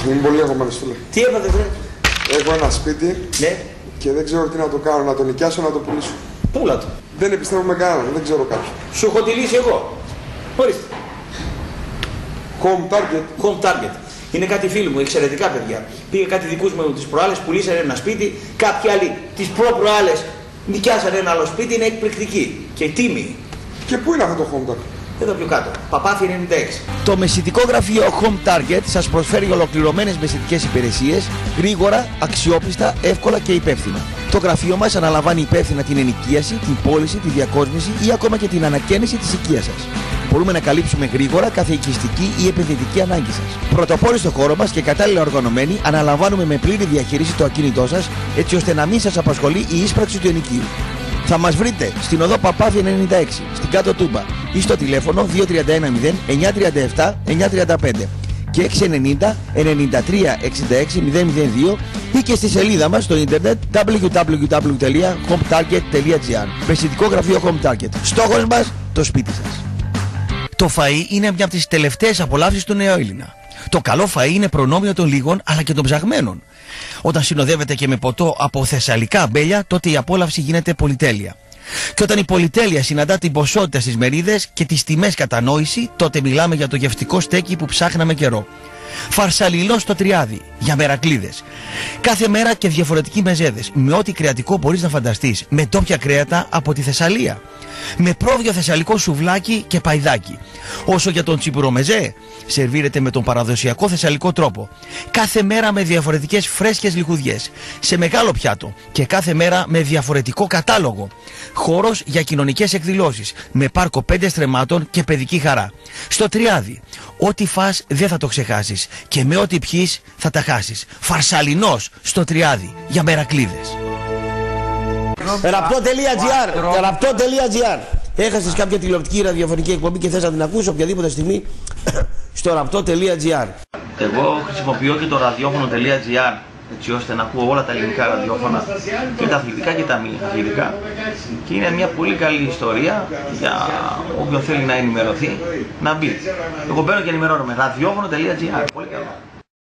Είμαι πολύ αγχωμένος, φίλε. Τι έπατε, βρε? Έχω ένα σπίτι, ναι, και δεν ξέρω τι να το κάνω, να το νοικιάσω, να το πουλήσω. Πούλα το. Δεν επιστρέφω κανέναν, δεν ξέρω κάποιον. Σου έχω τη λύση εγώ. Ορίστε. Home Target. Home Target. Είναι κάτι φίλοι μου, εξαιρετικά παιδιά. Πήγε κάτι δικούς μου τις προάλλες, πουλήσανε ένα σπίτι, κάποιοι άλλοι τις προ-προάλλες νοικιάσανε ένα άλλο σπίτι, είναι εκπληκτική και τίμη. Και πού είναι αυτό το Home Target? Εδώ πιο κάτω. Παπάθη 96. Το μεσητικό γραφείο Home Target σας προσφέρει ολοκληρωμένες μεσητικές υπηρεσίες, γρήγορα, αξιόπιστα, εύκολα και υπεύθυνα. Το γραφείο μας αναλαμβάνει υπεύθυνα την ενοικίαση, την πώληση, τη διακόσμηση ή ακόμα και την ανακαίνιση της οικίας σας. Μπορούμε να καλύψουμε γρήγορα κάθε οικιστική ή επενδυτική ανάγκη σας. Πρωτοπόροι στο χώρο μας και κατάλληλα οργανωμένοι, αναλαμβάνουμε με πλήρη διαχείριση το ακίνητό σας, έτσι ώστε να μην σας απασχολεί η ίσπραξη του ενοικίου. Θα μας βρείτε στην οδό Παπάθη 96, στην Κάτω Τούμπα ή στο τηλέφωνο 2310 937 935 και 690 93 66 002 ή και στη σελίδα μας στο ίντερνετ www.hometarget.gr. Μεσητικό γραφείο Home Target. Στόχος μας, το σπίτι σας. Το φαΐ είναι μια από τις τελευταίες απολαύσεις του νεοέλληνα. Το καλό φαΐ είναι προνόμιο των λίγων αλλά και των ψαγμένων. Όταν συνοδεύεται και με ποτό από θεσσαλικά αμπέλια, τότε η απόλαυση γίνεται πολυτέλεια. Και όταν η πολυτέλεια συναντά την ποσότητα στις μερίδες και τις τιμές κατανόηση, τότε μιλάμε για το γευτικό στέκι που ψάχναμε καιρό. Φαρσαλιλό στο Τριάδι, για μερακλίδες. Κάθε μέρα και διαφορετικοί μεζέδες, με ό,τι κρεατικό μπορείς να φανταστείς, με ντόπια κρέατα από τη Θεσσαλία. Με πρόβιο θεσσαλικό σουβλάκι και παϊδάκι. Όσο για τον τσιπουρομεζέ, σερβίρεται με τον παραδοσιακό θεσσαλικό τρόπο. Κάθε μέρα με διαφορετικές φρέσκες λιχουδιές, σε μεγάλο πιάτο και κάθε μέρα με διαφορετικό κατάλογο. Χώρος για κοινωνικές εκδηλώσεις, με πάρκο 5 στρεμμάτων και παιδική χαρά. Στο Τριάδι, ό,τι φας δεν θα το ξεχάσεις και με ό,τι πιείς θα τα χάσεις. Φαρσαλινός στο Τριάδι, για μερακλίδες. Ραπτό.gr. Έχασες κάποια τηλεοπτική ή ραδιοφωνική εκπομπή και θες να την ακούσεις οποιαδήποτε στιγμή στο ραπτό.gr. Εγώ χρησιμοποιώ και το ραδιόφωνο.gr, έτσι ώστε να ακούω όλα τα ελληνικά ραδιόφωνα, και τα αθλητικά και τα μη αθλητικά, και είναι μια πολύ καλή ιστορία για όποιον θέλει να ενημερωθεί να μπει. Εγώ μπαίνω και ενημερώνομαι. Ραδιόφωνο.gr. Πολύ καλό.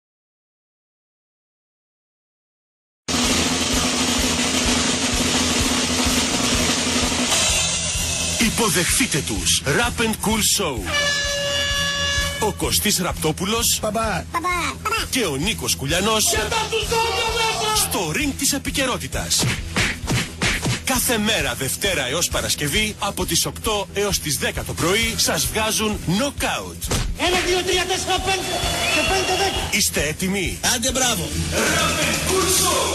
Υποδεχτείτε τους Rap and Cool Show. Ο Κωστής Ραπτόπουλος και ο Νίκος Κουλιανός στο ring της επικαιρότητας. Κάθε μέρα Δευτέρα έως Παρασκευή από τις 8 έως τις 10 το πρωί σας βγάζουν knockout. 1, 2, 3, 4, 5 και 5, 10. Είστε έτοιμοι? Άντε μπράβο. Rap and Cool Show.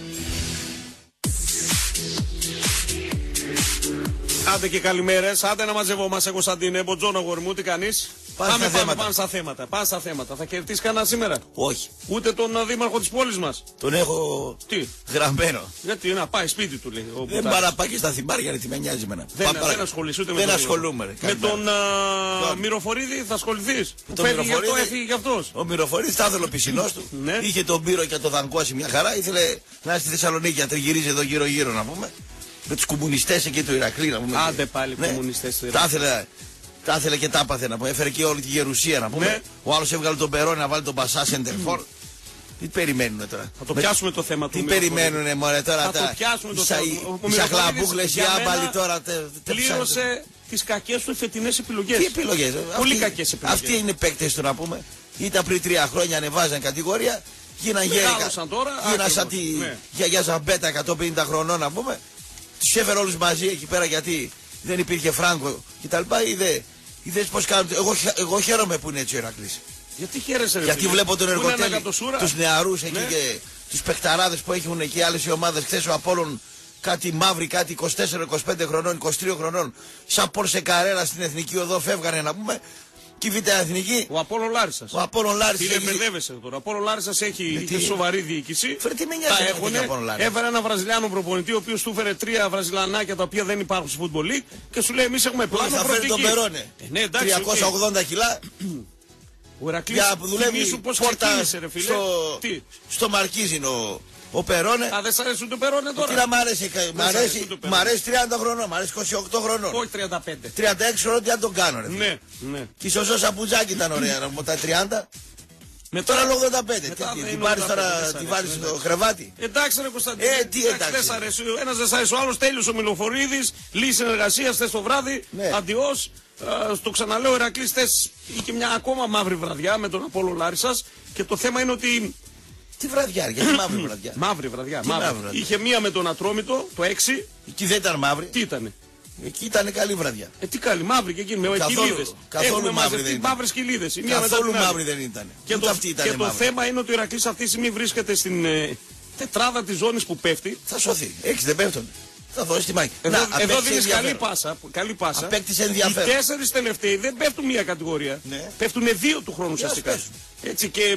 Άντε και καλημέρες, άντε να μαζευόμαστε, Κωνσταντίνε, Μποτζόνα γόρι μου, τι κάνεις? Πάμε στα θέματα. Θα κερδίσεις κανένα σήμερα? Όχι. Ούτε τον δήμαρχο της πόλης μας? Τον έχω γραμμένο. Γιατί να πάει σπίτι του, λέει. Δεν παραπάει και στα θυμάρια, γιατί με νοιάζει εμένα. Δεν ασχολείσαι ούτε με τον. Δεν ασχολούμαι. Με τον Μυροφορίδη θα ασχοληθείς? Που φεύγει γι' αυτό, έφυγε γι' αυτός. Ο Μυροφορίδης θα ήθελε ο πισινός του. Είχε τον πύρο και το δανκώσει μια χαρά. Ήθελε να είναι στη Θεσσαλονίκη, να τριγυρίζει εδώ γύρω-γύρω να πούμε. Με τους κομμουνιστές εκεί του Ηρακλή να πούμε. Άντε πάλι κομμουνιστές του Ηρακλή. Τα ήθελε και τα έπαθε να πούμε. Έφερε και όλη τη γερουσία να πούμε. Ναι. Ο άλλος έβγαλε τον Περόνι να βάλει τον Πασά Σεντερφόρ. Τι περιμένουνε τώρα? Θα το πιάσουμε το θέμα του. Τι περιμένουνε μωρέ τώρα? Θα το πιάσουμε το θέμα. Οι σαχλαμπούκλες, οι άμπαλοι τώρα. Πλήρωσε τις κακές του φετινές επιλογές. Τι επιλογές? Πολύ κακές επιλογές. Αυτοί είναι οι παίκτες του να πούμε. Ήταν πριν 3 χρόνια ανεβάζαν κατηγορία. Γίναν γέρικα. Γίναν σαν τη γιαγιά Ζαμπέτα 150 χρονών να πούμε. Τους έφερε όλους μαζί εκεί πέρα γιατί δεν υπήρχε φράγκο κτλ. Είδες πως κάνουν? Εγώ χαίρομαι που είναι έτσι ο Ηρακλής. Γιατί χαίρεσαι? Γιατί βλέπω τον Εργοτέλη, τους νεαρούς εκεί και τους παιχταράδες που έχουν εκεί άλλες οι ομάδες. Χθες ο Απόλλων κάτι μαύροι, κάτι 24-25 χρονών, 23 χρονών, σαν Πορσε Καρέρα στην Εθνική Οδό φεύγανε να πούμε. Και η Β' Εθνική. Ο Απόλλων Λάρισσας. Ο Απόλλων Λάρισσας. Τι μπερδεύεσαι τώρα? Ο Απόλλων Λάρισσας είχε σοβαρή διοίκηση. Τι με νοιάζει? Έφερε ένα Βραζιλιάνο προπονητή, ο οποίος του έφερε 3 Βραζιλανάκια τα οποία δεν υπάρχουν στο Football League και σου λέει: εμείς έχουμε πλάνο. Θα φέρει τον Περόνε. 380 κιλά. Ο Ηρακλής δουλεύει πόρτα στο Μαρκίζινο. Ο Περόνε. Α, δεν σ' αρέσει ούτε ο Περόνε τώρα? Τι να μ' αρέσει? Μ' αρέσει 30 χρονών, μ' αρέσει 28 χρονών. Όχι 35. 36 χρονών τι να τον κάνω, ρε. Ναι. Και η Σωσό Σαπουτζάκη ήταν ωραία, από τα 30. Τώρα είναι 85. Τι πάρεις τώρα, τι βάλεις στο κρεβάτι. Εντάξει ρε Κωνσταντίνε. Τι εντάξει. Ένας δεν σ' άρεσε, ο άλλος τέλειωσε ο Μιλοφορίδης. Λύση συνεργασίας χθες το βράδυ. Ναι. Αντιός. Στο ξαναλέω, ο Ηρακλής χθες είχε μια ακόμα μαύρη βραδιά με τον Απόλλω Λάρισσας. Και το θέμα είναι ότι. Τι βραδιά, γιατί μαύρη βραδιά. Μαύρη βραδιά. Βραδιά. Είχε μία με τον Ατρόμητο, το 6. Εκεί δεν ήταν μαύρη. Τι ήτανε. Εκεί ήταν καλή βραδιά. Τι καλή, μαύρη και εκείνη με κοιλίδες. Καθόλου μαύρη δεν ήταν. Μαύρες κοιλίδες. Καθόλου μαύρη δεν ήταν. Και το θέμα είναι ότι ο Ηρακλής αυτή τη στιγμή βρίσκεται στην τετράδα της ζώνης που πέφτει. Θα σωθεί. 6 δεν πέφτουν. Θα δώσει τη μάχη. Εδώ δίνεις καλή πάσα. Απέκτησε ενδιαφέρον. Οι 4 τελευταίοι δεν πέφτουν μία κατηγορία. Ναι. Πέφτουν 2 του χρόνου ουσιαστικά. Έτσι και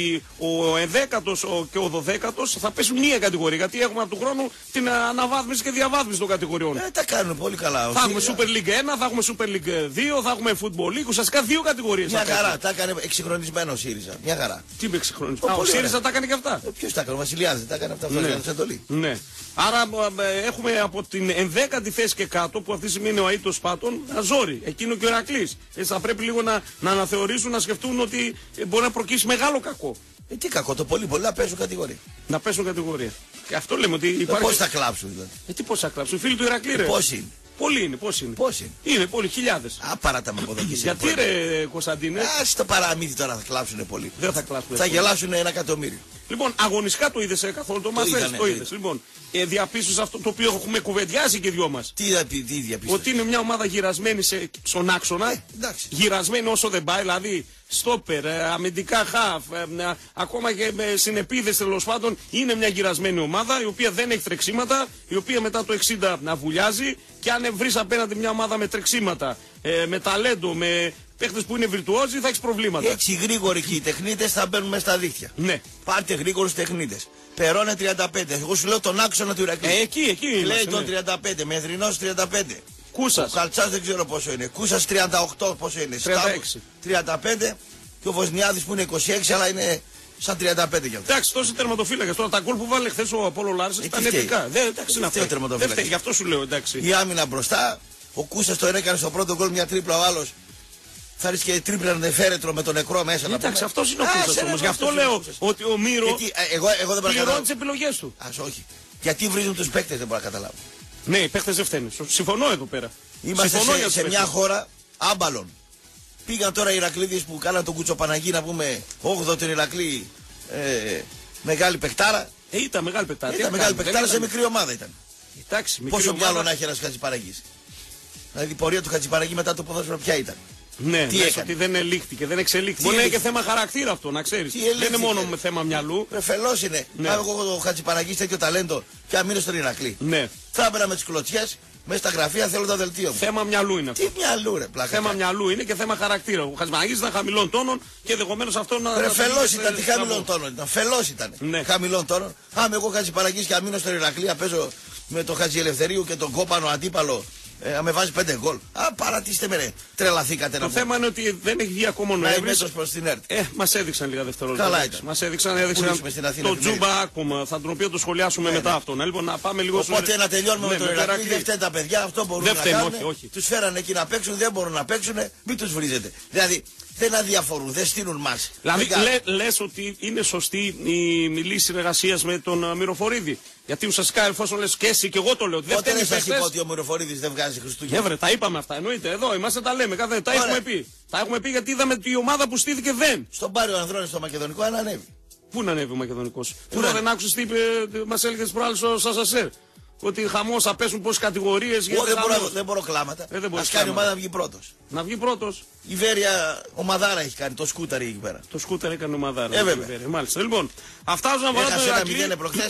ο 11ος και ο 12ος θα πέσουν μία κατηγορία. Γιατί έχουμε από του χρόνου την αναβάθμιση και διαβάθμιση των κατηγοριών. Τα κάνουν πολύ καλά. Θα έχουμε Super League 1, θα έχουμε Super League 2, θα έχουμε Football League. Ουσιαστικά 2 κατηγορίες. Μια χαρά. Τα έκανε εξυγχρονισμένο ο ΣΥΡΙΖΑ. Μια χαρά. Τι με εξυγχρονισμένο. Ο ΣΥΡΙΖΑ τα έκανε και αυτά. Ποιο τα έκανε, ο Βασιλιάδης τα έκανε αυτά. Ναι. Άρα έχουμε από την 11η θέση και κάτω που αυτή τη στιγμή είναι ο Αΐτος Πάτων ζόρι. Εκείνο και ο Ηρακλής. Έτσι θα πρέπει λίγο να αναθεωρήσουν, να σκεφτούν ότι μπορεί να προκύψει μεγάλο κακό. Τι κακό, το πολύ να πέσουν κατηγορία. Να πέσουν κατηγορία. Και αυτό λέμε ότι υπάρχει. Πώς θα κλάψουν δηλαδή. Τι πώς θα κλάψουν. Οι φίλοι του Ηρακλή ρε. Πώς είναι. Πολλοί είναι, πώς είναι. Είναι πολλοί, χιλιάδες. Παράτα με από εδώ και γιατί ρε Κωνσταντίνε. Στο παραμύθι τώρα θα κλάψουν πολύ. Δεν θα κλάψουν. Θα γελάσουν 1 εκατομμύριο. Λοιπόν, αγωνιστικά το είδες καθόλου το μάθες. Το είδες. Λοιπόν, διαπίστωσε αυτό το οποίο έχουμε κουβεντιάσει και οι δυο μας. Τι διαπίστωσε. Ότι είναι μια ομάδα γυρασμένη στον άξονα. Γυρασμένη όσο δεν πάει, δηλαδή στόπερ, αμυντικά χαφ, ακόμα και στην επίδεση τέλος πάντων. Είναι μια γυρασμένη ομάδα η οποία δεν έχει τρεξίματα, η οποία μετά το 60 να βουλιάζει. Και αν βρεις απέναντι μια ομάδα με τρεξίματα, με ταλέντο, με παίχτες που είναι βιρτουόζοι, θα έχεις προβλήματα. Έτσι γρήγοροι και οι τεχνίτες θα μπαίνουν μέσα στα δίχτυα. Ναι. Πάρτε γρήγορους τεχνίτες. Περώνε 35. Εγώ σου λέω τον άξονα του Ηρακλή. Εκεί λέει τον 35. Μεθρινός 35. Κούσας. Ο Καλτσάς δεν ξέρω πόσο είναι. Κούσας 38 πόσο είναι. 36. 35. Και ο Βοσνιάδης που είναι 26 αλλά είναι σαν 35 κι αυτό. Εντάξει, τόσοι τερματοφύλακες. Τώρα τα γκολ που βάλε χθες ο Απόλλω Λάρισσας ήταν επικά. Εντάξει, είναι αυτό. Γι' αυτό σου λέω εντάξει. Η άμυνα μπροστά. Ο Κούσας το έκανε στο πρώτο γκολ μια τρίπλα, ο άλλος θα ρίσκε τρίπλα φέρετρο με το νεκρό μέσα. Εντάξει, αυτός είναι ο Κούσας όμως. Γι' αυτό λέω ότι ο Μύρο εγώ δεν πληρώνει τις επιλογές του. Ας όχι. Γιατί βρίζουν τους παίκτες δεν μπορώ να καταλάβω. Ναι, οι παίκτες δεν φταίνουν. Συμφωνώ εδώ πέρα. Είμαστε σε μια χώρα άμπαλων. Πήγαν τώρα οι Ηρακλήδες που κάναν τον Κουτσοπαναγί να πούμε 8ο την Ηρακλή μεγάλη παικτάρα. Ήταν μεγάλη παικτάρα. Ήταν μεγάλη παικτάρα σε μικρή ομάδα ήταν. Εντάξει, πόσο μυαλό να έχει ένας Χατζηπαραγής. Δηλαδή η πορεία του Χατζηπαραγή μετά το ποδόσφαιρο ποια ήταν. Ναι, ότι δεν ελήχθηκε, δεν εξελίχθηκε. Μπορεί να είναι και θέμα χαρακτήρα αυτό, να ξέρεις. Δεν είναι μόνο με θέμα μυαλού. Φελός είναι. Ναι. Αν εγώ ο Χατζηπαραγής τέτοιο ταλέντο και αμήνω στον Ηρακλή. Ναι. Θα έπαιρνα με τις κλωτσιές. Μέσα στα γραφεία θέλω τα δελτίο μου. Θέμα μυαλού είναι αυτό. Τι μυαλού, ρε πλάκα. Θέμα μυαλού είναι και θέμα χαρακτήρα. Ο Χατζηπαραγής ήταν χαμηλών τόνων και ενδεχομένως αυτό να. Ρε φελός ήταν, τι χαμηλών τόνων ήταν. Φελός ήταν. Ναι. Χαμηλών τόνων. Άμα εγώ Χατζηπαραγής και αμήνω στον Ηρακλή παίζω με τον Χατζιελευθερίου και τον κόπανο αντίπαλο. Με βάζει 5 γκολ. Παρατήστε με ρε. Τρελαθήκατε να το θέμα είναι ότι δεν έχει βγει ακόμα ο Νοέμβρης. Προς την ΕΡΤ. Μας έδειξαν λίγα δευτερόλεπτα. Καλά ήταν. Μας έδειξαν το Τζούμπα Άκουμα. Θα τον οποίο το σχολιάσουμε μετά αυτό. Λοιπόν, να πάμε λίγο στο. Οπότε να τελειώνουμε με τον Ηρακλή. Δεν φταίνουν τα παιδιά. Αυτό μπορούν να κάνουν. Τους φέρανε εκεί να παίξουν. Δεν μπορούν να παίξουν. Μην τους βρίζετε. Δηλαδή δεν αδιαφορούν. Δεν στείλουν μας. Δηλαδή λες ότι είναι σωστή η λύση συνεργασίας με τον Μυροφορίδη. Γιατί ουσιαστικά εφόσον λες και εσύ και εγώ το λέω. Πότε σας είπα ότι ο Μυροφορίδης δεν βγάζει Χριστούγεννα. Εύρε, τα είπαμε αυτά. Εννοείται. Εδώ είμαστε, τα λέμε. Τα έχουμε πει. Τα έχουμε πει γιατί είδαμε ότι η ομάδα που στήθηκε δεν. Στον Πάριο Ανδρώνη στο Μακεδονικό αν ανέβει. Πού να ανέβει ο Μακεδονικός. Πού δεν άκουσες τι είπε, μας έλεγε τις προάλλες ο Σασασέρ. Ότι χαμός θα πέσουν πόσες κατηγορίες. Δεν μπορώ κλάματα. Ας κάνει ομάδα να βγει πρώτος. Να βγει πρώτος. Η Βέρεια ομαδάρα έχει κάνει, το σκούταρι εκεί πέρα. Το σκούταρι έκανε ομαδάρα. Μάλιστα. Λοιπόν, αυτά όσον αφορά το Ηρακλή. 0 προχθές.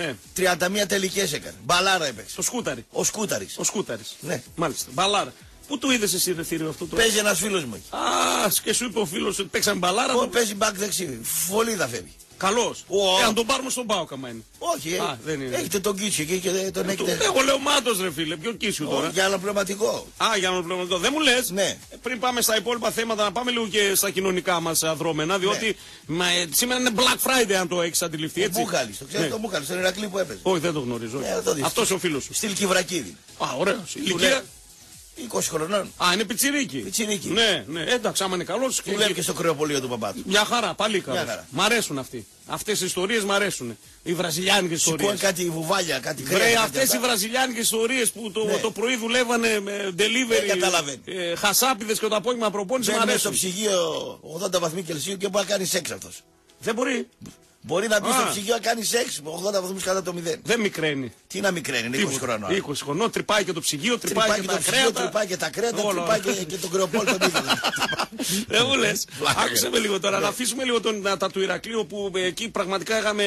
31 τελικές έκανε. Μπαλάρα έπαιξε. Το σκούταρι. Ο σκούταρης. Ο σκούταρης. Ναι. Μάλιστα. Μπαλάρα. Πού το είδες εσύ ρε θύριο αυτό το. Παίζει ένας φίλος μου εκεί. Και σου είπε ο φίλος ότι παίξαν μπαλάρα. Παίζει μπακ δεξί. Φωλίδα φεύγει. Καλός. Αν τον πάρουμε στον Πάο καμά είναι. Όχι, δεν είναι. Έχετε τον Κίτσιο εκεί και τον έχετε. Εγώ λέω Μάτος ρε φίλε, ποιο Κίτσιο τώρα. Για άλλο πνευματικό. Για άλλο πνευματικό. Δεν μου λες. Ναι. Πριν πάμε στα υπόλοιπα θέματα, να πάμε λίγο και στα κοινωνικά μας δρόμενα. Διότι σήμερα είναι Black Friday, αν το έχεις αντιληφθεί έτσι. Μπούχαλης, το ξέρεις το Μπούχαλης, στον Ηρακλή που έπαιζε. Όχι, δεν το γνωρίζω. Αυτός ο φίλος σου. Στυλ Κιβρακίδη. Ωραίος. Ηλικία. 20 χρονών. Α, είναι πιτσιρίκι. Πιτσιρίκι. Ναι, ναι, εντάξει, άμα είναι καλός. Δουλεύει και στο κρεοπολείο του παπά του. Μια χαρά, πάλι καλό. Μια χαρά. Μ' αρέσουν αυτοί. Αυτές οι ιστορίες μ' αρέσουν. Οι βραζιλιάνικες Σηκώνει ιστορίες. κάτι βουβάλια, κάτι Βρε, κρέα. αυτές οι βραζιλιάνικες ιστορίες που Ναι. το πρωί δουλεύανε με delivery. Δεν καταλαβαίνει. Χασάπιδες και το απόγευμα προπόνηση μ' Μπαίνει στο αρέσουν. ψυγείο 80 βαθμοί Κελσίου και μπορεί να κάνει σεξ αυτός. Δεν μπορεί. Μπορεί να μπει Α. στο ψυγείο να κάνει σεξ με 80 βαθμούς κατά το 0. Δεν μικραίνει. Τι να μικραίνει, είναι 20 χρονών. 20 χρονών, τρυπάει και το ψυγείο, τρυπάει Τρυπάει και και τα το ψυγείο, κρέατα. τρυπάει και τα κρέατα, Όλο. τρυπάει και τον κρεοπόλ τον ίδιο. Δεν μου λες. Βλάκα. Άκουσε με λίγο τώρα. Να αφήσουμε λίγο τα του Ηρακλείου που εκεί πραγματικά είχαμε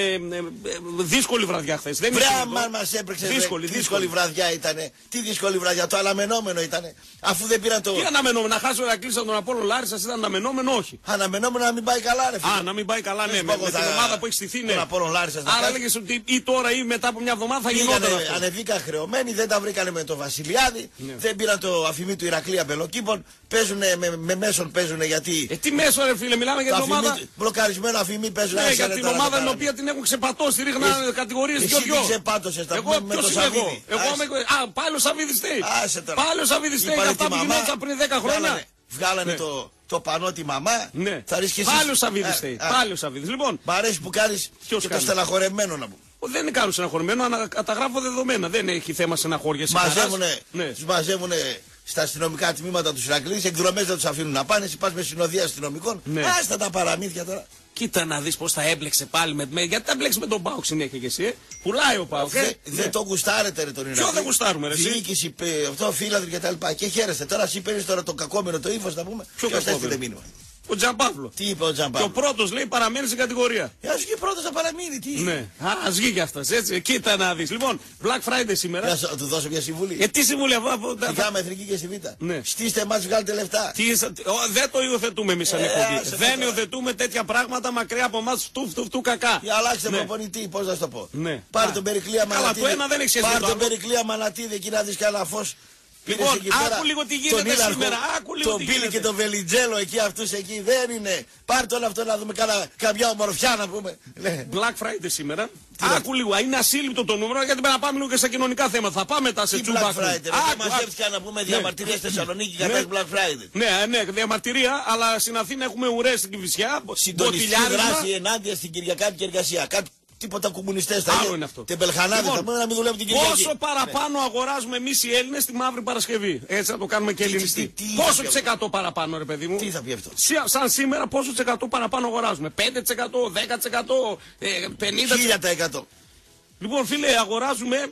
δύσκολη βραδιά χθες. Δεν είναι Βρέα συνειδητό. μα μας έπρεξε. Δύσκολη βραδιά ήτανε. Τι δύσκολη βραδιά, το αναμενόμενο ήτανε. Αφού δεν πήραν το. Τι αναμενόμενο, να χάσει ο Ηρακλής από τον Απόλλων Λάρισσας ήταν αναμενόμενο, όχι. Αναμενόμενο να μην πάει καλά, ρε φίλε. Α, να μην πάει καλά, ναι, Δεν με σου πω, την θα- ομάδα που έχει στηθεί, ναι. τον Απόλλων Λάρισσας να Άρα κάνει. έλεγες ότι ή τώρα ή μετά από μια εβδομάδα θα γινόταν Πήγανε, αυτό. ανεβήκαν χρεωμένοι, δεν τα βρήκανε με το Βασιλιάδη, Ναι. δεν πήραν το αφημί του Ηρακλή Αμπελοκήπων, παίζουνε με μέσον παίζουνε γιατί. Τι μέσο ρε φίλε, μιλάμε για Το την ομάδα. μπλοκαρισμένο αφημί παίζουν. Ναι, για την ομάδα την οποία την έχουν ξεπατώσει, ρίχνανε κατηγορίες Εσύ δυο-δυο. την ξεπάτωσες, τα πούμε, με ποιος το είμαι εγώ. Σαββίδη. Εγώ είμαι. Α, πάλι ο Σαββίδης τι. Άσε τώρα. Πάλι ο Σαββίδης τι, για Είπανε αυτά τη που μαμά, γινόταν πριν 10 χρόνια. Βγάλανε Ναι. το πανό τη μαμά. Ναι. Θα ρίξει και εσύ. Πάλι ο Σαββίδης τι. Πάλι ο Σαββίδης. Λοιπόν, Μ' αρέσει που κάνεις Ποιος και το κάνει? στεναχωρεμένο να πούμε. δεν κάνω στεναχωρημένο, καταγράφω δεδομένα. Δεν έχει θέμα στεναχώρια. Τους μαζεύουνε στα αστυνομικά τμήματα του Ηρακλής, εκδρομές δεν τους αφήνουν να πάνε, εσύ πας με συνοδεία αστυνομικών. Ναι. Άστα τα παραμύθια τώρα. Κοίτα να δεις πώς θα έμπλεξε πάλι με. Γιατί τα μπλέξει με τον Πάοκ συνέχεια και εσύ. Πουλάει ο Πάοκ. Δεν το γουστάρετε ρε τον Ηρακλή. Ποιο δεν γουστάρουμε, ρε, εσύ? Διοίκηση, αυτό, φίλαδροι και τα λοιπά. Και χαίρεστε. Τώρα εσύ παίρνεις τώρα το κακόμενο το ύφος να πούμε. Ποιο Ποιος κακόμενο? έστειλε μήνυμα. Ο Τζαμπάβλο. Τι είπε ο Και ο Τζαμπάβλο. πρώτος λέει παραμένει στην κατηγορία. Ας βγει πρώτος να παραμείνει. Τι. Ναι. Ας βγει κι αυτός, έτσι. Κοίτα να δεις. Λοιπόν, Black Friday σήμερα. Να του δώσω μια συμβουλή. Τι συμβουλή αυτό. Φυγάμε εθνική και στη Β. Ναι. Στήστε μας, βγάλετε λεφτά. Δεν το υιοθετούμε εμείς σαν εκπομπή. άσε Δεν τώρα. υιοθετούμε τέτοια πράγματα μακριά από εμάς του κακά. Και αλλάξτε Ναι. προπονητή, πώς να σου το πω. Ναι. Πάρε Α. τον Περικλή Καλά, Αμανατίδη. το ένα δεν έχει σχέση με Πάρε το τον άλλο. Περικλή Αμανατίδη εκεί να δεις κανένα φως. Λοιπόν, Πήρες εκεί πέρα άκου λίγο τι γίνεται τον Ήλαρχο, σήμερα, άκου λίγο τον τι Πίλη γίνεται. και τον Βελιτζέλο εκεί, αυτούς εκεί δεν είναι. Πάρ' το όλο αυτό να δούμε καμιά ομορφιά να πούμε. Ναι. Black Friday σήμερα. να- Άκου λίγο, είναι ασύλληπτο το νούμερο γιατί πρέπει να πάμε λίγο και στα κοινωνικά θέματα. Θα πάμε μετά σε Τι τσούμπα. Black Friday, μαζεύτηκαν να πούμε διαμαρτυρίες Θεσσαλονίκη κατά Ναι. Black Friday. Ναι, διαμαρτυρία, αλλά στην Αθήνα έχουμε ουρές στην Κηφισιά. Συντονιστική μποτιλιάρισμα. δράση ενάντια στην Κυριακάτικη εργασία. Κάτι τίποτα κομμουνιστές θα Άλλο είναι αυτό. Τεμπελχανάδες Λοιπόν, θα πούμε να μην δουλεύουν την Κυριακή. Πόσο παραπάνω αγοράζουμε εμείς οι Έλληνες τη Μαύρη Παρασκευή. Έτσι θα το κάνουμε και ελληνιστή. τι Πόσο θα της εκατό παραπάνω, ρε παιδί μου. Τι θα πει αυτό. Σαν σήμερα, πόσο της εκατό παραπάνω αγοράζουμε. 5%, 10%, 50%. 1000%. Λοιπόν, φίλε, αγοράζουμε.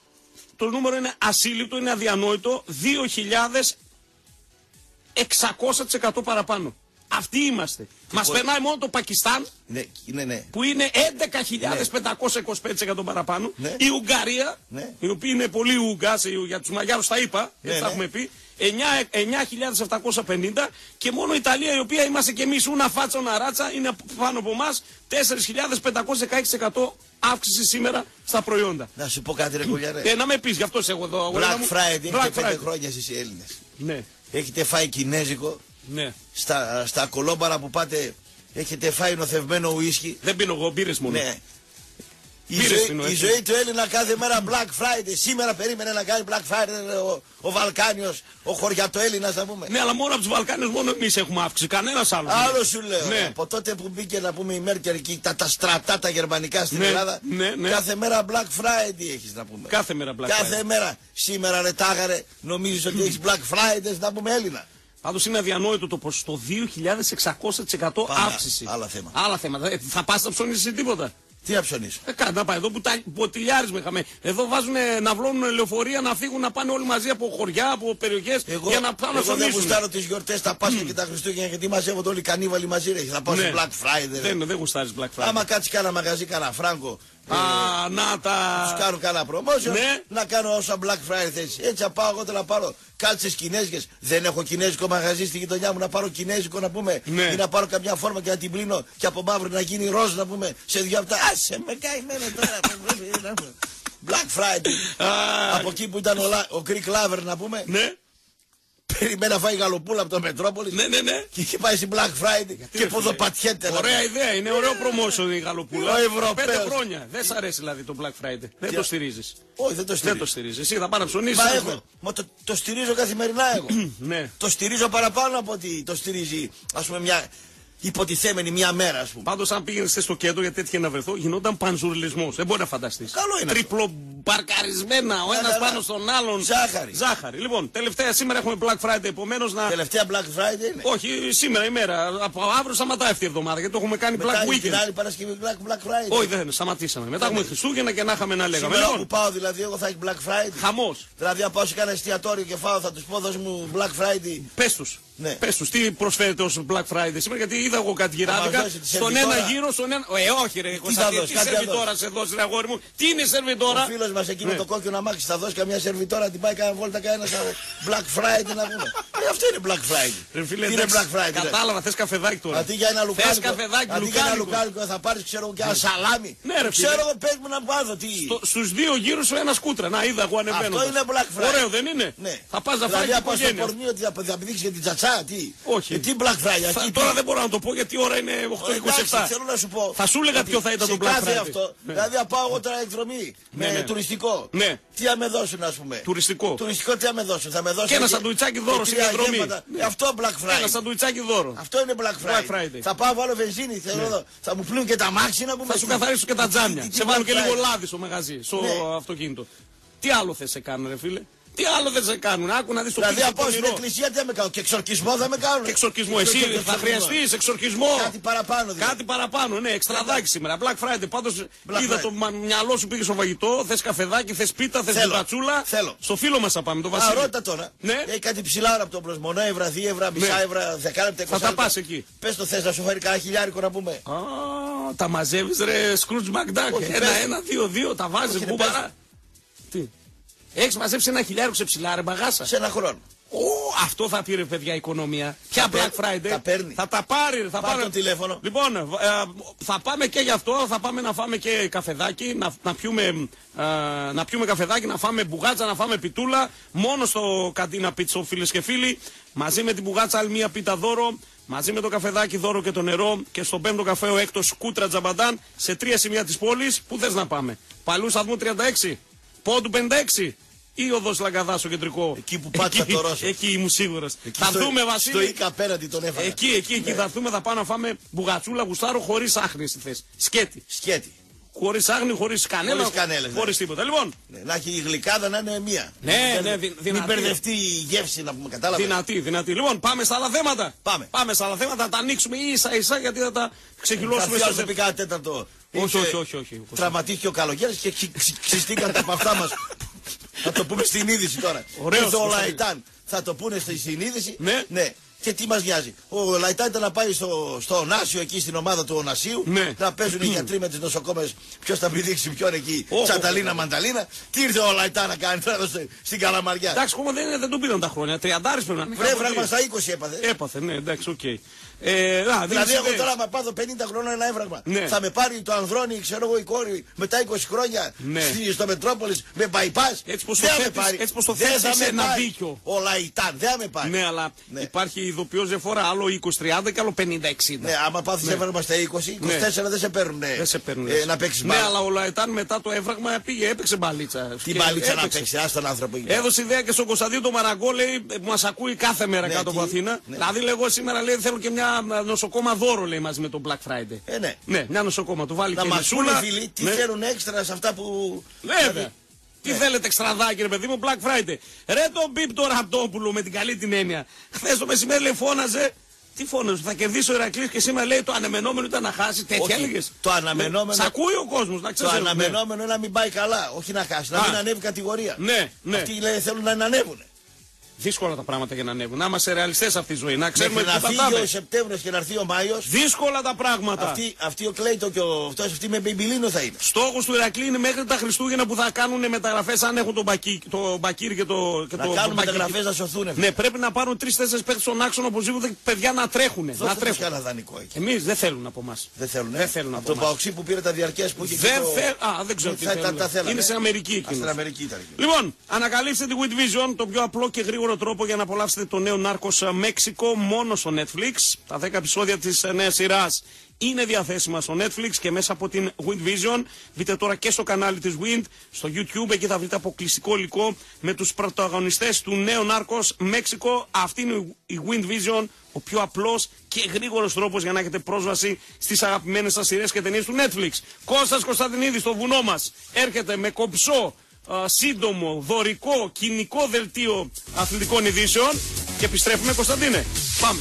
Το νούμερο είναι ασύλληπτο, είναι αδιανόητο. 2.600% παραπάνω. Αυτοί είμαστε. Μας περνάει μόνο το Πακιστάν Ναι. που είναι 11.525% παραπάνω. Ναι. Η Ουγγαρία, Ναι. η οποία είναι πολύ Ουγγάς, για τους Μαγιάρους τα είπα, έτσι τα ναι. έχουμε πει. 9.750 και μόνο η Ιταλία, η οποία είμαστε κι εμείς ούνα φάτσα, ούνα ράτσα, είναι πάνω από εμάς 4.516% αύξηση σήμερα στα προϊόντα. Να σου πω κάτι ρε κουλιάρε. Να με πεις, γι' αυτό σε εγώ εδώ. αγορίνα μου. Black Friday Black έχετε 5 Friday. χρόνια εσείς οι Έλληνες. Ναι, Έχετε φάει κινέζικο. ναι. Στα κολόμπαρα που πάτε έχετε φάει νοθευμένο ουίσκι. Δεν πίνω εγώ, μπύρες μόνο. Ναι. Μπύρες πίνω, Η έτσι. ζωή του Έλληνα κάθε μέρα Black Friday. Σήμερα περίμενε να κάνει Black Friday ο Βαλκάνιος, ο χωριατοέλληνας να πούμε. Ναι, αλλά μόνο από τους Βαλκάνιους μόνο εμείς έχουμε αύξηση. Κανένας άλλος. Άλλο σου λέω. Ναι. Από τότε που μπήκε να πούμε η Μέρκελ εκεί τα στρατά τα γερμανικά στην Ναι, Ελλάδα. ναι. Κάθε μέρα Black Friday έχεις να πούμε. Κάθε μέρα Black Κάθε Friday. μέρα. Σήμερα ρε τάγαρε νομίζεις ότι έχεις Black Friday να πούμε Έλληνα. Πάντως είναι αδιανόητο το ποσοστό 2.600% Πάμε, αύξηση. άλλα θέματα. Άλλα θέματα. Θα πας να ψωνίσεις τίποτα. Τι να ψωνίσω. Κάτι να πάει εδώ που τα ποτηλιάρισμα είχαμε. Εδώ βάζουν να βλώνουν λεωφορεία να φύγουν να πάνε όλοι μαζί από χωριά, από περιοχές για να πάνε να εγώ δεν ψωνίσουν. γουστάρω τις γιορτές, τα Πάσχα και τα Χριστούγεννα γιατί μαζεύονται όλοι οι κανίβαλοι μαζί ρε. Θα πάω Ναι. στο Black Friday. ρε. Δεν γουστάρεις Black Friday. Άμα κάτσει κάνα μαγαζί, κάνα φράγκο. Α, να τα. Τους κάνω κάνα promotion, Ναι. να κάνω όσα Black Friday θες. Έτσι θα πάω εγώ να πάρω κάλτσες κινέζικες. Δεν έχω κινέζικο μαγαζί στη γειτονιά μου να πάρω κινέζικο να πούμε. Ναι. Ή να πάρω καμιά φόρμα και να την πλύνω και από μαύρο να γίνει ροζ να πούμε. Σε 2 λεπτά. Άσε με καημένο τώρα. Black Friday. Από εκεί που ήταν ο Greek Lover να πούμε. Ναι. περιμένει να φάει γαλοπούλα από το Μετρόπολη. Ναι. Και είχε πάει στην Black Friday και ποδοπατιέται. Ωραία ιδέα, είναι ωραίο promotion η γαλοπούλα. Ο Ευρωπαίος. 5 χρόνια. Δεν σ' αρέσει δηλαδή το Black Friday. Δεν το στηρίζεις. Όχι, δεν το Δεν στηρίζω. το στηρίζεις. Εσύ θα πάει να ψωνίσεις. Μα εγώ, το στηρίζω καθημερινά εγώ. Ναι. Το στηρίζω παραπάνω από ότι το στηρίζει, ας πούμε, μια υποτιθέμενη μια μέρα, ας πούμε. Πάντως, αν πήγαινε στο κέντρο, γιατί έτυχε να βρεθώ, γινόταν πανζουρλισμός. Δεν μπορεί να φανταστείς. Καλό είναι. Τριπλομπαρκαρισμένα ο ένας πάνω στον άλλον. Ζάχαρη. Λοιπόν, τελευταία σήμερα έχουμε Black Friday. Επομένως να. Τελευταία Black Friday είναι. Όχι, σήμερα ημέρα. Από αύριο σταματάει αυτή η εβδομάδα γιατί το έχουμε κάνει Μετά Black Weekend. την άλλη Παρασκευή Black Friday. Όχι, δεν σταματήσαμε. Μετά έχουμε Χριστούγεννα και να είχαμε να λέγαμε. Σήμερα Λοιπόν, που πάω δηλαδή, εγώ θα έχει Black Friday. χαμός. Δηλαδή, αν πάω σε κανένα εστιατόριο και φάω, θα του πω δώσ' μου Black Friday. Πες τους. Ναι. Πες τους, τι προσφέρετε ως Black Friday σήμερα, γιατί είδα εγώ κάτι γυράδικα μας δώσει τη στον σερβιτόρα. ένα γύρο, στον ένα. Όχι, ρε, θα Κωνσταντίνε, δώσει, τι κάτι θα σερβιτόρα σε δώσει, ρε αγόρι μου, τι είναι σερβιτόρα. Ο φίλος μας εκεί με Ναι. το κόκκινο αμάξι θα δώσει καμιά σερβιτόρα, την πάει κάνα βόλτα κανένα Black Friday να πούμε. Αυτό είναι Black Friday. Ρε φίλε, Τι είναι εντάξει, Black Friday. κατάλαβα, θες καφεδάκι τώρα. Αντί για ένα Θες λουκάνικο, καφεδάκι, αντί για ένα λουκάνικο. λουκάνικο θα πάρεις ξέρω και ένα σαλάμι. Ναι, ρε, ξέρω φίλε. εγώ πες μου να πάθω τι. Στους δύο γύρους ο ένας κούτρα. Να, είδα εγώ ανεβαίνοντας. Αυτό είναι Black Friday. Ωραίο δεν είναι. Ναι. Θα πας να φάει Δηλαδή την θα πας στο οικογένεια. πορνείο ότι θα πηδήξεις για την τσατσά, τι. Όχι. Τι Black Friday. Θα- εκεί, Τώρα τι. δεν μπορώ να το πω γιατί η ώρα είναι 8:27. Εντάξει, θέλω να σου πω. Θα σου έλεγα ότι ποιο θα ήταν σε το Black κάθε Friday. αυτό, Ναι. δηλαδή θα πάω εγώ τώρα εκδρομή Ναι, με ναι. τουριστικό. Ναι. Τι θα με δώσουν, ας πούμε. Τουριστικό. Τουριστικό τι θα με δώσουν. Θα με δώσουν Και ένα σαντουιτσάκι δώρο και στην τρία εκδρομή. γεύματα. Ναι. Αυτό Black Ένα Friday. σαντουιτσάκι δώρο. Αυτό είναι Black Friday. Friday. Θα πάω βάλω βενζίνη. Θέλω εδώ. Θα μου πλύνουν και τα μάξι να πούμε. Θα σου καθαρίσουν και τα τζάμια. Τι Σε βάλουν και Black λίγο Friday. λάδι στο μαγαζί, στο Ναι. αυτοκίνητο. Τι άλλο θες σε κάνουν, ρε φίλε. Τι άλλο δεν σε κάνουν. Άκου να δεις το Δηλαδή πίσω από στην πονηρό. εκκλησία τι θα με κάνουν. Και εξορκισμό θα με κάνουν. Και εξορκισμό. Εσύ Και θα εξορκισμό. χρειαστείς εξορκισμό. Κάτι παραπάνω δηλαδή. Κάτι παραπάνω, ναι, εξτραδάκι σήμερα. Black Friday. Πάντως Black είδα Friday. το μυαλό σου πήγε στο φαγητό. Θες καφεδάκι, θες πίτα, θες Θέλω. μπουκατσούλα. Θέλω. Στο φίλο μας θα πάμε, το Α, Βασίλη. ρώτα τώρα. Ναι. Έχει κάτι ψηλά από τον προσμονό, ευρα, 2 ευρα, μισά Ναι. ευρα, 10 λεπτά, 20 Θα τα λεπτά. πας εκεί. Πες το θες να σου φέρει κανένα χιλιάρικο να πούμε. Α, τα μαζεύεις ρε Scrooge McDuck. Όχι, 1, 2, 2, τα βάζεις Όχι, μπουμπαρά. Τι. Έχεις μαζέψει ένα χιλιάρικο σε ψηλά ρε μπαγάσα. Σε ένα χρόνο. Αυτό θα πει ρε παιδιά οικονομία. Ποια παίρνει, Black Friday. τα παίρνει. Θα τα πάρει. Θα Πάρ' το τηλέφωνο. Λοιπόν, θα πάμε και γι' αυτό. Θα πάμε να φάμε και καφεδάκι. Να πιούμε καφεδάκι, να φάμε μπουγάτσα, να φάμε πιτούλα. Μόνο στο Καντίνα Πίτσο, φίλες και φίλοι. Μαζί με την μπουγάτσα, άλλη μία πίτα δώρο. Μαζί με το καφεδάκι δώρο και το νερό. Και στον 5ο καφέ ο έκτος Κούτρα Τζαμπαντάν. Σε 3 σημεία της πόλης. Πού θες να πάμε. Παλού Σταθμού 36. Πόντου 56. Ή οδός Λαγκαδά στο κεντρικό. Εκεί που πάτησα το Ρώσο. Εκεί ήμουν σίγουρος. Θα Στο- δούμε Στο Βασίλη. Ίκα απέναντι τον έφαγα. Εκεί θα έρθουμε, θα πάμε να φάμε μπουγατσούλα γουστάρο χωρίς άχνη στη θέση. Σκέτη. Σκέτη. Χωρίς άχνη, χωρίς κανένα. Χωρίς κανέλες, ναι. Χωρίς τίποτα. Λοιπόν, Ναι, να έχει η γλυκάδα να είναι μία. Ναι, Μην ναι, μπερδε- δυνατή. Μην μπερδευτεί η γεύση να πούμε, κατάλαβε. δυνατή. Λοιπόν, πάμε στα άλλα θέματα. Πάμε. στα άλλα θέματα, θα τα ανοίξουμε ίσα-ίσα γιατί θα τα Θα ξεχυλώσουμε έρθει στο άλλο πει τέταρτο. Όχι, Είχε- όχι. Τραυματίστηκε ο καλοκαίρι και ξυστήκαν τα παυτά μας. Θα το πούμε στην είδηση τώρα. Ωραίος, Ήρθε ο Κωνσταντίνε. Λαϊτάν. Θα το πούνε στη συνείδηση. Ναι. Και τι μας νοιάζει. Ο Λαϊτάν ήταν να πάει στο Ωνάσιο εκεί στην ομάδα του Ωνασίου. Ναι. Να παίζουν οι γιατροί με τις νοσοκόμες. Ποιος θα πηδήξει ποιον εκεί. Όχ, Τσανταλίνα, όχ. Μανταλίνα. Τι ήρθε ο Λαϊτάν να κάνει τώρα στην Καλαμαριά. Εντάξει, ακόμα δεν τον πήραν τα χρόνια. 30 πρέπει να είναι. Βρε κάπου βράγμα εκεί. στα 20 έπαθε. Έπαθε, ναι, εντάξει, οκ. Δηλαδή, εγώ τώρα να πάθω 50 χρονών ένα έβραγμα. Ναι. Θα με πάρει το Ανδρώνη, ξέρω εγώ, η κόρη μετά 20 χρόνια Ναι. στο Μετρόπολης με bypass. Έτσι πως το Δεν θα με θέτεις, πάρει. έτσι πως το Δεν θέτεις, θα είσαι με ένα πάρει. δίκιο. Ο Λαϊτάν δεν θα με πάρει. Ναι, αλλά Ναι. υπάρχει ειδοποιώς διαφορά. Άλλο 20-30 και άλλο 50-60. Ναι, άμα πάθεις έβραγμα στα 20, 24 δεν σε παίρνουν. Δεν σε παίρνουν. Να παίξεις Ναι, μπάλα. αλλά ο Λαϊτάν μετά το έβραγμα έπαιξε μπαλίτσα. Τι Και μπαλίτσα να έπαιξε. παίξει, άστα τον άνθρωπο. εκεί. Έδωσε ιδέα και στον Κωνσταντίνο τον Μαραγκό, λέει, που μας ακούει κάθε μέρα Ναι, κάτω από τι? Αθήνα. Ναι. Δηλαδή, λέει, εγώ σήμερα λέει, θέλω και μια νοσοκόμα δώρο, λέει, μαζί με τον Black Friday. Ναι. Ναι, μια νοσοκόμα. Του βάλει Να και μας μισούλα. πούνε φίλοι τι Ναι. θέλουν έξτρα σε αυτά που. Βέβαια. Δηλαδή, Τι θέλετε εξτραδάκι ρε παιδί μου, Black Friday. Ρε τον Μπίπ το Ραπτόπουλο με την καλή την έννοια. Χθες το μεσημέρι λέει φώναζε. Τι φώναζε, θα κερδίσει ο Ηρακλής και σήμερα λέει το αναμενόμενο ήταν να χάσει. Τέτοια Όχι, έλεγες. το αναμενόμενο- Σ' ακούει ο κόσμος, να Το ξέρεις. αναμενόμενο είναι να μην πάει καλά, όχι να χάσει, να Α. μην ανέβει κατηγορία. Ναι, ναι. Αυτοί λέει θέλουν να ανέβουν. Δύσκολα τα πράγματα για να ανέβουν. Να είμαστε ρεαλιστές αυτή τη ζωή. Να ξέρουμε Μέχρι τι να θα φύγει ο πάμε. Σεπτέμβριος και να έρθει ο Μάιος, Δύσκολα τα πράγματα. αυτοί ο Κλέιτο και ο αυτός αυτοί με μπιμπιλίνο θα είναι. Στόχος του Ηρακλή είναι μέχρι τα Χριστούγεννα που θα κάνουν μεταγραφές αν έχουν τον Μπακίρ και το. Να κάνουν μεταγραφές να σωθούν. Ναι, πρέπει να πάρουν 3-4 παίκτες στον άξονα οπωσδήποτε παιδιά να τρέχουν. Δώστε Να τους τρέχουν. κανένα δανεικό εκεί. Εμείς δεν θέλουν από εμάς. Δεν θέλουν. Δεν θέλουν Από από τον εμάς. Παοξή που πήρε τα διαρκές που είχε. Δεν και το- θέλουν. Α, δεν ξέρω τι τα θέλουν. θέλανε. Είναι στην Αμερική Α, εκείνος. στην Αμερική ήταν. Λοιπόν, ανακαλύψτε τη With Vision, το πιο απλό και γρήγορο γρήγορο τρόπο για να απολαύσετε το νέο Narcos Μέξικο μόνο στο Netflix. Τα 10 επεισόδια της νέας σειράς είναι διαθέσιμα στο Netflix και μέσα από την Wind Vision. Μπείτε τώρα και στο κανάλι της Wind, στο YouTube, εκεί θα βρείτε αποκλειστικό υλικό με τους πρωταγωνιστές του νέου Narcos Μέξικο. Αυτή είναι η Wind Vision, ο πιο απλός και γρήγορος τρόπος για να έχετε πρόσβαση στις αγαπημένες σας σειρές και ταινίες του Netflix. Κώστας Κωνσταντινίδης στο βουνό μας έρχεται με κομψό, σύντομο, δωρικό, κοινικό δελτίο αθλητικών ειδήσεων και επιστρέφουμε. Κωνσταντίνε, πάμε.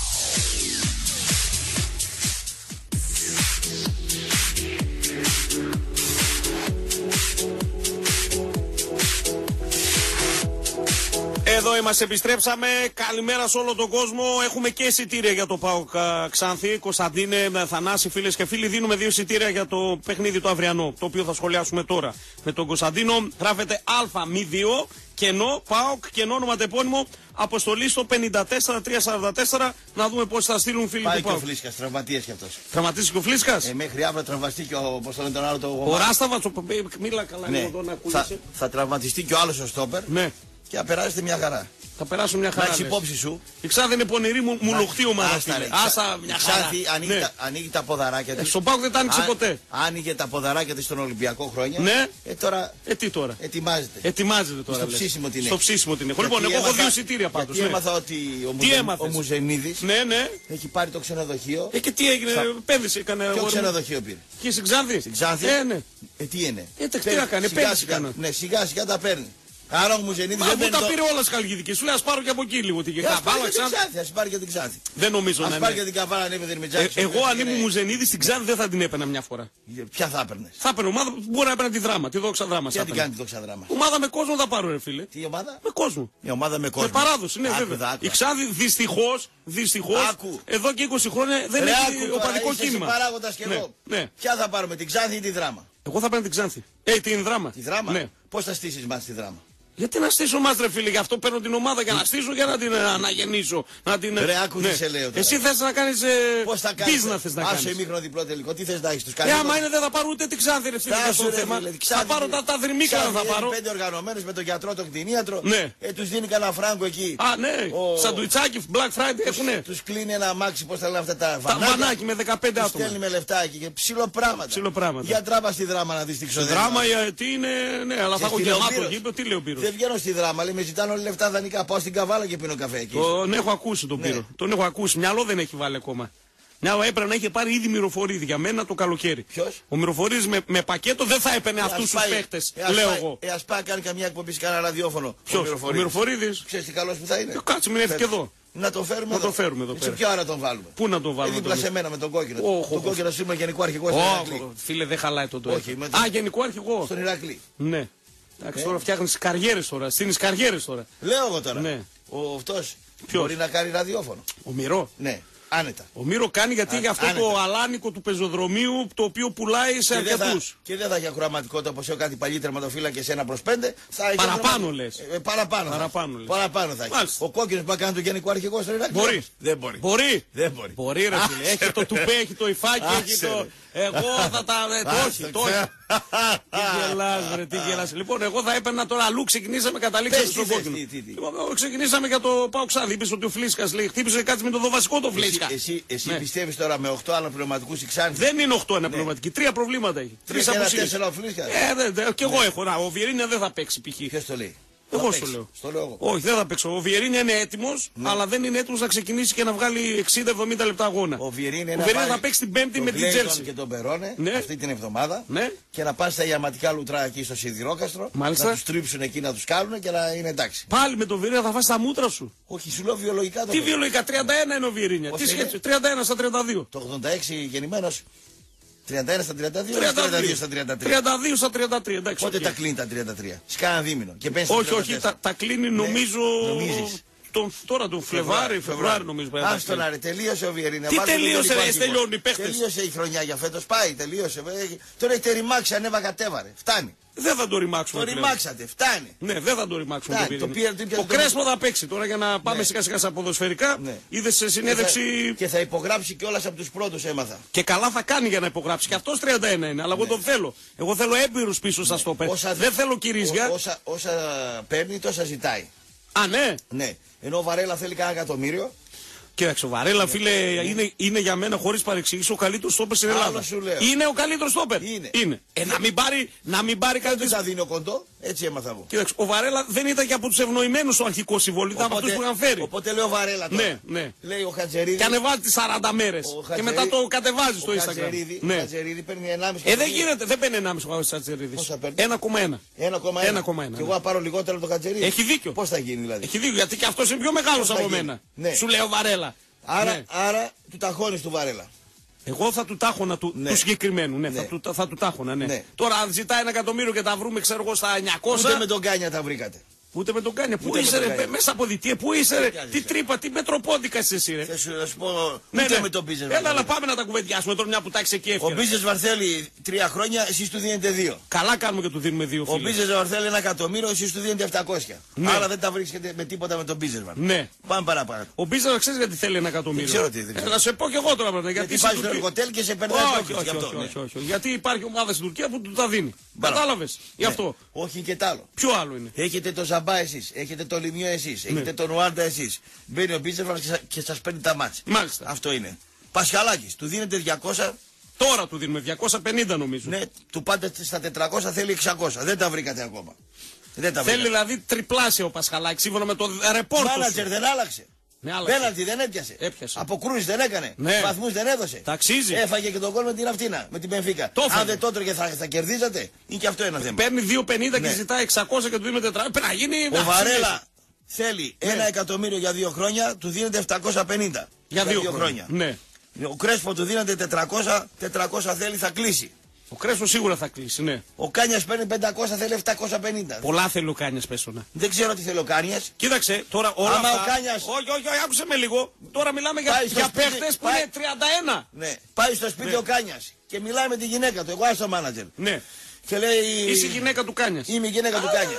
Εδώ είμαστε, επιστρέψαμε. Καλημέρα σε όλο τον κόσμο. Έχουμε και εισιτήρια για το ΠΑΟΚ Ξάνθη. Κωνσταντίνε, Θανάση, φίλες και φίλοι, δίνουμε 2 εισιτήρια για το παιχνίδι το αυριανό, το οποίο θα σχολιάσουμε τώρα με τον Κωνσταντίνο. Γράφεται Α02, κενό, ΠΑΟΚ, κενό ονοματεπώνυμο, αποστολή στο 54344. Να δούμε πώς θα στείλουν φίλοι του ΠΑΟΚ. Πάει και ο Φλίσκας, τραυματίες κι αυτός. Τραυματίστηκε και ο Φλίσκας. Μέχρι αύριο τραυματιστεί και πώς το λένε τον άλλο το Ο Ράσταβατς, μίλα καλά, ναι. εδώ να ακούγεσαι. Θα τραυματιστεί και ο άλλος ο στόπερ. Ναι. Και θα περάσετε μια χαρά. Θα περάσουν μια χαρά. Να έχεις υπόψη σου. Η Ξάνθη είναι πονηρή, μου λοχτεί ομάδα. Άστα, μια χαρά. Ανοίγει τα ποδαράκια της. Στον ΠΑΟΚ δεν τα άνοιξε ποτέ. Άνοιγε τα ποδαράκια της στον Ολυμπιακό χρόνια. Ναι. Τώρα. Τι τώρα. Ετοιμάζεται τώρα. Στο ψήσιμο την έχει. Στο ψήσιμο την έχω. Λοιπόν, εγώ έχω 2 εισιτήρια πάντως. Έμαθα ότι ο Μουζενίδης έχει πάρει το ξενοδοχείο. Και τι έγινε, πέδησε, έκανε. Ποιο ξενοδοχείο πήρε. Και στην Ξάνθη. Στην Ξάνθη. Ναι. Τι είναι. Τι έκανε, πέδησε. Ναι, σιγά σιγά τα παίρνει. Άρα ο Μουζενίδης δεν τα πήρε όλα Σκαλγίδικες. Σου λέει, ας πάρω και από εκεί λίγο. Ας πάρει και την Ξάνθη. Δεν νομίζω να είναι. Ας πάρει και την Καβάλα αν έπαιρνε με Τζάκη. Εγώ αν ήμουν Μουζενίδης στην Ξάνθη δεν θα την έπαιρνα μια φορά. Ποια θα έπαιρνε. Θα έπαιρνε ομάδα που μπορεί να έπαιρνε τη Δράμα, τη Δόξα Δράμα. Τι θα την κάνει τη Δόξα Δράμα. Ομάδα με κόσμο θα πάρω, ρε φίλε. Τι ομάδα? Με κόσμο. Η ομάδα με κόσμο. Με παράδοση, ναι, βέβαια. Η Ξάνθη δυστυχώς εδώ και 20 χρόνια δεν έχει οπαδικό κίνημα. Παράγοντας και εγώ. Ποια θα πάρουμε, την Ξάνθη ή τη Δράμα? Εγώ θα παίρνω την Ξάνθη. Την Δράμα. Τη Δράμα. Πώς θα στήσεις μας τη Δράμα? Γιατί να στήσω μας, ρε φίλε, γι' αυτό παίρνω την ομάδα για να στήσω και να την αναγεννήσω. Ρε, άκου τι σε λέω τώρα. Εσύ θες να κάνεις πώς θα κάνεις, business θες να κάνεις. Άσε ημίχρονο διπλό τελικό, τι θες να έχεις τους κάνεις. Άμα είναι δεν θα πάρω ούτε την Ξάνθη, ρε φίλε, αυτό το θέμα. Θα πάρω τα δρυμίκρα θα πάρω. 5 οργανωμένους με τον γιατρό, τον κτηνίατρο. Ναι. Τους δίνει κανένα φράγκο εκεί. Α, ναι. Σαντουιτσάκι, Black Friday έχουνε. Τους κλείνει ένα αμάξι, πώς θα λένε αυτά τα βανάκι με 15 άτομα. Τους στέλνει με λεφτάκι και ψηλό πράγματα. Για τράβα στη Δράμα να δεις τι ξοδεύει. Δράμα τι είναι, ναι, αλλά θα έχω γεμάτο γήπεδο, τι λέει ο Πύρος. Δεν βγαίνω στη Δράμα. Με ζητάνε όλοι λεφτά δανεικά. Πάω στην Καβάλα και πίνω καφέ εκεί. Τον έχω ακούσει τον Πύρο. Τον έχω ακούσει. Μυαλό δεν έχει βάλει ακόμα. Μια έπρεπε να είχε πάρει ήδη Μυροφορίδη για μένα το καλοκαίρι. Ποιος? Ο Μυροφορίδης με πακέτο δεν θα έπαιρνε αυτούς τους παίχτες. Λέω εγώ. Ας πάει κάνει καμιά εκπομπή σε κανένα ραδιόφωνο. Ποιος? Ο Μυροφορίδης. Ξέρεις τι καλός που θα είναι. Κάτσε, μην έρθει και εδώ. Να το φέρουμε εδώ. Σε ποια ώρα τον βάλουμε. Πού να τον βάλουμε. Δίπλα σε μένα με τον κόκκινο. Τον κόκκινο σήμερα γενικό αρχηγό στον Ηρακλή. Φίλε, δεν χαλάει το τώρα. Α, γενικό αρχηγό. Στον Ηρακλή. Ναι. Εντάξει, τώρα φτιάχνεις καριέρες τώρα. Στείνεις καριέρες τώρα. Λέω εγώ τώρα. Ναι. Αυτός μπορεί να κάνει ραδιόφωνο. Ο Μυρό. Ναι. Άνετα. Ο Μύρο κάνει γιατί για αυτό το αλάνικο του πεζοδρομίου το οποίο πουλάει σε αρκετούς. Και δεν θα έχει ακροαματικότητα όπως έχω κάτι παλιοί τερματοφύλακες 1/5. Παραπάνω λες. Παραπάνω θα έχει. Ο κόκκινος που θα κάνει τον γενικό αρχηγό στον Ηρακλή. Μπορεί. Δεν μπορεί. Δεν μπορεί. Μπορεί ρε φίλε. Έχει το τουπέ, έχει το υφάκι, έχει το... Εγώ θα τα... Το όχι. Τι γελάς βρε, τι γελάς. Λοιπόν, εγώ θα έπαιρνα τώρα αλλού, ξεκινήσαμε, καταλήξαμε στο κόκκινο. Ξεκινήσαμε για το ΠΑΟΚ Ξάνθη. Είπες ότι ο Φλίσκας λέει, χτύπησε κάτι με το βασικό το Φλίσκα. Εσύ πιστεύεις τώρα με 8 αναπληρωματικούς η Ξάνθη? Δεν είναι 8 αναπληρωματικοί, 3 προβλήματα έχει. 3 απουσίες. Κι εγώ έχω. Ο Βιερίνια δεν θα παίξει π.χ. Ποιος το λέει? Εγώ σου λέω. Στο λέω εγώ. Όχι, δεν θα παίξω. Ο Βιερίνια είναι έτοιμος, αλλά δεν είναι έτοιμος να ξεκινήσει και να βγάλει 60-70 λεπτά αγώνα. Ο Βιερίνια θα παίξει την Πέμπτη με την Τζέλσι. Και τον Περόνε αυτή την εβδομάδα. Και να πάνε στα ιαματικά λουτρά εκεί στο Σιδηρόκαστρο. Μάλιστα. Να τους τρίψουν εκεί, να τους κάνουν και να είναι εντάξει. Πάλι με τον Βιερίνια θα φας τα μούτρα σου. Όχι, σου λέω βιολογικά το. Τι βιολογικά, 31 είναι ο Βιερίνια. Τι σχέση, 31 στα 32. Το 86 γεννημένος. 31 στα 32 ή 32 στα 33. 32 στα 33, εντάξει. Πότε τα κλείνει τα 33. Σκάνα δίμηνο. Και όχι, τα κλείνει νομίζω. Τώρα του Φλεβάρι νομίζω. Άστον άρε, τελείωσε ο Βιερίνια. Τι τελείωσε, τελειώνουν οι παίχτες. Τελείωσε η χρονιά για φέτος, πάει, τελείωσε. Τώρα έχετε ρημάξει, ανέβα κατέβαρε. Φτάνει. Δεν θα το ρημάξουμε. Το ρημάξατε, φτάνει. Ναι, δεν θα το ρημάξουμε. Ο Κρέσπο θα παίξει τώρα για να πάμε σιγά σιγά στα ποδοσφαιρικά. Είδε σε συνέντευξη. Και θα υπογράψει κιόλας από τους πρώτους, έμαθα. Και καλά θα κάνει για να υπογράψει. Και αυτός 31 είναι, αλλά εγώ τον θέλω. Εγώ θέλω έμπειρους πίσω στα στόπερ. Δεν θέλω κυρίσια. Όσα παίρνει, τόσα ζητάει. Α, ναι. Ναι. Ενώ ο Βαρέλα θέλει κανένα εκατομμύριο. Κοίταξε, ο Βαρέλα, φίλε, είναι για μένα χωρίς παρεξήγηση ο καλύτερος στόπερ στην Ελλάδα. Σου λέω. Είναι ο καλύτερος στόπερ. Είναι. Να μην πάρει κάτι. Δεν θα δίνει ο Κοντό, έτσι έμαθα εγώ. Κοίταξε, ο Βαρέλα δεν ήταν και από τους ευνοημένους στο αρχικό συμβόλαιο, ήταν από αυτούς που είχαν φέρει. Οπότε λέει ο Βαρέλα τώρα. Ναι, ναι. Λέει ο Χατζερίδης. Και ανεβάζει τις 40 μέρες. Και μετά το κατεβάζει στο Instagram. Ο Χατζερίδη παίρνει 1,5. Δεν γίνεται, δεν παίρνει 1,5 ο Χατζερίδης. Πόσα παίρνει? 1,1. 1,1. Και εγώ θα πάρω λιγότερο από τον Χατζερίδη. Έχει δίκιο. Πώς θα γίνει δηλαδή? Έχει δίκιο, γιατί και αυτός είναι πιο μεγάλος από μένα. Σου λέει ο Βαρέλα. Άρα του ταχώνεις του Βαρέλα. Εγώ θα του τάχωνα του συγκεκριμένου. Ναι, θα του τάχωνα, ναι. Τώρα αν ζητάει 1 εκατομμύριο και τα βρούμε, ξέρω εγώ, στα 900. Ούτε με τον Κάνια τα βρήκατε. Ούτε με τον Κάνια. Πού είσαι, ρε, μέσα από διτία, πού είσαι, ρε, τι τρύπα, τι μετροπόντικα είσαι εσύ, ρε. Θα σου πω, ούτε με τον Μπίζεσβαρ. Έλα, πάμε να τα κουβεντιάσουμε τώρα, μια που τάξει εκεί εύκαιρα. Ο Μπίζεσβαρ θέλει 3 χρόνια, εσείς του δίνετε 2. Καλά κάνουμε και του δίνουμε 2, φίλε. Ο Μπίζεσβαρ θέλει 1 εκατομμύριο, εσείς του δίνετε 700. Άρα δεν τα βρίσκετε με τίποτα με τον Μπίζεσβαρ. Ναι. Πάμε παραπάνω. Ο Μπίζεσβαρ ξέρει γιατί θέλει 1 εκατομμύριο. Ξέρω τι δεν. Να σε πω και εγώ τώρα, γιατί πάει στο εργοτέλ και σε περνάει όχι. Γιατί υπάρχει ομάδα στην Τουρκία που του τα δίνει. Κατάλαβε. Γι' αυτό. Όχι και τ' άλλο. Ποιο άλλο είναι? Έχετε το Ζαμπά εσείς, έχετε το Λιμιό εσείς, έχετε τον Ουάρντα εσείς. Μπαίνει ο Μπίζεσβαρ και σας παίρνει τα μάτια. Μάλιστα. Αυτό είναι. Πασχαλάκης, του δίνετε 200. Τώρα του δίνουμε 250 νομίζω. Ναι, του πάτε στα 400, θέλει 600. Δεν τα βρήκατε ακόμα. Θέλει δηλαδή τριπλάσια ο Πασχαλάκης σύμφωνα με το ρεπόρτο. Μάνατζερ δεν άλλαξε. Πέναλτι δεν έπιασε. Αποκρούσεις δεν έκανε. Βαθμούς δεν έδωσε. Ταξίζει. Έφαγε και τον γκολ με την Αυτίνα, με την Μπενφίκα. Αν δεν το έτρωγε θα κερδίζατε. Είναι και αυτό ένα θέμα. Παίρνει 2,50 και ζητάει 600 και του δίνουμε 400. Πρέπει να γίνει. Ο Βαρέλα θέλει 1 εκατομμύριο για 2 χρόνια, του δίνεται 750. Για 2 χρόνια. Ναι. Ο Κρέσπο του δίνεται 400 θέλει, θα κλείσει. Ο Κρέσπο σίγουρα θα κλείσει, ναι. Ο Κάνιας παίρνει 500, θέλει 750. Πολλά θέλει ο Κάνιας, πέσω να. Δεν ξέρω τι θέλει ο Κάνιας. Κοίταξε, τώρα όλα άμα αυτά... ο Κάνιας... Όχι, άκουσε με λίγο. Τώρα μιλάμε για παίχτες που είναι 31. Ναι, πάει στο σπίτι ο Κάνιας και μιλάει με τη γυναίκα του. Εγώ είμαι στο μάνατζερ. Ναι. Και λέει... Είσαι η γυναίκα του Κάνιας. Είμαι η γυναίκα του Κάνιας.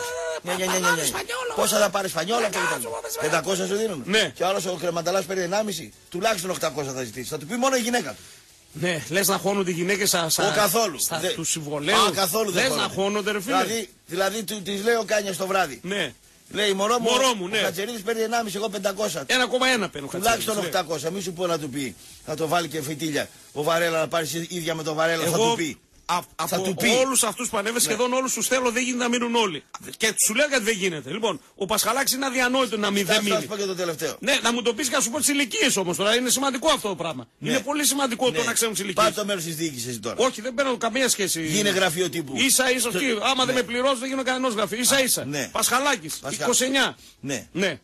Πόσα θα πάρει Σπανιόλα, 500 σου δίνουν. Ναι. Και άλλο ο κρεματαλάς παίρνει 1,5, τουλάχιστον 800 θα ζητήσει. Θα του πει μόνο η γυναίκα του. Ναι, λες να χώνονται οι γυναίκες καθόλου. του συμβολέου. Καθόλου δεν λες να χώνονται, ρε φίλε. Δηλαδή της λέει ο Κάνιας το βράδυ. Ναι. Λέει μωρό μου, ναι. Ο Χατζερίδης παίρνει 1,5, εγώ 500. 1,1 παίρνει ο Χατζερίδης. Τουλάχιστον 800. Μη σου πω να του πει. Να το βάλει και φυτίλια. Ο Βαρέλα να πάρει ίδια με τον Βαρέλα. Θα του πει. Από όλους αυτούς που ανέβες, σχεδόν όλους τους θέλω, δεν γίνεται να μείνουν όλοι. Και σου λέω γιατί δεν γίνεται. Λοιπόν, ο Πασχαλάκης είναι αδιανόητο να μην δεν μείνει. Θα σου πω και το τελευταίο. Ναι, να μου το πεις και να σου πω τις ηλικίες όμως τώρα. Είναι σημαντικό αυτό το πράγμα. Ναι. Είναι πολύ σημαντικό το να ξέρουν τις ηλικίες. Πάρ' το μέρος της διοίκησης τώρα. Όχι, δεν παίρνω καμία σχέση. Γίνε γραφείο τύπου. Ίσα-ίσα, άμα δεν με πληρώσει, δεν γίνω κανένας γραφείο. Ίσα-ίσα. Πασχαλάκης, 29. Ναι.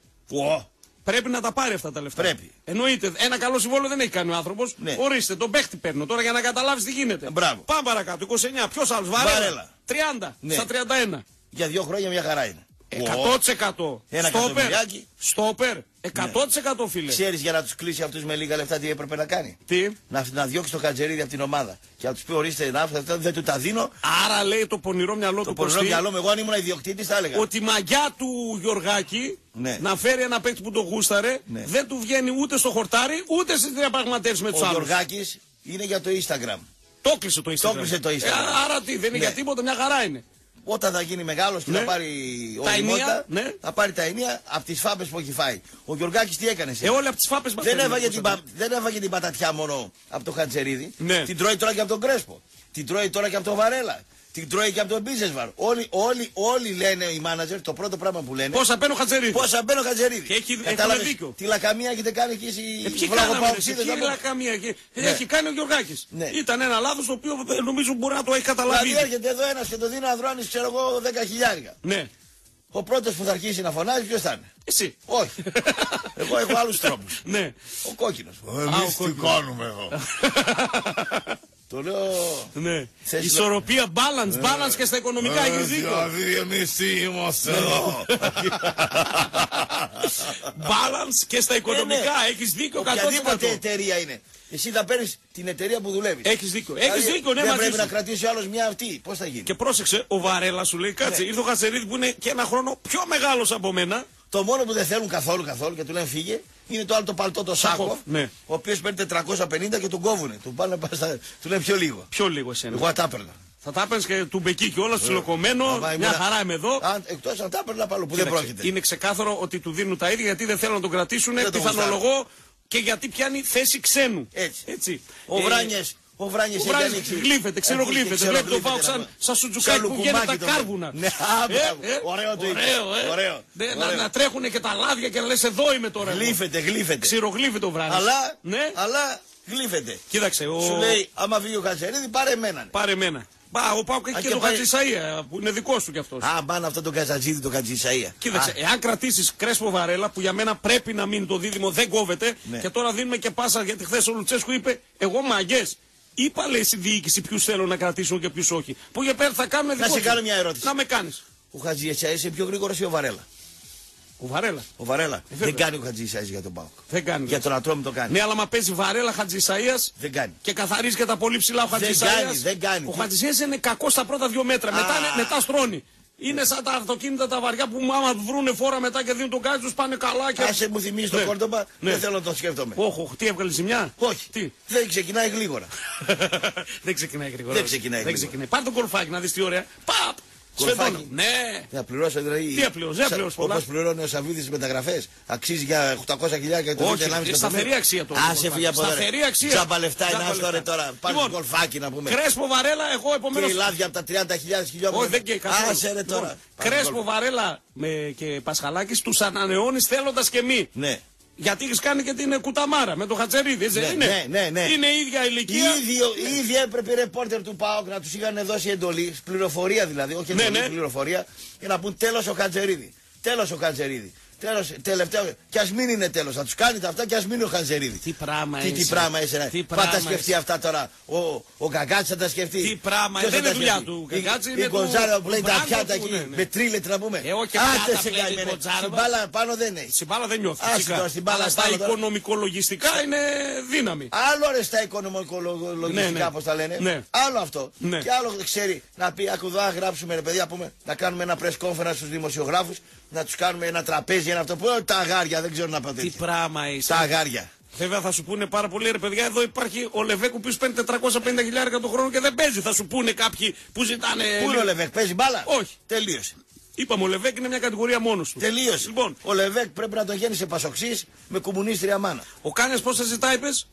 Πρέπει να τα πάρει αυτά τα λεφτά. Πρέπει. Εννοείται. Ένα καλό συμβόλαιο δεν έχει κάνει ο άνθρωπος. Ναι. Ορίστε, τον παίχτη παίρνω τώρα για να καταλάβεις τι γίνεται. Μπράβο. Πάμε παρακάτω. 29. Ποιος άλλος? Βαρέλα. 30. Ναι. Στα 31. Για 2 χρόνια μια χαρά είναι. 100%. Ένα Στόπερ. 100% φίλε. Ξέρεις για να τους κλείσει αυτούς με λίγα λεφτά τι έπρεπε να κάνει? Τι? Να διώξει το Χατζερίδη από την ομάδα. Και να τους πει ορίστε δεν του τα δίνω. Άρα λέει το πονηρό μυαλό του. Το πονηρό μυαλό μου, εγώ αν ήμουν ιδιοκτήτης θα έλεγα. Ότι η μαγιά του Γιωργάκη να φέρει ένα παίκτη που το γούσταρε δεν του βγαίνει ούτε στο χορτάρι ούτε στις διαπραγματεύσεις με τους άλλους. Ο Γιωργάκης είναι για το Instagram. Το κλείσε το Instagram. Άρα τι, δεν είναι για τίποτα, μια χαρά είναι. Όταν θα γίνει μεγάλος και θα πάρει οριμότητα, θα πάρει τα ενία από τις φάπες που έχει φάει. Ο Γιωργάκης τι έκανε? Όλοι από τις φάπες μας δεν έφαγε την πατατιά μόνο από το Χατζερίδη. Την τρώει τώρα και από τον Κρέσπο. Την τρώει τώρα και από τον Βαρέλα. Την τρώει και από τον Μπίζεσβαρ. Όλοι λένε οι μάνατζερ το πρώτο πράγμα που λένε. Πόσα παίρνει ο Χατζερίδης. Πόσα παίρνει ο Χατζερίδης. Έχει δίκιο. Τη λακαμία έχετε κάνει εκεί οι βλαγοπαοξίδες. Τι λακαμία. Έχει κάνει ο Γιωργάκης. Ήταν ένα λάθος το οποίο νομίζω μπορεί να το έχει καταλάβει. Δηλαδή έρχεται εδώ ένας και το δίνει Ανδρώνης, ξέρω εγώ, 10.000. Ναι. Ο πρώτος που θα αρχίσει να φωνάζει ποιος θα είναι? Εσύ. Όχι. Εγώ έχω άλλους τρόπους. Ναι. Ο κόκκινος. Εμείς τι κάνουμε εδώ? Το λέω. Ναι. Ισορροπία, balance και στα οικονομικά έχεις δίκιο. Δηλαδή εμείς τι είμαστε εδώ? Balance και στα οικονομικά έχεις δίκιο. Οποιαδήποτε εταιρεία είναι. Εσύ θα παίρνεις την εταιρεία που δουλεύεις. Έχεις δίκιο. Έχεις δίκιο, ναι, δεν πρέπει να κρατήσει άλλος μια αυτή. Πώς θα γίνει? Και πρόσεξε, ο Βαρέλα σου λέει κάτσε. Ήρθε ο Χατζερίδης που είναι και ένα χρόνο πιο μεγάλος από μένα. Το μόνο που δεν θέλουν καθόλου και του λένε φύγε είναι το άλλο το παλτό το Σάκο. Ναι. Ο οποίος παίρνει 450 και τον κόβουνε. Του λένε πιο λίγο. Πιο λίγο εσένα. Εγώ τα έπαιρνα. Θα τα έπαιρνες και του Μπεκί και όλα ψιλοκομμένο. Μια χαρά είμαι εδώ. Εκτός αν τα έπαιρνα πάλι που δεν πρόκειται. Είναι ξεκάθαρο ότι του δίνουν τα ίδια γιατί δεν θέλουν να τον κρατήσουν. Πιθανολογώ και γιατί πιάνει θέση ξένου. Έτσι. Ο Βράνιες έχει ανοίξει. Γλύφεται, ξερογλύφεται. Βλέπει τον Πάοκ σαν σουτζουκάκι που βγαίνει τα κάρβουνα. Ναι, ωραίο το είπε. Να τρέχουν και τα λάδια και να λες εδώ είμαι τώρα. Γλύφεται. Ξερογλύφεται ο Βράνιες. Αλλά γλύφεται. Κοίταξε. Σου λέει άμα βγει ο Χατζερίδη πάρε εμένα. Πάρε εμένα. Ο Πάοκ έχει και τον Χατζησαΐα που είναι δικό του κι αυτό. Πάνε αυτό τον Καζατζίδη, τον Χατζησαΐα. Κοίταξε, εάν κρατήσει Κρέσπο Βαρέλα που για μένα πρέπει να μείνει το δίδυμο, δεν κόβεται. Και τώρα δίνουμε και πάσα γιατί χθε ο Λουτσέσκου είπε: εγώ μαγκές. Είπα λέει στη διοίκηση ποιου θέλω να κρατήσουν και ποιου όχι. Που για πέρα θα κάνουμε δικό. Να σε κάνω μια ερώτηση. Να με κάνει. Ο Χατζησαΐα είναι πιο γρήγορο ή ο Βαρέλα? Ο Βαρέλα. Δεν κάνει ο Χατζησαΐας για τον Πάοκ. Δεν κάνει. Για τον Ατρόμητο το κάνει. Ναι, αλλά μα παίζει Βαρέλα Χατζησαΐας. Δεν κάνει. Και καθαρίζει και τα πολύ ψηλά ο Χατζησαΐας. Δεν κάνει. Ο Χατζησαΐας είναι κακό στα πρώτα 2 μέτρα. Μετά στρώνει. Είναι σαν τα αυτοκίνητα τα βαριά που άμα βρούνε φόρα μετά και δίνουν τον κάτι τους πάνε καλά. Και... Άσε μου θυμίζει το Κόρντομπα, δεν θέλω να το σκέφτομαι. Όχι, τι έβγαλε ζημιά. Όχι. Τι? Δεν ξεκινάει γλίγορα. Δεν ξεκινάει γρήγορα. Δεν ξεκινάει γρήγορα. Πάρ' τον κορφάκι να δεις τι ωραία. Παπ! Κορφάκι. Ναι. Θα πληρώσω δηλαδή. Τι απλήρω, όπως πληρώνει ο Σαββίδης τις μεταγραφές. Αξίζει για 800.000 και το 1,5 σταθερή αξία τώρα. Άσε φύγει από τώρα. Σταθερή αξία. Τζάμπα λεφτά είναι τώρα. Πάρει το κορφάκι να πούμε. Κρέσπο Βαρέλα, εγώ επομένως. Και λάδια από τα 30.000 χιλιόμετρα. Όχι, δεν και καθόλου. Άσε ρε τώρα. Κρέσπο Βαρέλα και Πασχαλάκης τους ανανεώνεις θέλοντας και μη. Ναι. Γιατί έχεις κάνει και την κουταμάρα με τον Χατζερίδη, ναι. Είναι η ίδια ηλικία. Ήδη έπρεπε οι ρεπόρτερ του ΠΑΟΚ να τους είχαν δώσει εντολή, πληροφορία δηλαδή, όχι εντολή, πληροφορία, για να πούν τέλος ο Χατζερίδη. Τέλος ο Χατζερίδη. Τέλος, τελευταίο. Κι ας μην είναι τέλος. Θα τους κάνει τα αυτά και ας μείνει ο Χατζερίδη. Τι πράγμα είσαι. Τι πράγμα είσαι. Θα τα σκεφτεί αυτά τώρα. Ο Γκαγκάτση θα τα σκεφτεί. Τι πράγμα. Δεν είναι δουλειά του. Η Γκοντζάρα που λέει τα πιάτα εκεί. Με τρίλετρα να πούμε. Άντε σε καημένε. Στην μπάλα πάνω δεν έχει. Στην μπάλα δεν νιώθει. Αλλά στα οικονομικολογιστικά είναι δύναμη. Άλλο ρε στα οικονομικολογιστικά όπως τα λένε. Άλλο αυτό. Και άλλο ξέρει να πει ακουδά γράψουμε ρε παιδιά να κάνουμε ένα press conference στους δημοσιογράφους. Να τους κάνουμε ένα τραπέζι, ένα αυτό που τα αγάρια, δεν ξέρω να πω τέτοια. Τι πράγμα είσαι. Τα αγάρια. Βέβαια θα σου πούνε πάρα πολύ ρε παιδιά, εδώ υπάρχει ο Λεβέκ που παίρνει 450.000 το χρόνο και δεν παίζει. Θα σου πούνε κάποιοι που ζητάνε. Πού είναι ο Λεβέκ, παίζει μπάλα? Όχι. Τελείωσε. Είπαμε ο Λεβέκ είναι μια κατηγορία μόνος του. Τελείωσε. Λοιπόν, ο Λεβέκ πρέπει να τον γέννησε πασοξής με κομμουνίστρια μάνα. Ο Κάνιας πώς θα ζητάει, πες?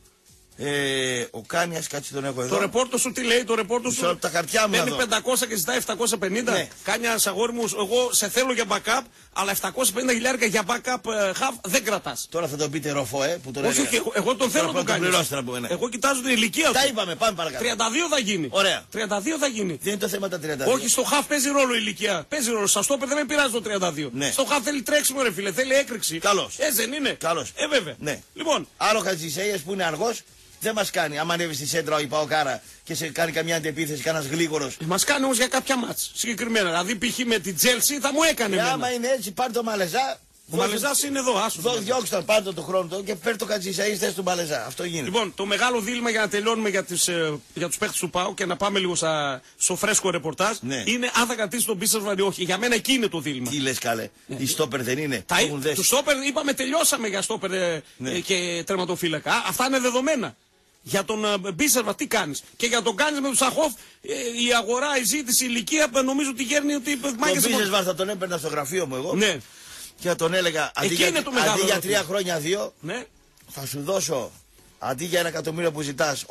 Ο Κάνιας, κάτσε τον έχω εδώ. Το ρεπόρτο σου τι λέει, το ρεπόρτο σου. Τα χαρτιά μου παίρνει 500 και ζητάει 750. Ναι. Κάνιας αγόρι μου, εγώ σε θέλω για backup, αλλά 750.000 για backup half δεν κρατάς. Τώρα θα τον πείτε ροφό, που τον όχι, εγώ τον θέλω τον Κάνιας. Εγώ κοιτάζω την ηλικία του. Τα είπαμε, πάμε παρακάτω. 32 θα γίνει. Ωραία. 32 θα γίνει. Δεν είναι το θέμα τα 32. Όχι, στο half παίζει ρόλο η ηλικία. Παίζει ρόλο. Στα στόπερ δεν με πειράζει το 32. Ναι. Στο half θέλει τρέξιμο, ρε φίλε, θέλει έκρηξη. Καλώς. Δεν είναι. Καλώς. Βέβαια. Ναι. Λοιπόν. Άλλο Χατζησαΐας που είναι αργός. Δεν μας κάνει. Άμα ανέβει στη σέντρα η Παοκάρα και σε κάνει καμιά αντεπίθεση, κανένας γλίγορος. Μας κάνει όμως για κάποια μάτς συγκεκριμένα. Δηλαδή π.χ. με την Τζέλσι θα μου έκανε. Άμα είναι έτσι, πάρ' το Μαλεζά. Ο Μαλεζάς είναι εδώ, άσου. Διώξτε τον, πάρ' το χρόνο του και φέρ' το Χατζησαΐας θέση του Μαλεζά. Αυτό γίνεται. Λοιπόν, το μεγάλο δίλημμα για να τελειώνουμε για τους παίχτες του ΠΑΟ και να πάμε λίγο στο φρέσκο ρεπορτάζ είναι αν θα κρατήσει τον Μπίσεσβαρ ή όχι. Για μένα εκεί είναι το δίλημμα. Τι λες καλέ, οι στόπερ δεν είναι. Του στόπερ είπαμε τελειώσαμε για στόπερ και τερματοφύλακα. Αυτά είναι δεδομένα. Για τον Μπίσεσβαρ τι κάνεις. Και για τον κάνεις με τον Σαχόφ η αγορά, η ζήτηση, η ηλικία νομίζω ότι γέρνει ότι. Τον Μπίσεσβαρ θα τον έπαιρνα στο γραφείο μου εγώ. Ναι. Και θα τον έλεγα αντί για 3 χρόνια 2 θα σου δώσω αντί για 1 εκατομμύριο που ζητάς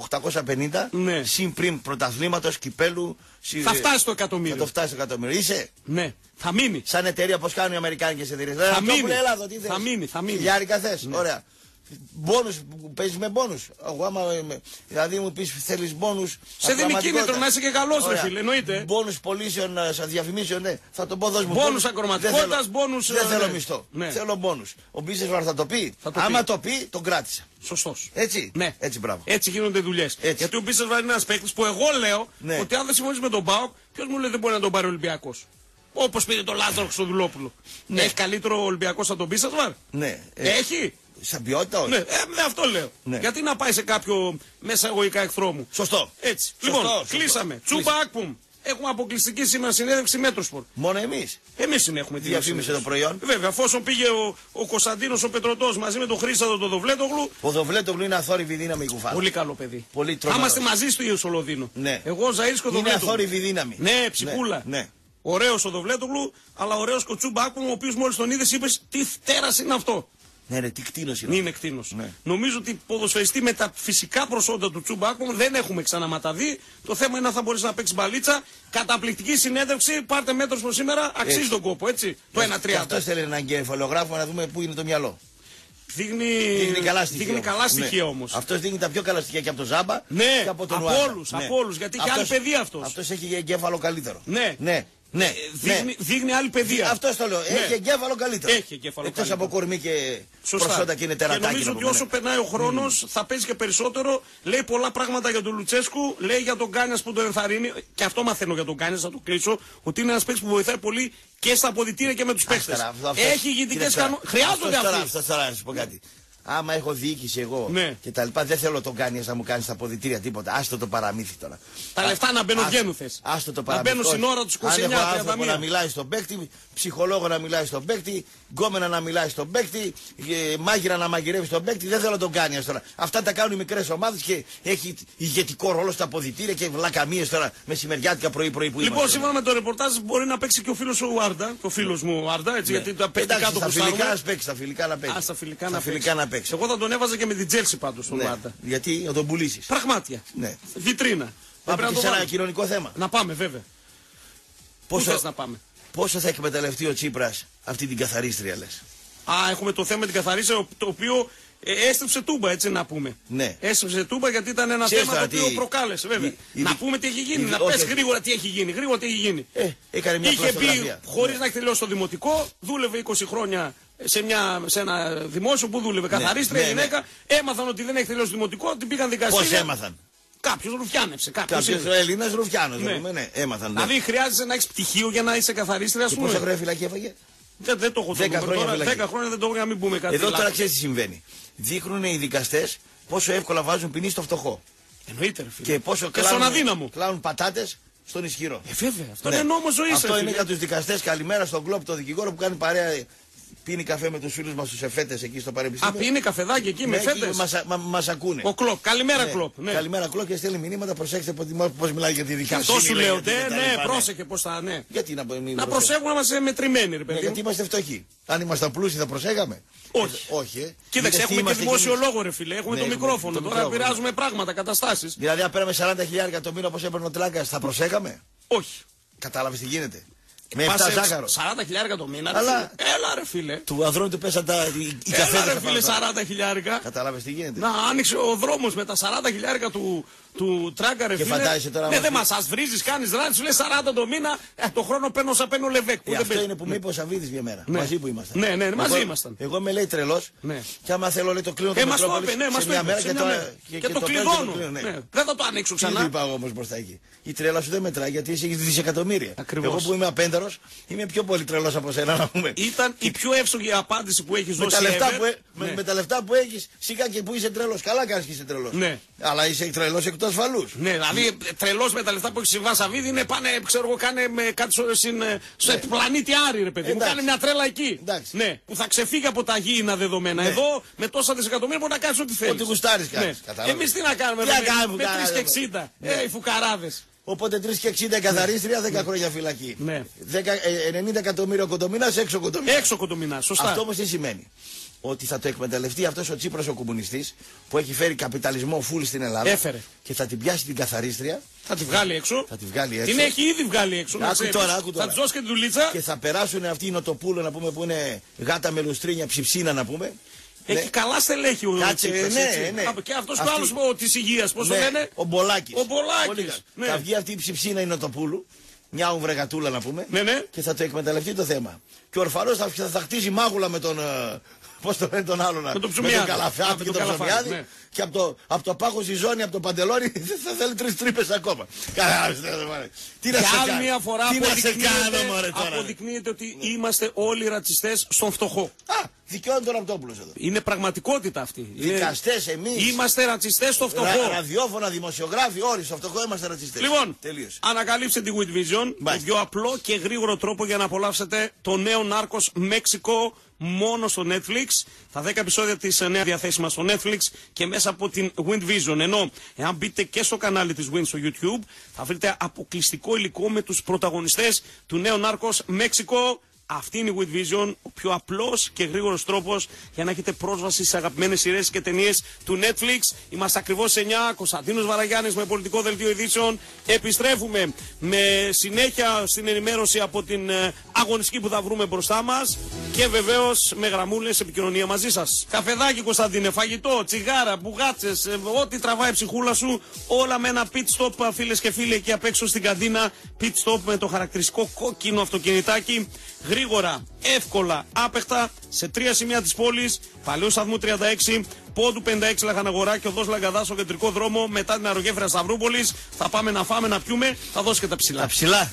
850 συν πριν πρωταθλήματος, κυπέλου. Θα φτάσει στο εκατομμύριο. Θα το φτάσει στο εκατομμύριο. Είσαι. Ναι. Θα μείνει. Σαν εταιρεία πως κάνουν οι αμερικάνικες εταιρείες. Θα μείνει. Θα μείνει. Χιλιάρικα θες. Ωραία. Μπόνους, παίζεις με μπόνους. Δηλαδή μου πεις θέλεις μπόνους. Σε δίνει κίνητρο να είσαι και καλός ρε φίλε, εννοείται. Μπόνους πωλήσεων, διαφημίσεων, ναι. Θα τον πω δώσ' μου μπόνους ακροματικότητας, μπόνους. Δεν θέλω μισθό. Θέλω μπόνους. Ο Μπίσεσβαρ θα το πει. Άμα το πει, τον κράτησα. Σωστός. Έτσι. Ναι. Έτσι, μπράβο. Έτσι γίνονται δουλειές. Γιατί ο Μπίσεσβαρ είναι ένας παίκτης που εγώ λέω ότι αν δεν συμφωνείς με τον ΠΑΟΚ, ποιος μου λέει δεν μπορεί να τον πάρει ο Ολυμπιακός. Όπως πήρε τον Λάζαρο Χρυστοδουλόπουλο. Έχει καλύτερο Ολυμπιακός από τον Μπίσεσβαρ. Ναι. Έχει. Σαν ποιότητα, όχι. Ναι, αυτό λέω. Ναι. Γιατί να πάει σε κάποιο μέσα εγωικά εχθρό μου. Σωστό. Έτσι. Λοιπόν, κλείσαμε. Τσούμπα Ακπουμ. Έχουμε αποκλειστική σήμερα συνέντευξη Μέτροσπορ. Μόνο εμείς. Εμείς την έχουμε τη Διαφήμισε το προϊόν. Βέβαια, εφόσον πήγε ο Κωνσταντίνος ο Πετρωτός μαζί με τον Χρήσταδο τον Δοβλέτογλου. Ο Δοβλέτογλου είναι αθόρυβη δύναμη κουφά. Πολύ καλό παιδί. Πολύ θα τρομερός. είμαστε μαζί στο Ιωσολοδίνο. Ναι. Εγώ, ο Ζαΐρης και ο Είναι Δοβλέτογλου. αθόρυβη δύναμη. Ναι, ψυχούλα. Ναι. Ωραίος ο Δοβλέτογλου, αλλά ωραίος και ο Τσούμπακου, ο οποίος μόλις τον είδες είπες τι φτέρας είναι αυτό. Ναι, ρε, τι κτίνος είναι. Είναι κτίνος. Ναι. Νομίζω ότι ποδοσφαιριστή με τα φυσικά προσόντα του Τσούμπακου δεν έχουμε ξαναματαδεί. Το θέμα είναι αν θα μπορείς να παίξει μπαλίτσα. Καταπληκτική συνέντευξη. Πάρτε Μέτροσπορ σήμερα. Αξίζει τον κόπο, έτσι. Το 1-30. Αυτό θέλει έναν εγκεφαλογράφο να δούμε πού είναι το μυαλό. Δείχνει καλά στοιχεία, όμως. Αυτός δείχνει τα πιο καλά στοιχεία και από το Ζάμπα ναι, και από τον από Ουάρτα. όλους. Γιατί έχει άλλη παιδεία αυτός. Αυτός έχει εγκέφαλο καλύτερο. Ναι. Ναι. Δείχνει άλλη παιδεία. Αυτό το λέω. Ναι. Έχει εγκέφαλο καλύτερο. Έχει εγκέφαλο Εκτός καλύτερο. από κορμί και προσόντα και είναι τερατάκι. Και νομίζω ότι όσο περνάει ο χρόνος θα παίζει και περισσότερο. Λέει πολλά πράγματα για τον Λουτσέσκου. Λέει για τον Κάνιας που τον ενθαρρύνει. Και αυτό μαθαίνω για τον Κάνιας, θα το κλείσω. Ότι είναι ένας παίκτης που βοηθάει πολύ και στα αποδυτήρια και με τους παίκτες. Έχει ηγετικές κανόνες. Χρειάζονται αυτοί. Αυτό τώρα να σου πω κάτι. Άμα έχω διοίκηση εγώ ναι. και τα λοιπά, δεν θέλω τον Κάνιας να μου κάνει στα αποδυτήρια τίποτα. Άστο το παραμύθι τώρα. Τα λεφτά να μπαίνουν βγαίνουν θες. Άστο το να παραμύθι. μπαίνουν στην ώρα του 29-31. Αν έχω άνθρωπο να μιλάει στον παίκτη, ψυχολόγο να μιλάει στον παίκτη, γκόμενα να μιλάει στον παίκτη, μάγειρα να μαγειρεύει στον παίκτη, δεν θέλω τον Κάνιας τώρα. Αυτά τα κάνουν οι μικρές ομάδες και έχει ηγετικό ρόλο στα αποδυτήρια και βλακαμίες τώρα μεσημεριάτικα πρωί-πρωί που λοιπόν, σύμφωνα με το ρεπορτάζ μπορεί να παίξει και ο φίλος ο Άρντα, ο φίλος μου ο Άρντα, έτσι, γιατί τα παιχτικά του φιλικά στα φιλικά να παίξει. Στα φιλικά να παίξει. Εγώ θα τον έβαζα και με την Τζέλσι πάντως τον Άρντα. Γιατί να τον πουλήσεις. Πραγματιά. Ναι. Βιτρίνα. Πάμε και σε ένα κοινωνικό θέμα. Να πάμε βέβαια. Πού θες να πάμε. Πόσο θα εκμεταλλευτεί ο Τσίπρας αυτή την καθαρίστρια λες. Έχουμε το θέμα την καθαρίστρια το οποίο έστρεψε τούμπα, έτσι να πούμε. Ναι. Έστρεψε τούμπα γιατί ήταν ένα θέμα το οποίο προκάλεσε, βέβαια. Να πούμε τι έχει γίνει, να πες γρήγορα τι έχει γίνει. Γρήγορα τι έχει γίνει. Έκανε μια είχε πει χωρίς να έχει τελειώσει το δημοτικό, δούλευε 20 χρόνια σε ένα δημόσιο που δούλευε καθαρίστρια γυναίκα. Έμαθαν ότι δεν έχει τελειώσει το δημοτικό, την πήγαν δικαστήρια. Πώς έμαθαν. Κάποιος ρουφιάνεψε. Κάποιος Έλληνας ρουφιάνος. Έμαθαν. Δηλαδή χρειάζεται να έχεις πτυχίο για να είσαι καθαρίστρια, ας πούμε. Πόσα χρόνια φυλακή έφαγε. Δεν το έχω 10 χρόνια δεν το έχω για να μην πούμε κάτι. Εδώ τώρα ξέρεις τι συμβαίνει. Δείχνουν οι δικαστές πόσο εύκολα βάζουν ποινή στο φτωχό. Εννοείται, ρε φίλε. Και πόσο κλάνουν πατάτες στον ισχυρό. Βέβαια, αυτό είναι νόμος ζωής. Αυτό είναι για τους δικαστές. Καλημέρα στον Κλόπ, το δικηγόρο που κάνει παρέα. Πίνει καφέ με τους φίλους μας τους εφέτες εκεί στο πανεπιστήμιο. Πίνει καφεδάκι εκεί με εφέτες. Μας ακούνε. Ο Κλόπ, καλημέρα Κλόπ. Ναι. Καλημέρα Κλόπ και στέλνει μηνύματα. Προσέξτε πώς μιλάει για τη δικαιοσύνη. Αυτό σου λέω, ναι, πρόσεχε πώς θα, ναι. Γιατί να προσέχουμε να είμαστε μετρημένοι, ρε παιδί. Γιατί είμαστε φτωχοί. Αν ήμασταν πλούσιοι θα προσέχαμε. Όχι. Κοίταξε, έχουμε και δημόσιο λόγο, ρε φίλε. Έχουμε το μικρόφωνο. Τώρα επηρεάζουμε πράγματα, καταστάσεις. Δηλαδή, αν παίρναμε 40.000 το μήνα όπως έπαιρνε ο Τλάκας, θα προσέχαμε. Όχι. Κατάλαβες τι γίνεται. Με 7 ζάχαρο. 40.000 το μήνα. Αλλά... Έλα ρε φίλε. Του ανδρώνου του πέσαν οι καφέδες. Έλα ρε φίλε 40.000. Κατάλαβες τι γίνεται. Να άνοιξε ο δρόμος με τα 40.000 του Τράγκα ρε φίλε. Ναι, δεν μας βρίζεις, κάνεις δράση, σου λέει 40 το μήνα, το χρόνο παίρνω σαν παίρνω Λεβέκ. Αυτό είναι που με είπε ο Σαββίδης μια μέρα. Μαζί που ήμασταν. Ναι, μαζί ήμασταν. Εγώ με λέει τρελός και άμα θέλω λέει το κλείνω το Μετρόπολης σε μια μέρα και το κλειδώνω. Δεν θα το ανοίξω ξανά. Τι είπα όμως μπροστά εκεί. Η τρέλα σου δεν μετράει γιατί εσύ έχεις δισεκατομμύρια. Εγώ που είμαι απέντερος είμαι πιο πολύ τρελός από σένα να πούμε. Ήταν η πιο εύστοχη απάντηση που έχεις δώσει. Με τα λεφτά που έχεις, σιγά και που είσαι τρελός. Καλά κάνεις και είσαι τρελός. Αλλά είσαι τρελός εκ του ασφαλούς. Ναι, δηλαδή τρελός με τα λεφτά που έχεις συμβάσει Σαββίδη είναι πάνε, ξέρω εγώ, κάνε με κάτι σε πλανήτη Άρη, ρε παιδί μου. Κάνε μια τρέλα εκεί. Ναι, που θα ξεφύγει από τα γήινα δεδομένα. Εδώ με τόσα δισεκατομμύρια μπορεί να κάνεις ό,τι θέλεις. Ό,τι γουστάρεις κάνεις. Εμείς τι να κάνουμε με 3,60. Οι φουκαράδες. Οπότε 3,60 καθαρίστρια, 10 χρόνια φυλακή. 90 εκατομμύρια κοντομινάς, έξω κοντομινάς. Έξω κοντομινάς, σωστά. Αυτό όμως τι σημαίνει. Ότι θα το εκμεταλλευτεί αυτός ο Τσίπρας ο κομμουνιστής που έχει φέρει καπιταλισμό φουλ στην Ελλάδα. Έφερε. Και θα την πιάσει την καθαρίστρια. Θα τη βγάλει έξω. Την έχει ήδη βγάλει έξω. Άκου τώρα. Θα τη δώσει και τη δουλίτσα. Και θα περάσουν αυτοί οι νοτοπούλοι να πούμε που είναι γάτα με λουστρίνια ψιψίνα να πούμε. Έχει καλά στελέχη ο Τσίπρας. Ναι. Και αυτός που άλλος της υγείας, πώς το λένε. Ο Μπολάκης. Θα βγει αυτή η ψιψίνα η νοτοπούλου. Μια ουβρεγατούλα να πούμε. Και θα το εκμεταλλευτεί το θέμα. Και ο Ορφανός θα χτίζει μάγουλα με τον. Πώς το λένε τον άλλον. Με τον Καλαφιάδη και τον Ψωμιάδη. Και από το πάχο στη ζώνη, από το παντελόνι, θα θέλει 3 τρύπες ακόμα. Τι να σε κάνω. Άλλη μια φορά αποδεικνύεται ότι είμαστε όλοι ρατσιστές στον φτωχό. Δικαιώνει τον Ραπτόπουλος εδώ. Είναι πραγματικότητα αυτή. Δικαστές εμείς. Είμαστε ρατσιστές στο φτωχό. Ραδιόφωνα, δημοσιογράφοι, όλοι στο φτωχό είμαστε ρατσιστές. Λοιπόν, τελείωσε. Ανακαλύψτε τη Wit Vision, τον πιο απλό και γρήγορο τρόπο για να απολαύσετε το νέο Νάρκος Μέξικο μόνο στο Netflix. Τα 10 επεισόδια της νέα διαθέσιμα στο Netflix και μέσα από την Wit Vision. Ενώ, εάν μπείτε και στο κανάλι της Win στο YouTube, θα βρείτε αποκλειστικό υλικό με τους πρωταγωνιστές του νέου Νάρκος Μέξικο. Αυτή είναι η Wit Vision, ο πιο απλός και γρήγορος τρόπος για να έχετε πρόσβαση στις αγαπημένες σειρές και ταινίες του Netflix. Είμαστε ακριβώς 9, Κωνσταντίνος Βαραγιάννης με πολιτικό δελτίο ειδήσεων. Επιστρέφουμε με συνέχεια στην ενημέρωση από την αγωνιστική που θα βρούμε μπροστά μας και βεβαίως με γραμμούλες επικοινωνία μαζί σας. Καφεδάκι Κωνσταντίνε, φαγητό, τσιγάρα, μπουγάτσες, ό,τι τραβάει ψυχούλα σου, όλα με ένα pit stop, φίλες και φίλοι, εκεί απ' έξω στην καντίνα. Pit stop με το χαρακτηριστικό κόκκινο αυτοκινητάκι. Γρήγορα, εύκολα, άπεχτα σε 3 σημεία της πόλης. Παλαιού σταθμού 36, πόντου 56 Λαχαναγορά και οδός Λαγκαδά στο κεντρικό δρόμο. Μετά την αερογέφυρα Σταυρούπολης. Θα πάμε να φάμε, να πιούμε. Θα δώσει και τα ψηλά. Τα ψηλά.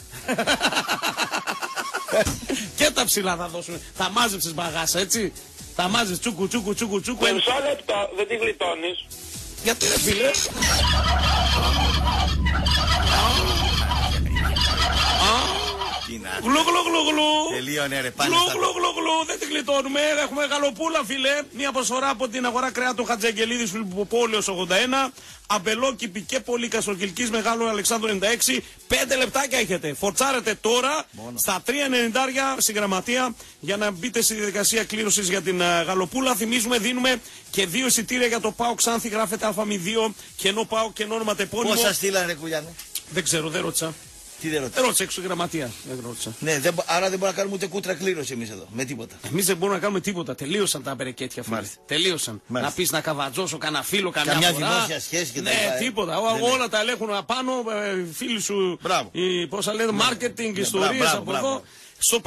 Και τα ψηλά θα δώσουμε. Θα μάζεψες μπαγάσα, έτσι. Θα μάζεψες τσούκου. Μισό λεπτό, δεν τη γλιτώνεις. Γιατί ρε φίλε. Γλου. Τελείωνε ρε πάλι. Γλου. Δεν την γλιτώνουμε. Έχουμε γαλοπούλα, φίλε. Μια προσφορά από την αγορά κρεάτου Χατζαγγελίδη Φιλιπποπόλεως 81. Αμπελόκηπη και πολύ Καστορκυλκής Μεγάλου Αλεξάνδρου 96. 5 λεπτάκια έχετε. Φορτσάρετε τώρα στα 3,90 στην γραμματεία για να μπείτε στη διαδικασία κλήρωσης για την γαλοπούλα. Θυμίζουμε, δίνουμε και 2 εισιτήρια για το ΠΑΟ Ξάνθη. Γράφετε Α02 και ενώ ΠΑΟ και όνομα τεπώνυμο. Πόσα στείλανε ρε Κουλιάνε? Δεν ξέρω, δεν ρώτησα. Τι δεν ρώτησα? Ρώτησα έξω η γραμματεία. Δεν ρώτησα. Ναι, άρα δεν μπορούμε να κάνουμε ούτε κούτρα κλήρωση εμείς εδώ. Με τίποτα. Εμείς δεν μπορούμε να κάνουμε τίποτα. Τελείωσαν τα μπερεκέτια, φίλε. Τελείωσαν. Μάλιστα. Να πεις να καβατζώσω κανένα φίλο, καμιά φορά. δημόσια σχέση και τα Ναι, λοιπά, τίποτα. Ναι. Όλα τα ελέγχουν απάνω. Φίλοι σου. Μπράβο. Πόσα λένε, marketing, ιστορίες μπράβο, από μπράβο. εδώ. Στο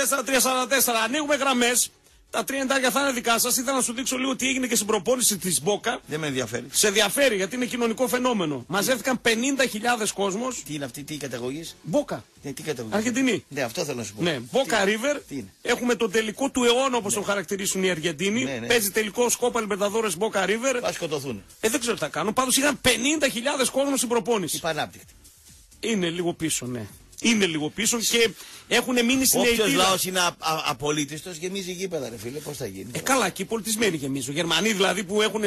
54-344 ανοίγουμε γραμμές. Τα 30 θα είναι δικά σας. Ήθελα να σου δείξω λίγο τι έγινε και στην προπόνηση της Μπόκα. Δεν με ενδιαφέρει. Σε ενδιαφέρει γιατί είναι κοινωνικό φαινόμενο. Μαζεύτηκαν 50.000 κόσμος. Τι είναι αυτή, τι καταγωγή? Μπόκα. Ναι, τι καταγωγή? Αργεντινή. Ναι, αυτό θέλω να σου πω. Ναι, Boca River. Τι είναι? Έχουμε τον τελικό του αιώνα όπως τον χαρακτηρίσουν οι Αργεντίνοι. Ναι. Παίζει τελικό Σκόπα Λιμπερταδόρες Boca River. Θα σκοτωθούν. Δεν ξέρω τι θα κάνουν. Πάντως είχαν 50.000 κόσμο στην προπόνηση. Υπανάπτυκτη. Είναι λίγο πίσω, ναι. Είναι λίγο πίσω και έχουν μείνει στην Όποιος αιτήρα. λαός είναι απολύτιστος γεμίζει γήπεδα ρε φίλε, πώς θα γίνει? Καλά, και οι πολιτισμένοι γεμίζουν. Γερμανοί δηλαδή που έχουν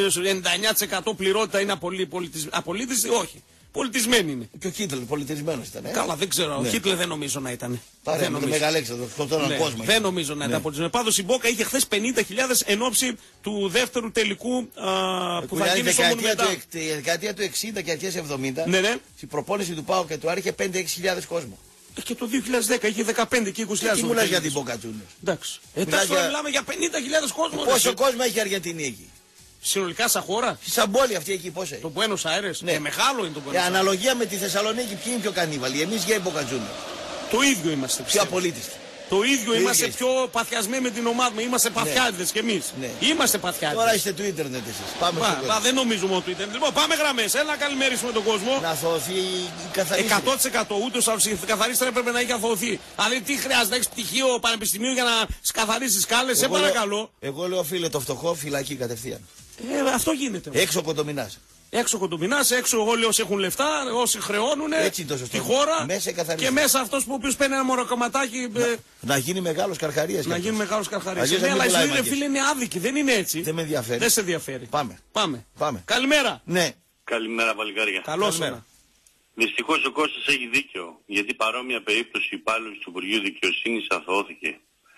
99% πληρότητα είναι απολύτιστοι, όχι. Πολιτισμένοι είναι. Και ο Χίτλερ πολιτισμένος ήταν. Καλά, δεν ξέρω. Ναι. Ο Χίτλερ δεν νομίζω να ήταν. Παρέα με τον Μεγαλέξανδρο, σκοτώναν κόσμο. Δεν νομίζω να ήταν πολιτισμένο. Πάντως η Μπόκα είχε χθες 50.000 εν ώψη του δεύτερου τελικού που θα γίνει στο Μονουμεντάλ. Η δεκαετία του 60 και αρχές 70, Ναι. η προπόνηση του ΠΑΟ και του Άρη είχε 5-6 κόσμο. Και το 2010 είχε 15 και 20.000. Τι μου λες για την Boca Juniors? Εντάξει. Μιλάς Τώρα για- μιλάμε για 50.000 κόσμο. Πόσο κόσμο έχει η Αργεντινή εκεί? Συνολικά σαν χώρα. Σαν πόλη αυτή εκεί πόσο έχει? Το Buenos Aires. Ναι. Μεγάλο είναι το Buenos Aires. Αναλογία με τη Θεσσαλονίκη, ποιοι είναι πιο κανίβαλοι? Εμείς για η Boca Juniors. Το ίδιο είμαστε. Πιο πιστεύω. απολύτιστοι. Το ίδιο είμαστε ίδιο. πιο παθιασμένοι με την ομάδα μου. Είμαστε παθιάδες κι εμείς. Ναι. Είμαστε παθιάδες. Τώρα είστε του ίντερνετ εσείς. Πάμε στο κόσμο. Δεν νομίζουμε ότι ήταν. Λοιπόν, πάμε γραμμές. Έλα να καλημερίσουμε τον κόσμο. Να αθωωωθεί η καθαρίστρια. 100% ούτως η καθαρίστρια έπρεπε να έχει αθωωωθεί. Δηλαδή, τι χρειάζεται να έχει πτυχίο πανεπιστημίου για να σκαθαρίσει σκάλες, σε παρακαλώ. Εγώ λέω φίλε το φτωχό φυλακή κατευθείαν. Αυτό γίνεται. Έξω κοντομινάς. Έξω κοντομινάς, έξω όλοι όσοι έχουν λεφτά, όσοι χρεώνουν Έτσι είναι το σωστό. τη χώρα. Μέσα καθαρίζει. Και μέσα αυτός που ο οποίος παίρνει ένα μωροκομματάκι. Να γίνει μεγάλος καρχαρίας. Να γίνει μεγάλος καρχαρίας. Αλλιώς Ναι, να μην αλλά η πουλάει ζωή, ρε μάγκες. φίλε, είναι άδικη. Δεν είναι έτσι. Δεν με ενδιαφέρει. Δεν σε ενδιαφέρει. Πάμε. Πάμε. Καλημέρα. Ναι. Καλημέρα, παλικάρια. Καλώς Καλημέρα. ήρθατε. Δυστυχώς ο Κώστας έχει δίκιο, γιατί παρόμοια περίπτωση υπάλληλος του Υπουργείου Δικαιοσύνης αθωώθηκε.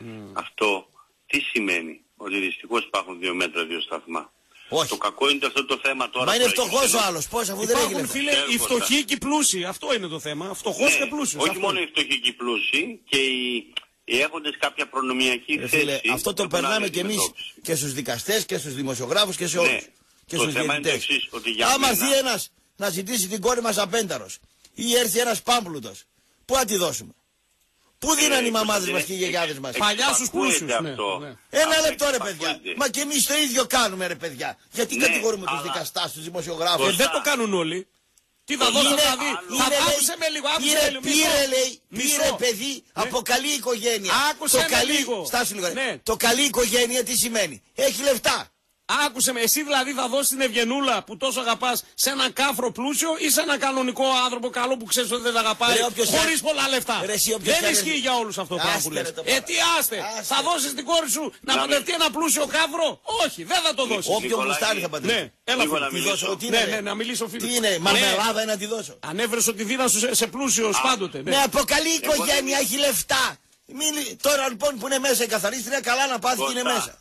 Αυτό τι σημαίνει? Ότι δυστυχώς υπάρχουν 2 μέτρα, 2 σταθμά. Όχι. Το κακό είναι αυτό το θέμα τώρα. Μα είναι που έχει φτωχός εδώ. ο άλλος. Πώς αφού δεν έχει Υπάρχουν, λεφτά. φίλε, οι φτωχοί και οι πλούσιοι. Αυτό είναι το θέμα. Φτωχός και πλούσιος. Όχι Αυτό μόνο είναι. οι φτωχοί και οι πλούσιοι και οι έχοντες κάποια προνομιακή Ρε θέση. φίλε, αυτό το έχουν άλλη περνάμε κι εμείς αντιμετώπιση. και στους δικαστές και στους δημοσιογράφους και σε Ναι. όλους. Και Το στους θέμα είναι το διαιτητές. εξής, ότι για Άμα μένα- έρθει ένας να ζητήσει την κόρη μας απένταρος ή έρθει ένας πάμπλουτος, πού θα τη δώσουμε? Πού δίνανε οι μαμάδες μας και οι γιαγιάδες μας? Παλιά στους πλούσιους, ναι, Αυτό. ναι. Ένα λεπτό ρε παιδιά. Εξυπακούεται. Μα και εμείς το ίδιο κάνουμε ρε παιδιά. Γιατί Ναι, κατηγορούμε τους αλλά- δικαστάς, τους δημοσιογράφους? Δεν το κάνουν όλοι. Τι θα δώσω δηλαδή. Άκουσε με λίγο, Πήρε παιδί από καλή οικογένεια. Άκουσε με λίγο. Στάσου λίγο. Ναι. Το καλή οικογένεια τι σημαίνει? Έχει λεφτά. Άκουσε με, εσύ δηλαδή θα δώσεις την Ευγενούλα που τόσο αγαπάς σε έναν κάφρο πλούσιο ή σε έναν κανονικό άνθρωπο καλό που ξέρεις ότι δεν αγαπάει χωρίς πολλά λεφτά? Δεν ισχύει για όλους αυτό το πράγμα που λες. Τι άστε, θα δώσεις την κόρη σου να παντρευτεί ένα πλούσιο κάφρο? Όχι, δεν θα το δώσεις. Όποιο γουστάρει θα παντρευτεί. Ναι, έλα να μιλήσω φίλε. Τι είναι, μαρμελάδα να τη δώσω? Ανέβρες ότι δίνα σου σε πλούσιος πάντοτε. Ναι, από καλή οικογένεια, έχει λεφτά. Τώρα λοιπόν που είναι μέσα η καθαρίστρια, καλά να πάθει και είναι μέσα.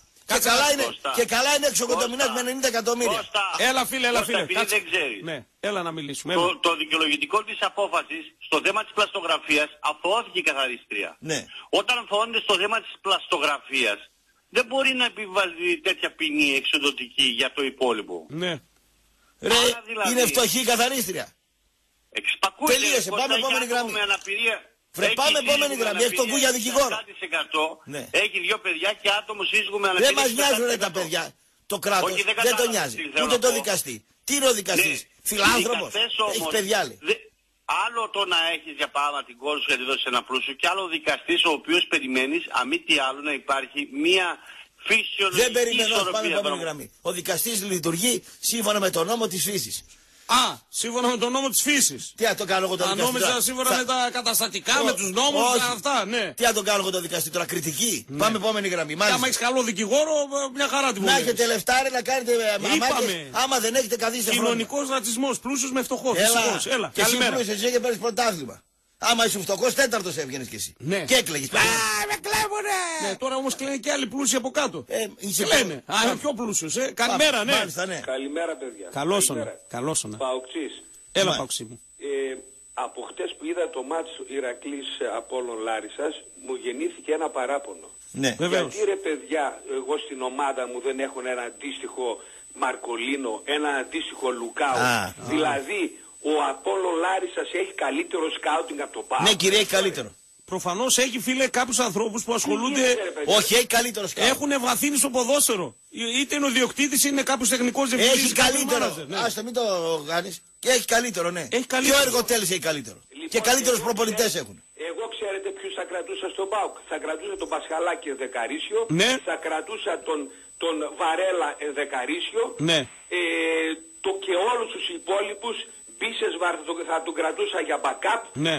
Και καλά είναι εξοκοντομινάς με 90 εκατομμύρια. Έλα φίλε. Επειδή δεν ξέρεις. Ναι, έλα να μιλήσουμε. Το δικαιολογητικό της απόφασης στο θέμα της πλαστογραφίας αθωώθηκε η καθαρίστρια. Ναι. Όταν αθωώνεται στο θέμα της πλαστογραφίας δεν μπορεί να επιβάλλει τέτοια ποινή εξοδοτική για το υπόλοιπο. Ναι. Ρε, δηλαδή, είναι φτωχή η καθαρίστρια. Τελείωσε, πάμε επόμενη γραμμή. Πάμε επόμενη γραμμή, έχει τον Κούγια δικηγόρο. Ναι. Έχει 2 παιδιά και άτομο σύζυγο με αναπηρία. Δεν μας νοιάζουν τα παιδιά. Το κράτος δεν το νοιάζει. Ούτε το δικαστή. Τι είναι ο δικαστής? Φιλάνθρωπος. Έχει παιδιά λέει. Άλλο το να έχεις για παράδειγμα την κόρη σου γιατί δώσεις ένα πλούσιο και άλλο δικαστής ο οποίος περιμένεις αμή τι άλλο να υπάρχει μία φυσιολογική δεν περιμένω, ισορροπία. πάμε επόμενη γραμμή. Ο δικαστής λειτουργεί σύμφωνα με τον νόμο της φύσης. Σύμφωνα με τον νόμο της φύσης. Τι να το κάνω εγώ το δικαστή? Νόμιζα σύμφωνα με τα καταστατικά, με τους νόμους, αυτά, ναι. Τι να το κάνω εγώ το δικαστή τώρα, κριτική? Ναι. Πάμε επόμενη γραμμή. Και άμα έχεις καλό δικηγόρο, μια χαρά την να έχετε λεφτά, ρε, να κάνετε αμάκες. Άμα δεν έχετε καθίσει κοινωνικός ρατσισμός, πλούσιος με φτωχό. Έλα. Και εσύ πλούσιος, εσύ έχετε πάρει πρωτάθλημα. Άμα είσαι φτωχός, 4ος έβγαινες κι εσύ. Ναι. Και έκλαιγες. Με κλέβουνε! Ναι, τώρα όμως κλαίνε και άλλοι πλούσιοι από κάτω. Κλαίνε. Είναι πιο πλούσιος. Καλημέρα, ναι. Καλημέρα, παιδιά. Καλώς. Παοξής. Έλα, Παοξή μου. Από χτες που είδα το μάτς Ηρακλής Απόλλων Λάρισσας, μου γεννήθηκε ένα παράπονο. Ναι. Γιατί ρε παιδιά, εγώ στην ομάδα μου δεν έχω ένα αντίστοιχο Μαρκολίνο, ένα αντίστοιχο Λουκάου. Δηλαδή, ο Απόλλων Λάρισσας έχει καλύτερο σκάουτινγκ από το ΠΑΟΚ. Ναι, κύριε, έχει καλύτερο. Προφανώς έχει, φίλε, κάποιους ανθρώπους που ασχολούνται. Όχι, έχει καλύτερο σκάουτινγκ. Έχουν βαθύνει στο ποδόσφαιρο. Είτε είναι ο διοκτήτης, είναι κάποιος τεχνικός διευθυντής. Έχει καλύτερο. Άστε, μην το κάνεις. Και έχει καλύτερο, ναι. Πιο εργοτέλης έχει καλύτερο. Λοιπόν, και καλύτερους προπονητές έχουν. Εγώ ξέρετε ποιους θα κρατούσα στον ΠΑΟΚ? Θα κρατούσα τον Πασχαλάκη Δεκαρίσιο. Ναι. Θα κρατούσα τον Βαρέλα Δεκαρίσιο. Ναι. Και όλους τους υπόλοιπους. Μπίσες θα τον κρατούσα για backup. Ναι.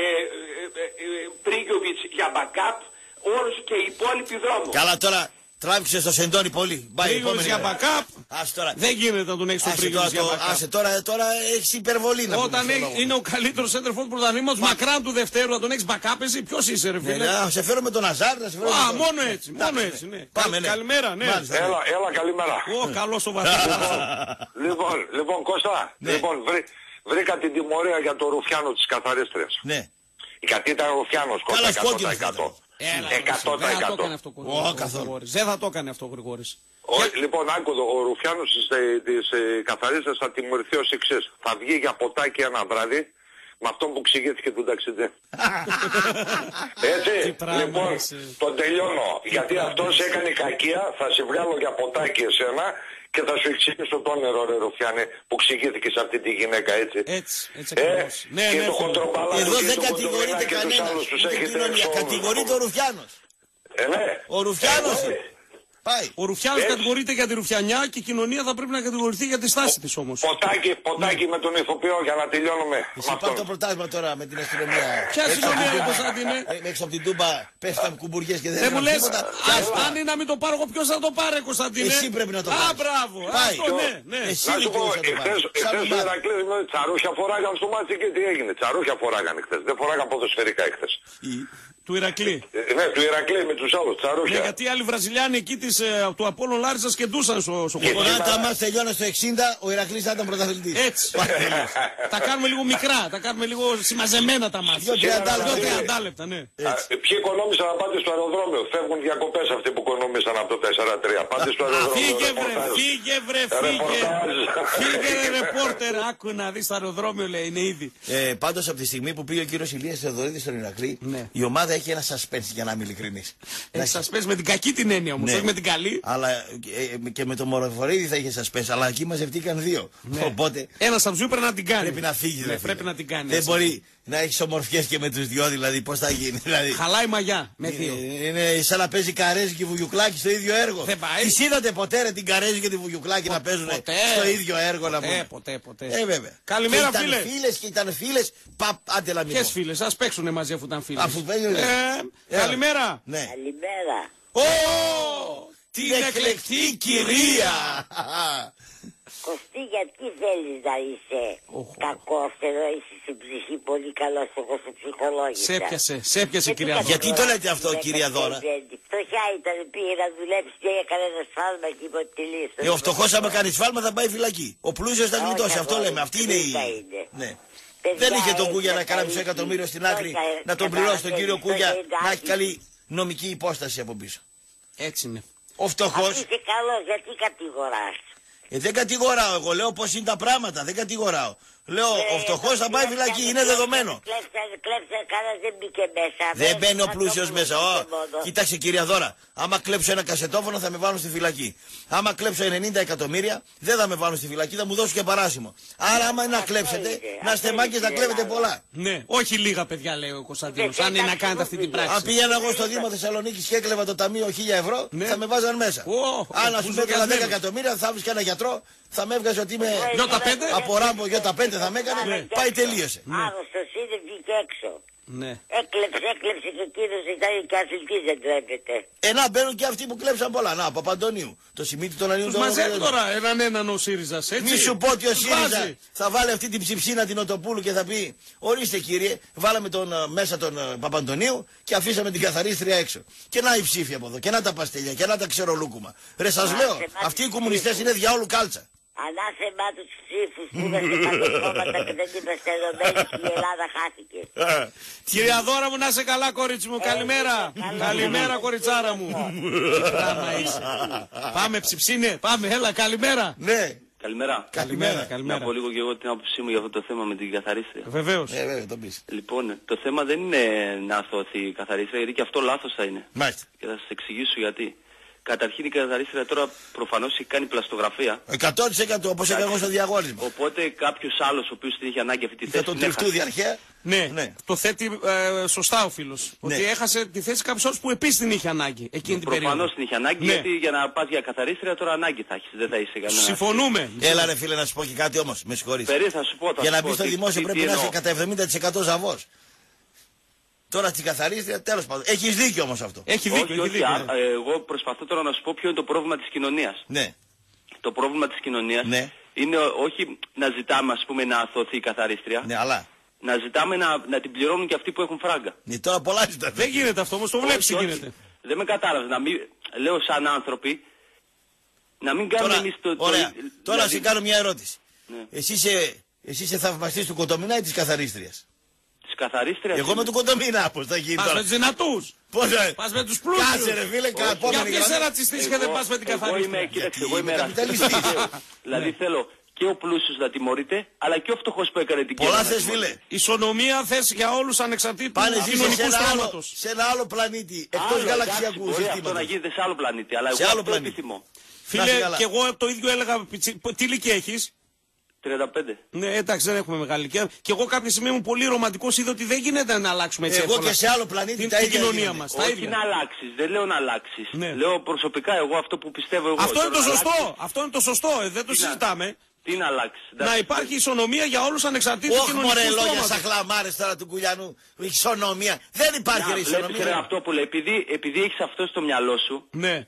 Πρίγκοβιτς για backup. Όλους και οι υπόλοιποι δρόμους. Καλά τώρα. Τράβηξε στο Σεντόνι πολύ. Πρίγκοβιτς για backup. Δεν γίνεται να τον έχεις τον Πρίγκοβιτς για backup. Άσε τώρα έχεις υπερβολή να όταν είναι ο καλύτερος σέντερφορ του πρωταθλήματος, μακράν του Δευτέρου, να τον έχεις backup εσύ. Ποιος είσαι ρε φίλε? Σε φέρω με τον Αζάρ. Μόνο έτσι. Πάμε. Καλημέρα, ναι. Έλα, καλημέρα. Καλώς ο Βασίλης. Λοιπόν, Κώστα, βρήκα την τιμωρία για το Ρουφιάνο της καθαρίστριας. Ναι. Γιατί ήταν Ρουφιάνος, Κώστα, 100%. 100%. Δεν θα το έκανε αυτό ο Γρηγόρης. Λοιπόν, άκου, ο Ρουφιάνος της καθαρίστριας θα τιμωρηθεί ως εξής. Θα βγει για ποτάκι ένα βράδυ με αυτόν που ξηγήθηκε του ταξιτζέ. Έτσι, λοιπόν, τον τελειώνω. Γιατί αυτός έκανε κακία, θα σε βγάλω για ποτάκι εσένα και θα σου εξηγήσω το όνειρο, ρε Ρουφιάνε, που ξηγήθηκε σε αυτή τη γυναίκα, έτσι. Έτσι ακριβώς. Και το χοντροπαλάκι. Εδώ δεν κατηγορείται κανένας. Κατηγορείται ο Ρουφιάνος. Ναι. Ο Ρουφιάνος. Πάει. Ο Ρουφιάνος κατηγορείται για τη ρουφιανιά και η κοινωνία θα πρέπει να κατηγορηθεί για τη στάση της όμως. Ποτάκι με τον ηθοποιό για να τελειώνουμε. Εσύ πάρ' το πρωτάθλημα τώρα με την αστυνομία. Ποια αστυνομία είναι Κωνσταντίνε? Έξω από την Τούμπα πέφτουν κουμπουριές και δεν μου λες, αν είναι να μην το πάρω εγώ, ποιος θα το πάρει Κωνσταντίνε? Εσύ πρέπει να το πάρεις. Μπράβο. Εσύ να σου πω, εχθές ο Ηρακλής με τσαρούχια φοράγαν στο μάτσι και τι έγινε? Τσαρούχια φοράγαν εχθές, δεν φοράγαν ποδοσφαιρικά εχθές. Του Ηρακλή. Ναι, του Ηρακλή με τους άλλους, τσαρούχια. Ναι, γιατί οι άλλοι Βραζιλιάνοι εκεί του Απόλλων Λάρισσας κεντούσαν στο κομμάτι. Και αν μας τελειώνει στο 60, ο Ηρακλής θα ήταν πρωταθλητής. Έτσι. Τα κάνουμε λίγο μικρά, τα κάνουμε λίγο συμμαζεμένα τα μάτια. 2-30 λεπτά, ναι. Ποιοι οικονόμησαν να πάτε στο αεροδρόμιο? Φεύγουν διακοπές αυτοί που οικονόμησαν από το 4-3. Πάτε στο αεροδρόμιο. Φύγε ρε ρεπόρτερ, άκου να δεις το αεροδρόμιο, λέει, είναι ήδη. Πάντως από τη στιγμή που πήγε ο κύριος Ηλίας Θεοδωρίδης στον Ηρακλή, η ομάδα Ελλάδα έχει ένα suspense, για να είμαι ειλικρινής. Έχει suspense με την κακή την έννοια όμως, Ναι. όχι με την καλή. Αλλά και με το Μοροφορίδη θα είχε suspense, αλλά εκεί μαζευτήκαν δύο. Ναι. Οπότε Ένας από τους δύο πρέπει να την κάνει. πρέπει να φύγει. Ναι, ρε φίλε. πρέπει να την κάνει. Δεν έτσι. μπορεί να έχει ομορφιές και με τους δυο, δηλαδή πώς θα γίνει. Δηλαδή. Χαλάει μαγιά με θείο. Είναι σαν να παίζει Καρέζη και Βουγιουκλάκη στο ίδιο έργο. Δεν πάει. Τις είδατε ποτέ ρε, την Καρέζη και τη Βουγιουκλάκη να παίζουν ποτέ. στο ίδιο έργο να πούμε. Ποτέ. Βέβαια. Καλημέρα, και φίλε. Ήταν φίλες, άντε να μην Ποιες πω. φίλες, ας παίξουνε μαζί αφού ήταν φίλες. Αφού παίζουν. Καλημέρα. Ναι. Καλημέρα. Ω, την εκλεκτή κυρία. Κωστή, γιατί θέλεις να είσαι κακός ενώ είσαι στην ψυχή πολύ καλός, εγώ σε ψυχολόγησα. Σε έπιασε κυρία Δώρα. Γιατί το λέτε αυτό, κυρία Δώρα? Φτωχιά ήταν, πήγε να δουλέψει και έκανε ένα σφάλμα και είπε ότι τελείωσε. Ο φτωχός άμα κάνει σφάλμα θα πάει φυλακή. Ο πλούσιος θα γλιτώσει, αυτό λέμε. Αυτή είναι η... Ναι. Δεν είχε τον Κούγια να κάνει μισό εκατομμύριο στην άκρη, να τον πληρώσει τον κύριο Κούγια, να έχει καλή νομική υπόσταση από πίσω. Έτσι είναι. Ο φτωχός... Αυτή είσαι καλός, γιατί κατηγοράς? Δεν κατηγοράω, εγώ λέω πως είναι τα πράγματα, δεν κατηγοράω. Λέω, ο φτωχός θα πάει φυλακή, είναι δεδομένο. Κλέψε, κανένας δεν μπήκε μέσα. Δεν μπαίνει ο πλούσιος μέσα. Κοίταξε κυρία Δώρα, άμα κλέψω ένα κασετόφωνο θα με βάλουν στη φυλακή. Άμα κλέψω 90 εκατομμύρια δεν θα με βάλουν στη φυλακή, θα μου δώσουν και παράσημο. Άρα άμα να κλέψετε, να είστε μάγκες να κλέβετε πολλά. Ναι, όχι λίγα παιδιά λέει ο Κωνσταντίνος, αν είναι να κάνετε αυτή την πράξη. Αν πηγαίνα εγώ στο Δήμο Θεσσαλονίκης και έκλεβα το ταμείο 1.000 ευρώ, θα με βάζαν μέσα. Αν ας πούμε έκανα 10 εκατομμύρια, θα βρίσκα ένα γιατρό, θα με έβγαζε ότι είμαι από Ράμπο Ι5 θα με έκανε, πάει τελείωσε. Άρρωστος είναι, βγήκε έξω. Ναι. Έκλεψε και εκείνος ήταν και αθλητής, δεν τρέπεται. Να μπαίνουν και αυτοί που κλέψαν πολλά. Να, Παπαντονίου. Το Σιμίτι των Αλλιών. Τους μαζεύει τώρα έναν ο ΣΥΡΙΖΑς, έτσι. Μη σου πω ότι ο ΣΥΡΙΖΑ θα βάλει αυτή την ψιψίνα την Οτοπούλου και θα πει: ορίστε κύριε, βάλαμε μέσα τον Παπαντονίου και αφήσαμε την καθαρίστρια έξω. Και να η ψήφια από εδώ, και να τα παστέλια, και να τα ξερολούκουμα. Ρε σας λέω, αυτοί οι κομμουνιστές είναι διαόλου κάλτσα. Ανάθεμα τους ψήφους που είμαστε κάτω κόμματα και δεν είμαστε ενωμένοι και η Ελλάδα χάθηκε. Κυρία Δώρα μου, να είσαι καλά κορίτσι μου, καλημέρα. Καλημέρα κοριτσάρα μου. Πάμε ψιψίνε, πάμε, έλα, καλημέρα. Ναι. Καλημέρα. Καλημέρα. Να πω λίγο και εγώ την άποψή μου για αυτό το θέμα με την καθαρίστρια. Βεβαίως. Βέβαια, το πεις. Λοιπόν, το θέμα δεν είναι να αθωωθεί η καθαρίστρια, γιατί και αυτό λάθος θα είναι. Μάλιστα. Και θα σας εξηγήσω γιατί. Καταρχήν η καθαρίστρια τώρα προφανώς έχει κάνει πλαστογραφία. 100% όπως έκανα εγώ στο διαγώνισμα. Οπότε κάποιος άλλος ο οποίος την είχε ανάγκη αυτή τη θέση. Για τον Τριφτούδη αρχαία. Ναι, το θέτει σωστά ο φίλος. Ναι. Ότι έχασε τη θέση κάποιος άλλος που επίσης την είχε ανάγκη εκείνη την περίοδο. Προφανώς την είχε ανάγκη, γιατί για να πας για καθαρίστρια τώρα ανάγκη θα έχεις. Δεν θα είσαι κανένα. Συμφωνούμε. Έλα ρε φίλε να σου πω και κάτι όμως, με συγχωρείς. Θα σου πω. Για να μπει στο δημόσιο πρέπει να είσαι κατά 70% ζαβός. Τώρα στην καθαρίστρια, τέλος πάντων. Έχεις δίκιο όμως αυτό. Έχει δίκιο. Εγώ προσπαθώ τώρα να σου πω ποιο είναι το πρόβλημα της κοινωνίας. Ναι. Το πρόβλημα της κοινωνίας είναι όχι να ζητάμε, ας πούμε, να αθωωθεί η καθαρίστρια. Ναι, αλλά. Να ζητάμε να την πληρώνουν και αυτοί που έχουν φράγκα. Τώρα πολλά ζητάμε. Δεν γίνεται αυτό όμως, το βλέπεις τι γίνεται. Δεν με κατάλαβες. Λέω σαν άνθρωποι να μην κάνουμε εμείς το... Ωραία. Τώρα σε κάνω μια ερώτηση. Ναι. Εσύ είσαι θαυμαστής του Κοντομινά ή της καθαρίστριας? Της καθαρίστριας. Εγώ με του Κοντομινά, πώς θα γίνει τώρα. Πας με τους δυνατούς. Πας με τους πλούσιους. Κάτσε ρε φίλε, γιατί είσαι ρατσιστής και δεν πας με την καθαρίστρια? Εγώ είμαι ρατσιστής. Δηλαδή θέλω και ο πλούσιος να τιμωρείται, αλλά και ο φτωχός που έκανε την πολλά θες φίλε. Ισονομία θες για όλους ανεξαρτήτως κοινωνικού στρώματος. Σε ένα άλλο πλανήτη, εκτός γαλαξιακού συστήματος. Μπορεί αυτό να γίνεται σε άλλο πλανήτη, αλλά εγώ αυτό επιθυμώ. Φίλε, και εγώ το ίδιο έλεγα, τι ηλικία έχεις? 35. Ναι, εντάξει, δεν έχουμε μεγάλη ηλικία. Και εγώ κάποια στιγμή ήμουν πολύ ρομαντικός, είδα ότι δεν γίνεται να αλλάξουμε έτσι. Εγώ και σε άλλο πλανήτη την κοινωνία μας. Όχι να αλλάξεις, δεν λέω να αλλάξεις. Λέω προσωπικά εγώ αυτό που πιστεύω εγώ. Αυτό είναι το σωστό. Αυτό είναι το σωστό, δεν το συζητάμε. Τι να αλλάξεις? Να υπάρχει ισονομία για όλους ανεξαρτήτως κοινωνικού στρώματος. Όχι μωρέ λόγια σαν χλαμάρες τώρα του Κουλιανού. Ισονομία. Δεν υπάρχει ισονομία. Βλέπεις αυτό που λέει, επειδή έχεις αυτό στο μυαλό σου. Ναι.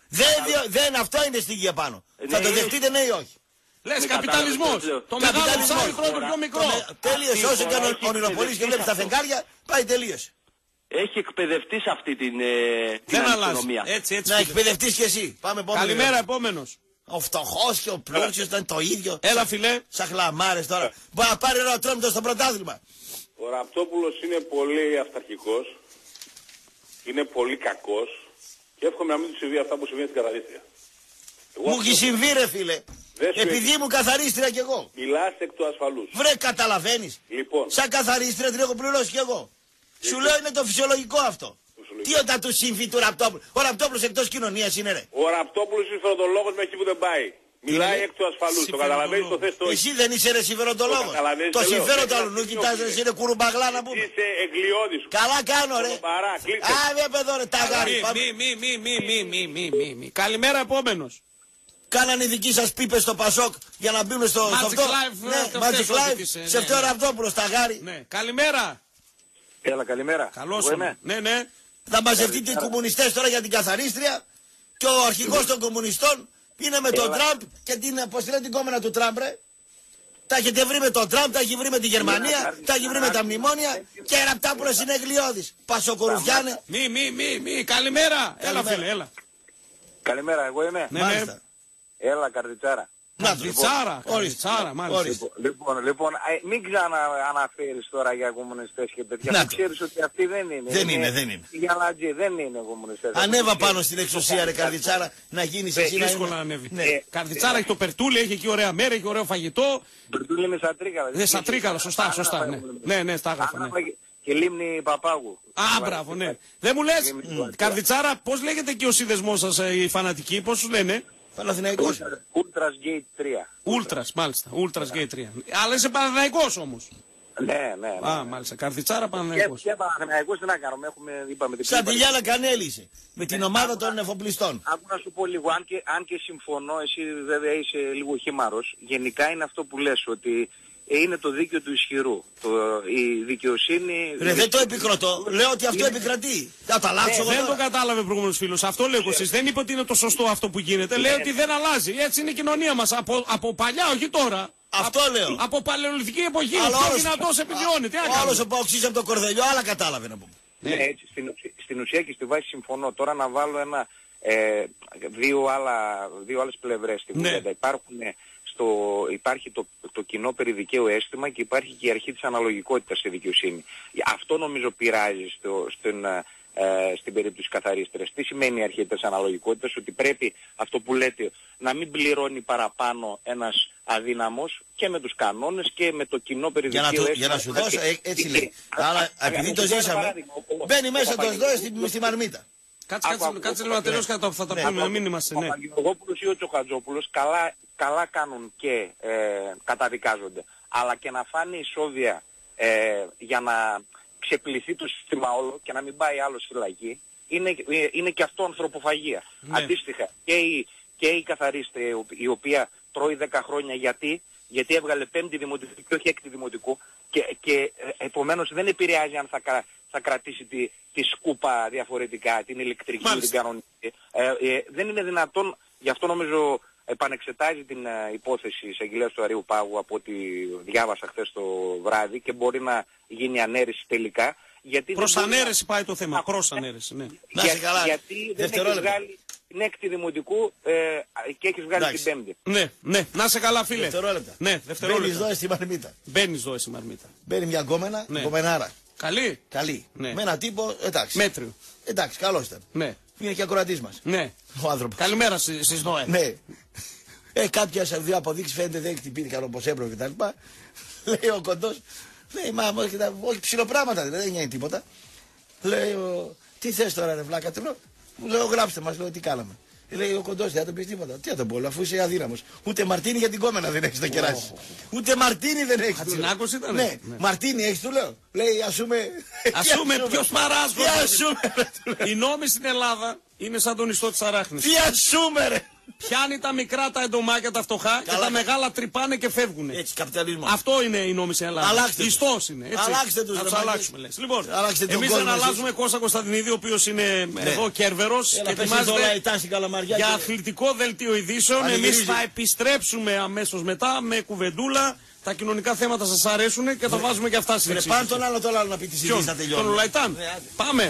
Δεν αυτό είναι στη γη πάνω. Θα το δεχτείτε ναι ή όχι? Λες καπιταλισμός. Το μεγάλο ψάρι τρώει το πιο μικρό. Τελείωσε. Όσο και αν ονειροπολείς και βλέπεις τα φεγγάρια, πάει τελείωσε. Έχει εκπαιδευτεί σε αυτή την αστυνομία. Να εκπαιδευτείς κι εσύ. Πάμε επόμενο. Καλημέρα, επόμενος. Ο φτωχός και ο πλούσιος ήταν το ίδιο. Έλα φιλέ. Σαν χλαμάρες τώρα. Μπορεί να πάρει ένα Ατρόμητο στο πρωτάθλημα. Ο Ραπτόπουλος είναι πολύ αυταρχικός. Είναι πολύ κακός. Και εύχομαι να μην του συμβεί αυτά που συμβαίνει στην καθαρίστρια. Μου έχει συμβεί ρε φίλε. Επειδή μου καθαρίστρια κι εγώ. Μιλάς εκ του ασφαλούς. Βρε καταλαβαίνεις. Λοιπόν. Σαν καθαρίστρια την έχω πληρώσει κι εγώ. Σου λέω είναι το φυσιολογικό αυτό. Τι όταν του σύμφι του Ραπτόπουλου. Ο Ραπτόπουλος εκτός κοινωνίας είναι, ρε. Ο Ραπτόπουλος είναι συμφεροντολόγος με εκεί που δεν πάει. Μιλάει εκ του ασφαλούς. Το καταλαβαίνεις, το θες το. Εσύ δεν είσαι ρε συμφεροντολόγος. Το συμφέρον του αλλού κοιτάζεις, εσύ είναι κουρουμπαγλά να πούμε. Είσαι εγκλειώδης. Καλά κάνω ρε. Άδε παιδό ρε ταγάρι. Μη. Καλημέρα επόμενος. Κάνανε οι δικοί σας πίπες στο Πασόκ για να μπουν στο αυτό. Magic Life. Σε αυτό ο Ραπτόπουλος ταγάρι. Καλημέρα. Έλα, καλημέρα. Καλώς είμαι. Ναι. Θα μαζευτείτε οι κομμουνιστές τώρα για την καθαρίστρια και ο αρχηγός των κομμουνιστών είναι με τον Τραμπ και την κόμενα του Τραμπ, ρε. Τα έχετε βρει με τον Τραμπ, τα έχει βρει με τη Γερμανία, τα έχει βρει με τα μνημόνια και Ραπτόπουλος είναι γλιώδης. Πασοκορουφιάνε. Μη. Καλημέρα. Έλα φίλε, έλα. Καλημέρα, εγώ είμαι. Ναι. Έλα, Καρδιτσάρα. Καρδιτσάρα, μάλιστα. Λοιπόν, μην ξανααναφέρεις τώρα για κομμουνιστές και τέτοια. Ξέρεις ότι αυτοί δεν είναι. Δεν είναι. Οι Γιαλατζοί δεν είναι κομμουνιστές. Ανέβα πάνω στην εξουσία ρε Καρδιτσάρα να γίνεις εσύ να δύσκολα να ανέβει. Καρδιτσάρα έχει το Περτούλι, έχει εκεί ωραία μέρα, έχει ωραίο φαγητό. Περτούλι είναι στα Τρίκαλα. Ναι, στα Τρίκαλα, σωστά. Ναι, στα άγραφα. Και λίμνη Παπάγου. Μπράβο, ναι. Δεν μου λες, Καρδιτσάρα, πώς λέγεται και ο σύνδεσμός σας οι φανατικοί, πώς σου λένε? Παναθηναϊκός. Ultras Gate 3. Ultras, μάλιστα. Ultras Gate 3. Αλλά είσαι Παναθηναϊκός όμως. Ναι. Μάλιστα. Καρδιτσάρα Παναθηναϊκός. Και Παναθηναϊκός τι να κάνουμε, είπαμε. Σαν τη Γιάννα Κανέλη είσαι. Με την ομάδα των εφοπλιστών. Άκου να σου πω λίγο, αν και συμφωνώ, εσύ βέβαια είσαι λίγο χήμαρος. Γενικά είναι αυτό που λες, ότι είναι το δίκαιο του ισχυρού. Η δικαιοσύνη... Ρε, δεν το επικροτώ. Λέω ότι αυτό επικρατεί. Θα το αλλάξω εγώ. Δεν το κατάλαβε προηγούμενος φίλος. Αυτό λέω εσείς. Δεν είπε ότι είναι το σωστό αυτό που γίνεται. Λέει ότι δεν αλλάζει. Έτσι είναι η κοινωνία μας. Από παλιά, όχι τώρα. Αυτό λέω. Από παλαιολιθική εποχή. Ο πιο δυνατός επιβιώνει. Όλος ο Παοξής από το Κορδελιό, άλλα κατάλαβε να πούμε. Ναι, έτσι. Στην ουσία και στη βάση συμφωνώ. Τώρα να βάλω δύο άλλες πλευρές στην κουβέντα. Υπάρχει το κοινό περί δικαίου αίσθημα και υπάρχει και η αρχή της αναλογικότητας στη δικαιοσύνη. Αυτό νομίζω πειράζει στην περίπτωση καθαρίστρες. Τι σημαίνει η αρχή της αναλογικότητας? Ότι πρέπει αυτό που λέτε να μην πληρώνει παραπάνω ένας αδύναμος και με τους κανόνες και με το κοινό περί δικαίου αίσθημα. Για να σου δώσω, έτσι λέει. Αλλά επειδή το ζήσαμε, μπαίνει μέσα το ΣΔΟΕ στη μαρμίτα. Κάτσε λίγο να τελειώσει κάτι, θα τα πούμε, μην είμαστε. Ο Παναγιωτόπουλος ή ο Τσοχατζόπουλος καλά κάνουν και καταδικάζονται. Αλλά και να φάνε ισόβια για να ξεπληθεί το σύστημα όλο και να μην πάει άλλο στη φυλακή, είναι και αυτό ανθρωποφαγία. Ναι. Αντίστοιχα και η καθαρίστρια η οποία τρώει 10 χρόνια γιατί έβγαλε 5η δημοτικού και όχι 6η δημοτικού και επομένως δεν επηρεάζει αν θα κρατήσει τη σκούπα διαφορετικά, την ηλεκτρική ή την κανονική. Δεν είναι δυνατόν, γι' αυτό νομίζω επανεξετάζει την υπόθεση εισαγγελέας του Αρείου Πάγου από ό,τι διάβασα χθες το βράδυ και μπορεί να γίνει ανέρεση τελικά. Προς ανέρεση πάει το θέμα, προς ανέρεση, ναι. Γιατί δεν έχει βγάλει την 6η δημοτικού και έχει βγάλει την 5η. Ναι, να σε καλά φίλε. Δευτερόλεπτα. Ναι, μπαίνεις δώε στη μαρμίτα. Μπαίνει μια γκόμενα, γκομενάρα. Καλή. Ναι. Με ένα τύπο, εντάξει. Μέτριο. Εντάξει, καλός ήταν. Ναι. Είναι και ακροατής μας. Ναι. Ο άνθρωπος. Καλημέρα στις ΝΟΕ. Ναι. Κάποιες δύο αποδείξεις φαίνεται δεν χτυπήθηκαν όπως έπρεπε κτλ. Λέει ο κοντός, λέει όχι ψιλοπράγματα δεν είναι τίποτα. Λέει τι θες τώρα ρε βλάκα, μου λέω γράψτε μας, λέω τι κάναμε. Λέει ο κοντός, δεν θα το πεις τίποτα. Τι θα το πω, αφού είσαι αδύναμος. Ούτε μαρτίνι για την κόμενα δεν έχεις το κεράσι. Ούτε μαρτίνι δεν έχεις. Ατσινάκος ήταν. Ναι, μαρτίνι έχεις, του λέω. Λέει ασούμε ποιος παράσχος. Οι νόμοι στην Ελλάδα είναι σαν τον ιστό της αράχνης. Τι ασούμε ρε. Πιάνει τα μικρά τα εντομάκια τα φτωχά και τα μεγάλα τρυπάνε και φεύγουν. Έτσι, καπιταλισμό. Αυτό είναι η νόμη στην Ελλάδα. Αλλάξτε ιστός είναι. Έτσι. Αλλάξτε τους. Να τους αλλάξουμε λες. Λοιπόν, εμείς δεν αλλάζουμε Κώστα Κωνσταντινίδη, ο οποίος είναι εδώ Κέρβερος και ετοιμάζεται για αθλητικό δελτίο ειδήσεων. Εμείς θα επιστρέψουμε αμέσως μετά με κουβεντούλα. Τα κοινωνικά θέματα σας αρέσουν και θα βάζουμε και αυτά στην εξήγηση. Πάμε τον άλλο να πει τις ειδήσεις να τελειώνει. Τον Λαϊτάν. Πάμε.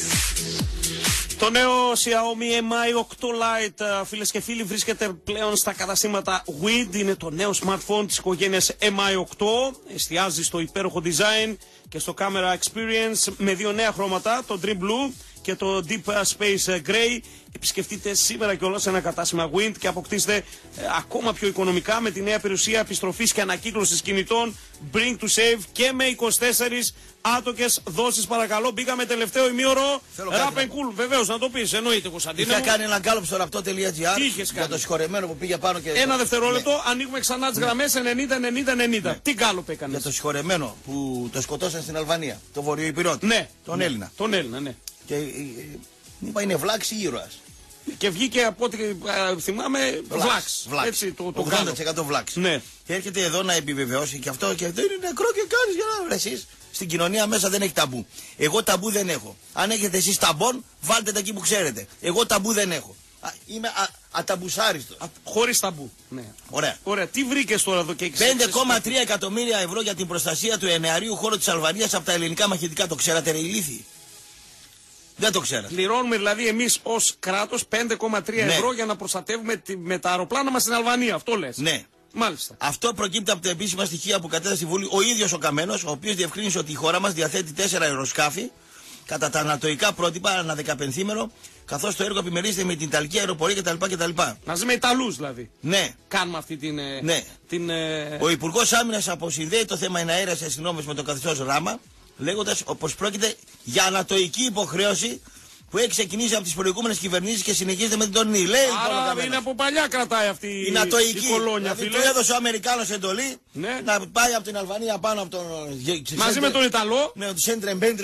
Το νέο Xiaomi Mi 8 Lite, φίλες και φίλοι, βρίσκεται πλέον στα καταστήματα WID. Είναι το νέο smartphone της οικογένειας Mi 8. Εστιάζει στο υπέροχο design και στο camera experience με δύο νέα χρώματα, το Dream Blue και το Deep Space Gray. Επισκεφτείτε σήμερα κιόλας ένα κατάστημα Wind και αποκτήστε ακόμα πιο οικονομικά με τη νέα περιουσία επιστροφής και ανακύκλωσης κινητών Bring to Save και με 24 άτοκες δόσεις. Παρακαλώ, μπήκαμε τελευταίο ημίωρο. Rap and Cool, βεβαίως να το πεις, εννοείται Κωνσταντίνε. Είχα κάνει ένα γκάλωπ στο ραπτό.gr για το συγχωρεμένο που πήγε πάνω και. Ένα δευτερόλεπτο, ανοίγουμε ξανά τις γραμμές 90-90-90. Τι γκάλωπ έκανες? Για το συγχωρεμένο που το σκοτώσαν στην Αλβανία, το Βορειοϊππηρότη. Ναι. Τον Έλληνα. Τον Έλληνα, ναι. Και είπα είναι βλάξ ή ήρωας. Και βγήκε από ό,τι θυμάμαι βλάξ. Έτσι, το 80% βλάξ. Ναι. Και έρχεται εδώ να επιβεβαιώσει και αυτό και αυτό είναι νεκρό και κάνεις για να βρεσεις. Στην κοινωνία μέσα δεν έχει ταμπού. Εγώ ταμπού δεν έχω. Αν έχετε εσείς ταμπών, βάλτε τα εκεί που ξέρετε. Εγώ ταμπού δεν έχω. Είμαι αταμπουσάριστος. Χωρίς ταμπού. Ναι. Ωραία. Τι βρήκες τώρα εδώ και 5,3 εκατομμύρια ευρώ για την προστασία του εναερίου χώρου της Αλβανίας από τα ελληνικά μαχητικά. Το ξέρατε, ρε ηλίθιοι? Δεν το ξέρατε. Πληρώνουμε δηλαδή εμείς ως κράτος 5,3 ευρώ για να προστατεύουμε με τα αεροπλάνα μας στην Αλβανία. Αυτό λες? Ναι. Μάλιστα. Αυτό προκύπτει από τα επίσημα στοιχεία που κατέθεσε στη Βουλή ο ίδιος ο Καμένος, ο οποίος διευκρίνησε ότι η χώρα μας διαθέτει 4 αεροσκάφη κατά τα ανατοϊκά πρότυπα ανά 15ήμερο, καθώς το έργο επιμερίζεται με την Ιταλική αεροπορία κτλ. Μαζί με Ιταλούς δηλαδή. Ναι. Κάνουμε αυτή την. Ναι. Ο Υπουργός Άμυνας αποσυνδέει το θέμα εναέρειας αστυνόμευσης με το καθεστώς Ράμα, λέγοντας πως πρόκειται για ανατοϊκή υποχρέωση που έχει ξεκινήσει από τις προηγούμενες κυβερνήσεις και συνεχίζεται με την τωρινή. Λέει άρα είναι από παλιά κρατάει αυτή η κολόνια. Δηλαδή του έδωσε ο Αμερικάνος εντολή να πάει από την Αλβανία πάνω από τον. Μαζί με τον Ιταλό. Ναι, του Σέντρεμπέντρε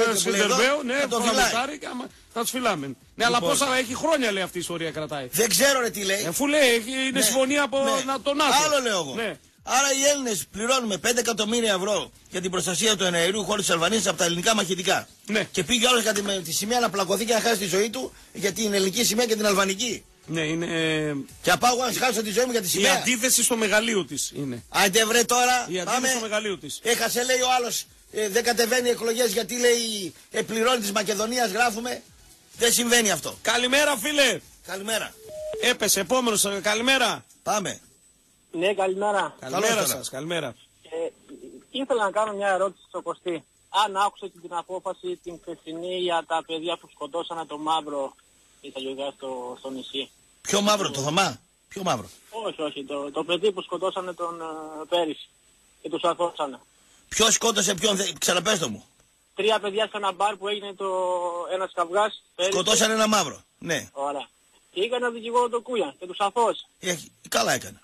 να τον φυλάει. Θα τους φυλάμε. Ναι, αλλά πόσα έχει χρόνια λέει αυτή η ιστορία κρατάει. Δεν ξέρω ρε τι λέει. Αφού λέει είναι συμφωνία από τον ΝΑΤΟ. Άλλο λέω εγώ. Άρα οι Έλληνες πληρώνουμε 5 εκατομμύρια ευρώ για την προστασία του εναερίου χώρου της Αλβανίας από τα ελληνικά μαχητικά. Ναι. Και πήγε όλος με τη σημαία να πλακωθεί και να χάσει τη ζωή του για την ελληνική σημαία και την αλβανική. Ναι, είναι. Και πάω να χάσω τη ζωή μου για τη σημαία. Η αντίθεση στο μεγαλείο της είναι. Άντε βρε τώρα. Η αντίθεση στο μεγαλείο της. Έχασε λέει ο άλλος. Δεν κατεβαίνει εκλογές γιατί λέει πληρώνει της Μακεδονίας γράφουμε. Δεν συμβαίνει αυτό. Καλημέρα φίλε. Καλημέρα. Έπεσε επόμενος. Καλημέρα. Πάμε. Ναι, καλημέρα. Καλημέρα σας, καλημέρα. Ήθελα να κάνω μια ερώτηση στο Κωστή. Αν άκουσε την απόφαση την χθεσινή για τα παιδιά που σκοτώσανε το Μαύρο εισαγωγικά στο νησί. Ποιο Μαύρο, το Θωμά? Ποιο Μαύρο? Όχι, το παιδί που σκοτώσανε τον πέρυσι και τους αθώσανε. Ποιος σκότωσε ποιον, ξαναπες το μου. 3 παιδιά σε ένα μπαρ που έγινε ένας καυγάς πέρυσι. Σκοτώσανε ένα Μαύρο, ναι. Ωραία. Και έκανε ένα δικηγόρο το Κούγια και τους αθώσει. Καλά έκανε.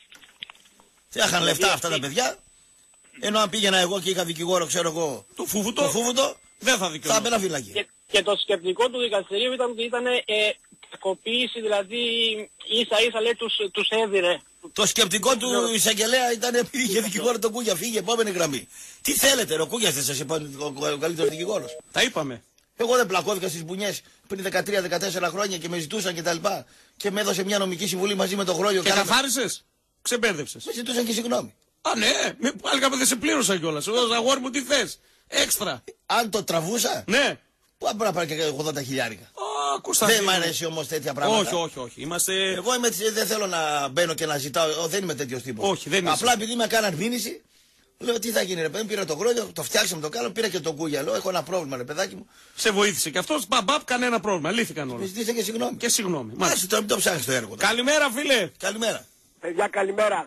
Θα είχαν λεφτά αυτά τα παιδιά. Ενώ αν πήγαινα εγώ και είχα δικηγόρο, ξέρω εγώ, το φούβουτο, δεν θα δικαιωθεί. Θα έμπαινα φυλακή. Και το σκεπτικό του δικαστηρίου ήταν ότι ήταν κακοποίηση, δηλαδή ίσα λέει τους έδιρε. Το σκεπτικό του εισαγγελέα ήταν επειδή είχε δικηγόρο τον Κούγια, φύγε επόμενη γραμμή. Τι θέλετε, ο Κούγιας δεν σας είπα ο καλύτερος δικηγόρος? Τα είπαμε. Εγώ δεν πλακώθηκα στις μπουνιές πριν 13-14 χρόνια και με ζητούσαν κτλ. Και με έδωσε μια νομική συμβουλή μαζί με τον Χρόνιο. Και καθάρισες? Ξεμπέρδεψες? Με ζητούσαν και συγγνώμη. Α, ναι, πάλι κάποτε δεν σε πλήρωσα κιόλας. Αγόρι μου, τι θες? Έξτρα. Αν το τραβούσα, ναι. Πού μπορεί να πάρει και 80 χιλιάρικα. Δεν μ' αρέσει όμως τέτοια πράγματα. Όχι. Είμαστε. Εγώ δεν θέλω να μπαίνω και να ζητάω. Δεν είμαι τέτοιος τύπος. Όχι, δεν είσαι. Απλά επειδή με κάναν μήνυση, λέω τι θα γίνει ρε παιδί, πήρα το Χρόνιο, το φτιάξαμε το κάλο, πήρα και τον Κούγια. Λέω έχω ένα πρόβλημα ρε παιδάκι μου. Σε βοήθησε και αυτός, μπαμπάπ, κανένα πρόβλημα. Λύθηκαν όλα. Με ζητήσε και συγγνώμη. Και συγγνώμη. Μάλιστα, τώρα μην το ψάχνεις το έργο. Καλημέρα φίλε. Καλημέρα. Παιδιά, καλημέρα.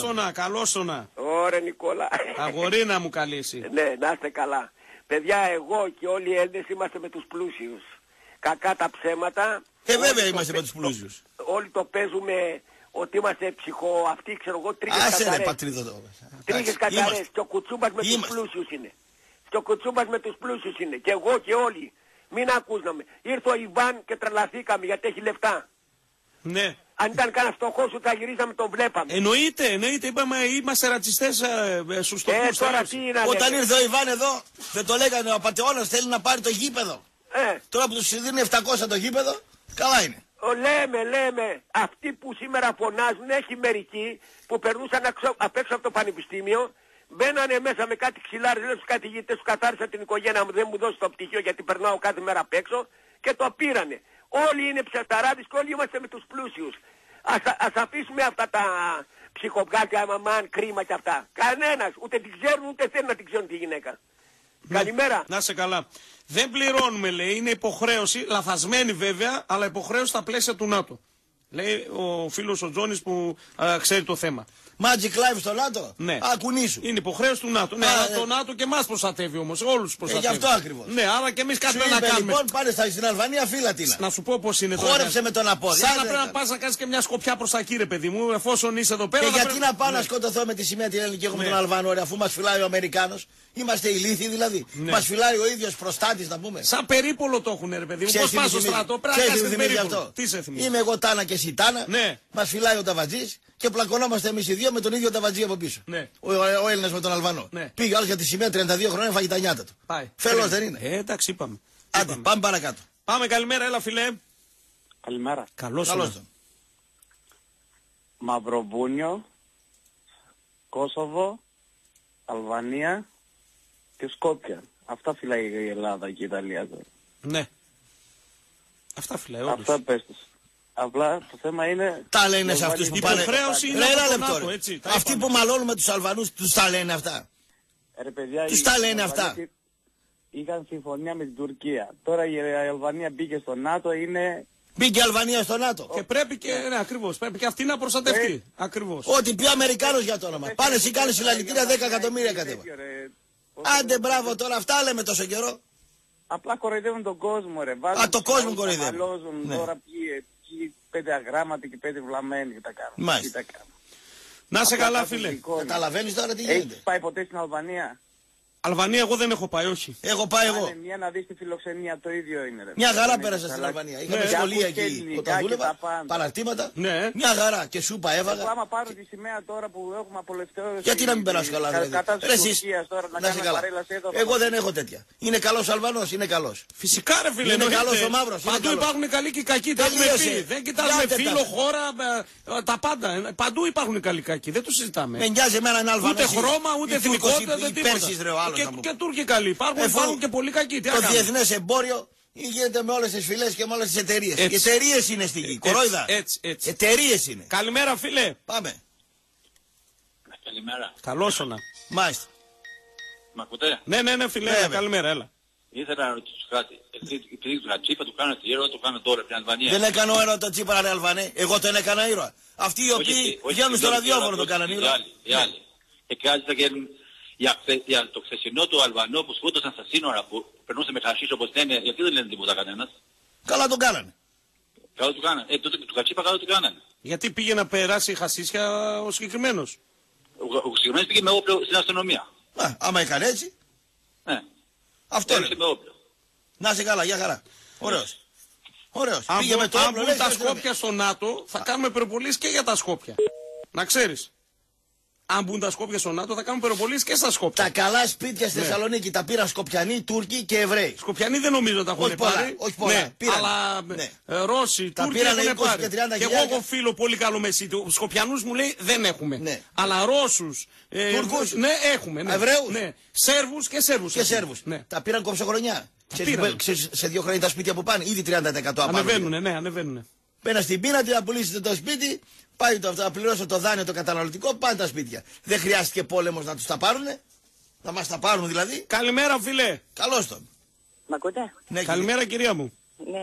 Καλώς. Ωραία, Νικόλα. Αγορίνα μου καλήσει. Ναι, να είστε καλά. Παιδιά, εγώ και όλοι οι Έλληνες είμαστε με τους πλούσιους. Κακά τα ψέματα. Βέβαια είμαστε με τους πλούσιους. Όλοι το παίζουμε ότι είμαστε αυτοί, ξέρω εγώ, τρίχες καταρές. Άσε ρε πατρίδο το. Τρίχες καταρές. Και ο κουτσούμπας με τους πλούσιους είναι. Και ο κουτσούμπας με τους πλούσιους είναι. Και εγώ και όλοι. Μην ακούσαμε. Ήρθε ο Ιβάν και τρελαθήκαμε γιατί έχει λεφτά. Ναι. Αν ήταν κανένα φτωχός σου θα γυρίζαμε τον βλέπαμε. Εννοείται. Είπαμε είμαστε ρατσιστές στους φτωχούς. Όταν ήρθε ο Ιβάν εδώ, δεν το λέγανε ο απατεώνας θέλει να πάρει το γήπεδο. Τώρα που τους δίνει 700 το γήπεδο, καλά είναι. Λέμε, αυτοί που σήμερα φωνάζουν, έχει μερικοί που περνούσαν απ' έξω από το πανεπιστήμιο, μπαίνανε μέσα με κάτι ξυλάρες, λέω στους καθηγητές, τους καθάρισα την οικογένεια μου, δεν μου δώσει το πτυχίο γιατί περνάω κάθε μέρα απ' έξω και το πήρανε. Όλοι είναι ψευταράδες και όλοι είμαστε με τους πλούσιους. Ας αφήσουμε αυτά τα ψυχοπγάκια, μαμάν, κρίμα και αυτά. Κανένας, ούτε την ξέρουν ούτε θέλουν να την ξέρουν τη γυναίκα. Καλημέρα. Να σε καλά. Δεν πληρώνουμε, λέει, είναι υποχρέωση, λαθασμένη βέβαια, αλλά υποχρέωση στα πλαίσια του ΝΑΤΟ. Λέει ο φίλος ο Τζόνης που ξέρει το θέμα. Magic Live στο ΝΑΤΟ. Ναι. Κουνήσου. Είναι υποχρέωση του ΝΑΤΟ. Ναι, αλλά το ΝΑΤΟ και εμάς προστατεύει όμως. Όλους προστατεύει. Γι' αυτό ακριβώς. Ναι, άρα και εμείς κάτι πρέπει να κάνουμε. Λοιπόν, πάνε στην Αλβανία φύλατινα. Να σου πω πώς είναι τώρα. Χόρεψε με τον απόδειο. Σαν να πρέπει να πας να κάνεις και μια σκοπιά προς τα εκεί, ρε παιδί μου, εφόσον είσαι εδώ πέρα. Και γιατί να πάω να σκοτωθώ με τη σημαία την ελληνική, έχουμε τον Αλβανό, αφού μας φυλάει ο Αμερικάνος. Είμαστε ηλίθιοι δηλαδή. Μας φυλάει ο ίδιος προστάτης, να πούμε. Σαν περίπολο το έχουν, ρε παιδί μου. Πώς πας στο στρατό, πρέπει να κάνεις περίπολο. Τι σε θυμίζει. Είμαι εγώ Τάνα και εσύ Τάνα. Μας φυλάει ο Ταβατζής και πλακωνόμαστε εμείς οι δύο με τον ίδιο Ταβατζή από πίσω. Ναι. Ο Έλληνας με τον Αλβανό. Ναι. Πήγε άλλος για τη σημαία 32 χρόνια, έφαγε τα νιάτα του. Φέλος δεν είναι. Εντάξει, είπαμε. Άντε, πάμε παρακάτω. Πάμε, καλημέρα, έλα φιλέ. Καλημέρα. Καλώς τον. Μαυροβούνιο, Κόσοβο, Αλβανία και Σκόπια. Αυτά φυλάει η Ελλάδα και η Ιταλία τώρα. Ναι. Αυτά φυλάει όντως. Αυτά πες τους. Απλά το θέμα είναι... Τα λένε σε αυτούς που πάνε. Υποχρέωση είναι από το ΝΑΤΟ, έτσι. Αυτοί που μαλώνουν με τους Αλβανούς, τους τα λένε αυτά. Ρε παιδιά, τους τα λένε αυτά. Είχαν συμφωνία με την Τουρκία. Τώρα η Αλβανία μπήκε στο ΝΑΤΟ, είναι... Μπήκε η Αλβανία στο ΝΑΤΟ. Και πρέπει και, ναι, ακριβώς, πρέπει και αυτή να προστατευτεί. Ακριβώς. Ότι πιο Αμερικάνος για το όνομα. Πάνε εσύ κάνεις συλλαλητήρια 10 εκατομμύρια κατέβα. Άντε μπράβο τώρα, αυτά λέμε τόσο καιρό. Απλά κοροϊδεύουν τον κόσμο, ρε. Το κόσμο κοροϊδεύουν. Ναι. Τώρα ποιοι 5 αγράμματοι και 5 βλαμμένοι και τα κάνουν. Μάλιστα. Να σε καλά, φίλε. Καταλαβαίνεις τώρα τι γίνεται. Έχεις πάει ποτέ στην Αλβανία? Αλβανία εγώ δεν έχω πάει, όχι. Έχω πάει εγώ. Μια να δεις τη φιλοξενία, το ίδιο είναι, ρε. Μια χαρά πέρασα στην Αλβανία. Είχαμε σχολεία εκεί όταν δούλευα, παραρτήματα. Ναι. Μια χαρά και σούπα έβαγα. Άμα πάρω τη σημαία τώρα που έχουμε απολευθέρωση. Γιατί να μην περάσω καλά, δηλαδή. Κατά της Τουρκίας τώρα να κάνουμε παρέλαση εδώ. Εγώ δεν έχω τέτοια. Είναι καλός Αλβανός, είναι καλός. Φυσικά ρε φίλε. Είναι καλός ο μαύρος. Παντού υπάρχουν καλοί και κακοί. Τα έχουμε πει. Δεν κοιτάζουμε φίλο, χώρα, τα πάντα. Παντού υπάρχουν καλοί κακοί. Δεν το συζητάμε. Με νοιάζει εμένα ένα Αλβανός. Ούτε χρώμα, ούτε εθνικότητα, ούτε τίποτα. Και Τούρκοι καλοί. Υπάρχουν και πολύ κακοί. Το διεθνές εμπόριο γίνεται με όλες τις φυλές και με όλες τις εταιρείες. Οι εταιρείες είναι στη γη. Κορόιδα. Εταιρείες είναι. Καλημέρα φίλε. Πάμε. Καλημέρα. Καλώς όνα. Μάλιστα. Μ' ακούτε? Ναι φίλε. Καλημέρα, έλα. Ήθελα να ρωτήσω κάτι. Επειδή του Τσίπρα του κάνετε ήρωα, το κάνω τώρα στην Αλβανία. Δεν έκανε ο ήρωα το Τσίπρα, ρε Αλβανέ. Εγώ τον έκανα ήρωα. Αυτοί οι οποίοι βγαίνουν στο ραδιόφωνο το κάνανε ήρωα. Οι άλλοι. Και κάθισαν και για το χθεσινό του Αλβανό που σκότωσαν στα σύνορα που περνούσε με χασίς όπως λένε, γιατί δεν λένε τίποτα κανένας. Καλά τον κάνανε. Καλά του κάνανε. Τότε του Κατσίπα καλά του κάνανε. Γιατί πήγε να περάσει χασίσια ο συγκεκριμένος. Ο συγκεκριμένος πήγε με όπλο στην αστυνομία. Άμα έκανε έτσι. Ναι. Αυτό είναι. Με όπλο. Να είσαι καλά, για χαρά. Ωραίος. Ωραίος. Αν πήγε με το όπλο. Αν τα Σκόπια στο ΝΑΤΟ θα κάνουμε περιπολίες και για τα Σκόπια. Να ξέρεις. Αν μπουν τα Σκόπια στο ΝΑΤΟ θα κάνουν περιπολίες και στα Σκόπια. Τα καλά σπίτια στη Θεσσαλονίκη τα πήραν Σκοπιανοί, Τούρκοι και Εβραίοι. Σκοπιανοί δεν νομίζω τα έχουν πάρει. Όχι πολλά. Ναι, αλλά Ρώσοι, τα Τούρκοι πήραν έχουν 20 πάρει. και 30 Και εγώ έχω φίλο πολύ καλό μεσί. Σκοπιανούς μου λέει δεν έχουμε. Ναι. Αλλά Ρώσους, Τούρκους, ναι έχουμε. Ναι. Εβραίους. Ναι. Σέρβους και Σέρβους. Και Σέρβους. Ναι. Τα πήραν κομψοχρονιά. Σε 2 χρόνια τα σπίτια που πάνε, ήδη 30% ανεβαίνουν. Ναι, ανεβαίνουν. Πένα στην πείνα, να πουλήσετε το σπίτι, πάει να πληρώσω το δάνειο το καταναλωτικό, πάνε τα σπίτια. Δεν χρειάστηκε πόλεμος να τους τα πάρουνε. Να μας τα πάρουν δηλαδή. Καλημέρα φίλε. Καλώς τον. Μ' ακούτε? Ναι, καλημέρα κυρία μου. Ναι.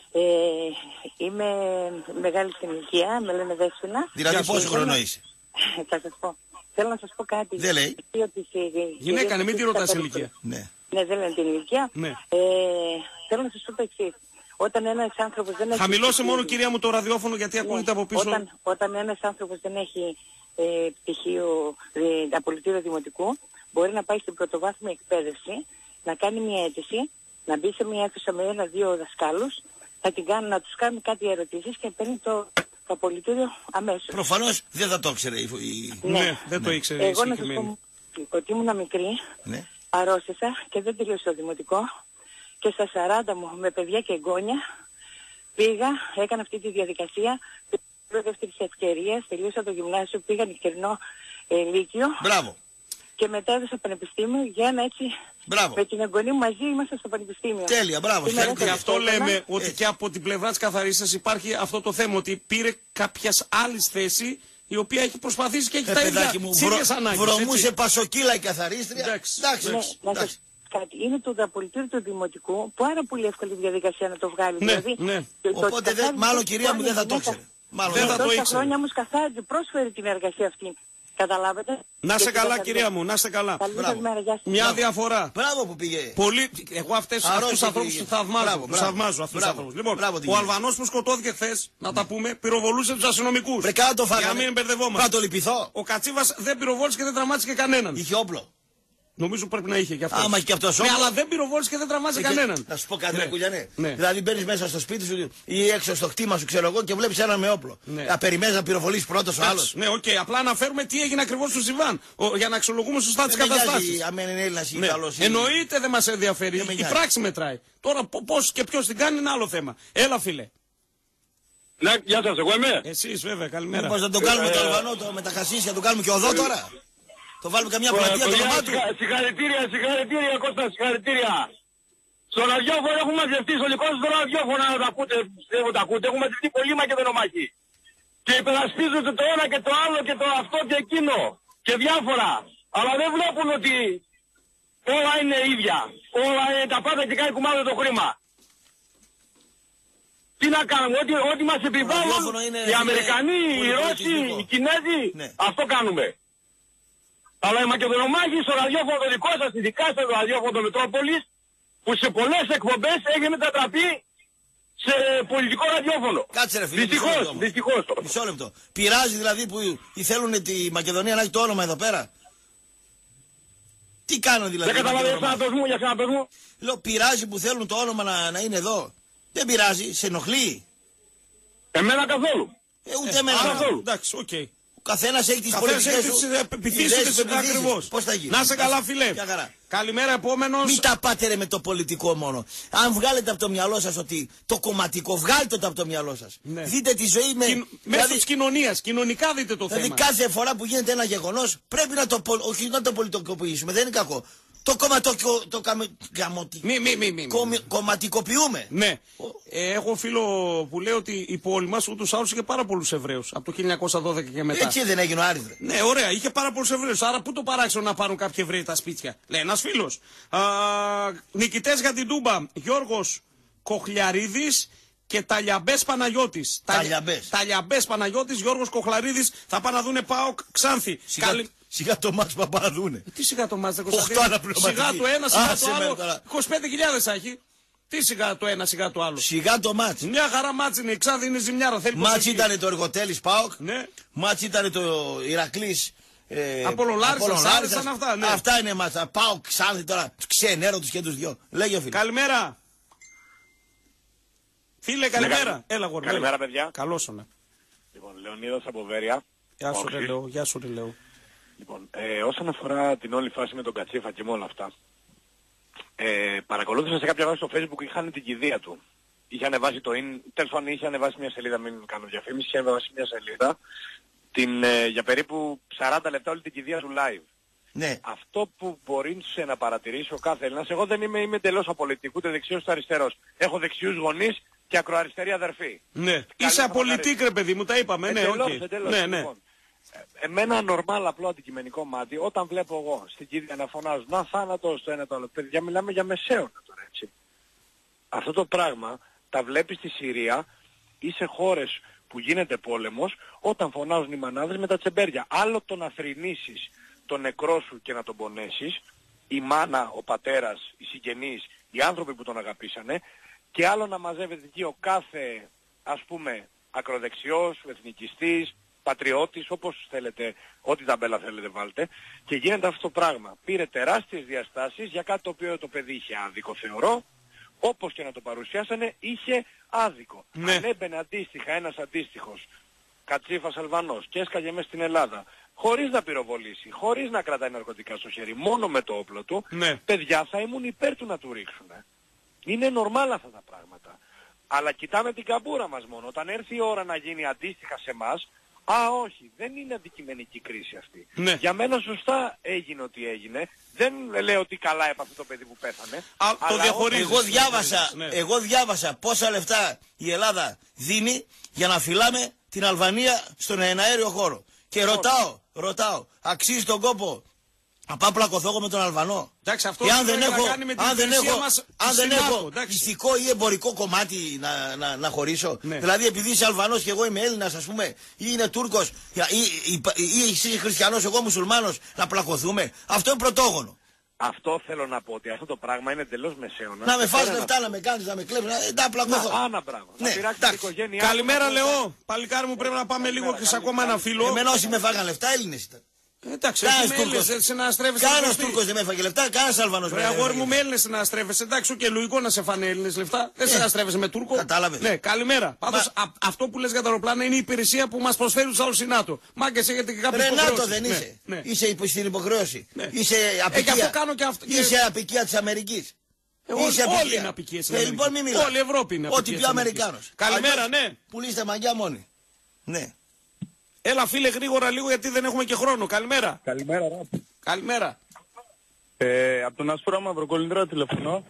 Είμαι μεγάλη στην ηλικία, με λένε Δέσποινα. Δηλαδή πόσο χρόνο είσαι? Θα σας πω. Θέλω να σας πω κάτι. Δεν λέει. Γυναίκα, μην τη ρωτάς ηλικία. Ναι. Ναι, δεν λένε την ηλικία. Ναι. Θέλω να σας πω το εξής. Όταν ένας άνθρωπος δεν έχει... Χαμηλώσε μόνο κυρία μου το ραδιόφωνο γιατί ακούγεται από πίσω. Όταν ένας άνθρωπος δεν έχει πτυχίο απολυτήριο δημοτικού, μπορεί να πάει στην πρωτοβάθμια εκπαίδευση, να κάνει μια αίτηση, να μπει σε μια αίθουσα με 1-2 δασκάλους, να τους κάνουν κάτι ερωτήσεις και παίρνει το απολυτήριο αμέσως. Προφανώς δεν θα το ήξερε Ναι, δεν το ήξερε. Εγώ να σας πω ότι ήμουν μικρή, αρρώστησα και δεν τελείωσα το δημοτικό. Και στα 40 μου με παιδιά και εγγόνια πήγα, έκανα αυτή τη διαδικασία, πήρα δεύτερης ευκαιρίας, τελείωσα το γυμνάσιο, πήγα νυχτερινό λύκειο. Μπράβο. Και μετά έδωσα πανεπιστήμιο για να έτσι μπράβο. Με την εγγονή μου μαζί είμαστε στο πανεπιστήμιο. Τέλεια, μπράβο. Και αυτό λέμε ότι και από την πλευρά της καθαρίστας υπάρχει αυτό το θέμα, ότι πήρε κάποιας άλλης θέση η οποία έχει προσπαθήσει και έχει τα ίδια ανάγκες. Βρωμούσε πασοκύλα η καθαρίστρια. Εντάξει. κάτι. Είναι το δαπολιτήριο του Δημοτικού, που άρα πολύ εύκολη διαδικασία να το βγάλει. Ναι, δηλαδή, ναι. Οπότε μάλλον κυρία μου δεν θα το ήξερε. Μάλλον δεν θα το ήξερε. χρόνια όμως καθάριζε, πρόσφερε την εργασία αυτή. Καταλάβετε. Να σε καλά, κυρία μου, να σε καλά. Μια διαφορά. Μπράβο που πήγε. Πολύ... Εγώ αυτούς τους ανθρώπους τους θαυμάζω. Τους θαυμάζω αυτούς τους ανθρώπους. Λοιπόν, ο Αλβανός που σκοτώθηκε χθες, να τα πούμε, πυροβολούσε τους αστυνομικούς. Για να μην μπερδευόμαστε. Θα το λυπηθώ. Ο Κατσίβας δεν πυροβόλησε και δεν τραυμάτισε κανέναν. Είχε όπλο. Νομίζω πρέπει να είχε και αυτό. Άμα και αυτός όπλο. Ναι, αλλά δεν πυροβόλησε και δεν τραυμάτισε κανέναν. Να σου πω κάτι, Κουλιανέ. Δηλαδή μπαίνεις μέσα στο σπίτι σου ή έξω στο κτήμα σου, ξέρω εγώ, και βλέπεις έναν με όπλο. Να περιμένεις να πυροβολήσει πρώτος ο άλλος. Ναι, οκ. Απλά να φέρουμε τι έγινε ακριβώς στο συμβάν. Για να αξιολογούμε σωστά τις καταστάσεις. Αν είναι Έλληνας ή Ιταλός. Εννοείται δεν μας ενδιαφέρει. Η πράξη μετράει. Τώρα πώς και ποιος την κάνει είναι άλλο θέμα. Έλα, φίλε. Ναι, γεια σας, εγώ είμαι. Εσείς βέβαια, καλημέρα. Πώς να το κάνουμε το Αλβανό με τα χασίσια, το κάνουμε και οδό τώρα. Το βάλουμε καμιά πλατεία το όνομά του. Συγχαρητήρια Κώστα, συγχαρητήρια. Στο ραδιόφωνο έχουμε μαζευτεί, στο δικό σας το ραδιόφωνο να τα ακούτε, πιστεύω τα ακούτε. Έχουμε μαζευτεί πολύ μακεδονομάχοι. Και υπερασπίζονται το ένα και το άλλο και το αυτό και εκείνο. Και διάφορα. Αλλά δεν βλέπουν ότι όλα είναι ίδια. Όλα είναι τα πάντα και κάνει κουμάδι το χρήμα. Τι να κάνουμε, ό,τι μας επιβάλλουν οι Αμερικανοί, οι Ρώσοι, οι Κινέζοι, αυτό κάνουμε. Αλλά οι μακεδονομάχοι στο ραδιόφωνο το δικό σας, ειδικά στο ραδιόφωνο Μετρόπολης, που σε πολλές εκπομπές έχει μετατραπεί σε πολιτικό ραδιόφωνο. Κάτσε ρε φίλε, δυστυχώς. Μισό λεπτό. Πειράζει δηλαδή που θέλουν τη Μακεδονία να έχει το όνομα εδώ πέρα. Τι κάνουν δηλαδή. Δεν καταλαβαίνω για ξαναπες μου. Λέω πειράζει που θέλουν το όνομα να είναι εδώ. Δεν πειράζει, σε ενοχλεί. Εμένα καθόλου. Ούτε εμένα καθόλου. Εντάξει, οκ. Ο καθένας έχει τις πολιτικές του επιθέσεις του ακριβώς. Πώς θα γίνει. Να σε καλά φίλε. Καλημέρα επόμενος. Μην τα πάτε ρε με το πολιτικό μόνο. Αν βγάλετε από το μυαλό σας ότι το κομματικό, βγάλτε το από το μυαλό σας. Ναι. Δείτε τη ζωή μέσω της κοινωνίας. Κοινωνικά δείτε το θέμα. Δηλαδή κάθε φορά που γίνεται ένα γεγονός πρέπει να το πολιτικοποιήσουμε. Δεν είναι κακό. Το κομματικοποιούμε. Ναι. Έχω φίλο που λέει ότι η πόλη μας ούτως άλλως είχε πάρα πολλούς Εβραίους από το 1912 και μετά. Έτσι δεν έγινε ο Άρης. Ναι, ωραία, είχε πάρα πολλούς Εβραίους. Άρα πού το παράξενο να πάρουν κάποιοι Εβραίοι τα σπίτια. Λέει ένας φίλος. Νικητές για την Τούμπα, Γιώργος Κοχλιαρίδης και Ταλιαμπές Παναγιώτης. Ταλιαμπές Παναγιώτης, Γιώργος Κοχλαρίδης θα πάνε να δούνε ΠΑΟΚ Ξάνθη. Σιγά το μάτς που πάνε να δούνε. Τι σιγά το μάτς, σιγά το ένα, σιγά το άλλο. 25.000 έχει. Τι σιγά το ένα, σιγά το άλλο. Σιγά το μάτς. Μια χαρά μάτς είναι, η Ξάνθη είναι ζημιάρα. Μάτς ήταν το Εργοτέλης ΠΑΟΚ. Ναι. Μάτς ήταν το Ηρακλής. Απολολάρισαν, άρεσαν αυτά. Ναι. Αυτά είναι μάτς. ΠΑΟΚ Ξάνθη τώρα. Ξενέρωτους και τους δυο. Λέγε φίλε. Καλημέρα. Φίλε, καλημέρα. Έλα, γορμέ. Καλημέρα, παιδιά. Καλώς όνα. Λοιπόν, Λεωνίδας από Βέρεια. Γεια σου, ρε Λέω. Λοιπόν, όσον αφορά την όλη φάση με τον Κατσίφα και με όλα αυτά, παρακολούθησα σε κάποια βάση στο Facebook, είχαν την κηδεία του. Είχε ανεβάσει τέλος πάντων είχε ανεβάσει μια σελίδα, μην κάνω διαφήμιση, είχε ανεβάσει μια σελίδα για περίπου 40 λεπτά όλη την κηδεία του live. Ναι. Αυτό που μπορεί να παρατηρήσει ο κάθε Έλληνας, εγώ δεν είμαι εντελώς απολυτικού, ούτε δεξιός ούτε αριστερός. Έχω δεξιούς γονείς και ακροαριστερή αδερφή. Ναι. Είσαι απολυτικ ρε παιδί μου, τα είπαμε. Εντελώς. Ναι. Λοιπόν, εμένα νορμάλ απλό αντικειμενικό μάτι, όταν βλέπω εγώ στην κηδεία να φωνάζουν να θάνατος το ένα το άλλο, παιδιά μιλάμε για μεσαίωνα τώρα έτσι. Αυτό το πράγμα τα βλέπεις στη Συρία ή σε χώρες που γίνεται πόλεμος, όταν φωνάζουν οι μανάδες με τα τσεμπέρια. Άλλο το να θρηνήσεις τον νεκρό σου και να τον πονέσεις, η μάνα, ο πατέρας, οι συγγενείς, οι άνθρωποι που τον αγαπήσανε, και άλλο να μαζεύεται εκεί ο κάθε, ας πούμε, ακροδεξιός, εθνικιστής, πατριώτης, όπως θέλετε, ό,τι ταμπέλα θέλετε βάλτε, και γίνεται αυτό το πράγμα. Πήρε τεράστιες διαστάσεις για κάτι το οποίο το παιδί είχε άδικο, θεωρώ, όπως και να το παρουσιάσανε, είχε άδικο. Ναι. Αν έμπαινε αντίστοιχα ένας αντίστοιχος Κατσίφας Αλβανός και έσκαγε μέσα στην Ελλάδα, χωρίς να πυροβολήσει, χωρίς να κρατάει ναρκωτικά στο χέρι, μόνο με το όπλο του, ναι, παιδιά θα ήμουν υπέρ του να του ρίξουν. Είναι νορμάλ αυτά τα πράγματα. Αλλά κοιτάμε την καμπούρα μας μόνο. Όταν έρθει η ώρα να γίνει αντίστοιχα σε εμάς, όχι, δεν είναι αντικειμενική κρίση αυτή. Ναι. Για μένα σωστά έγινε ό,τι έγινε. Δεν λέω ότι καλά έπαθε το παιδί που πέθανε. Το διαχωρίζεις. Εγώ διάβασα πόσα λεφτά η Ελλάδα δίνει για να φυλάμε την Αλβανία στον εναέριο χώρο. Και ρωτάω, αξίζει τον κόπο Να πάω πλακωθώ εγώ με τον Αλβανό. Εντάξει, αυτό και αν δεν έχω ηθικό ή εμπορικό κομμάτι να χωρίσω. Ναι. Δηλαδή επειδή είσαι Αλβανός και εγώ είμαι Έλληνας, ας πούμε, ή είναι Τούρκος, ή εσύ είσαι χριστιανός, εγώ μουσουλμάνος, να πλακωθούμε. Αυτό είναι πρωτόγονο. Αυτό θέλω να πω, ότι αυτό το πράγμα είναι εντελώς μεσαίωνα. Να με φας λεφτά, να με κάνεις, να με κλέψεις, να πλακωθώ. Ναι, καλημέρα, Λεώ. Παλικάρι μου, πρέπει να πάμε λίγο και σε ακόμα ένα φίλο. Εμένα όσοι με φάγαν λεφτά, Έλληνες ήταν. Εντάξει, κανένας Τούρκος δεν με έφαγε λεφτά, κανένας Αλβανός. Ρε αγόρι μου, με Έλληνες να στρέφεσαι. Εντάξει, και λογικό να σε φάνε Έλληνες λεφτά. Δεν σε να στρέφεσαι με Τούρκο. Κατάλαβες. Ναι, καλημέρα. Πάντως αυτό που λες για τα αεροπλάνα είναι η υπηρεσία που μας προσφέρει τους άλλους η ΝΑΤΟ. Μάγκες, έχετε και κάποιες υποχρεώσεις. ΝΑΤΟ δεν είσαι. Είσαι στην υποχρέωση. Είσαι απικία της Αμερικής. Όλοι είναι απικίες. Λοιπόν, μην μιλάω. Όλη η Ευρώπη είναι απικίες. Ό,τι πιο Αμερικάνος. Καλημέρα, ναι. Πουλήστε μαγιά μόνοι. Ναι. Έλα φίλε γρήγορα λίγο γιατί δεν έχουμε και χρόνο. Καλημέρα. Καλημέρα Ραπ. Καλημέρα. Από τον Ασπρό Μαυροκολυνδρό τηλεφωνώ.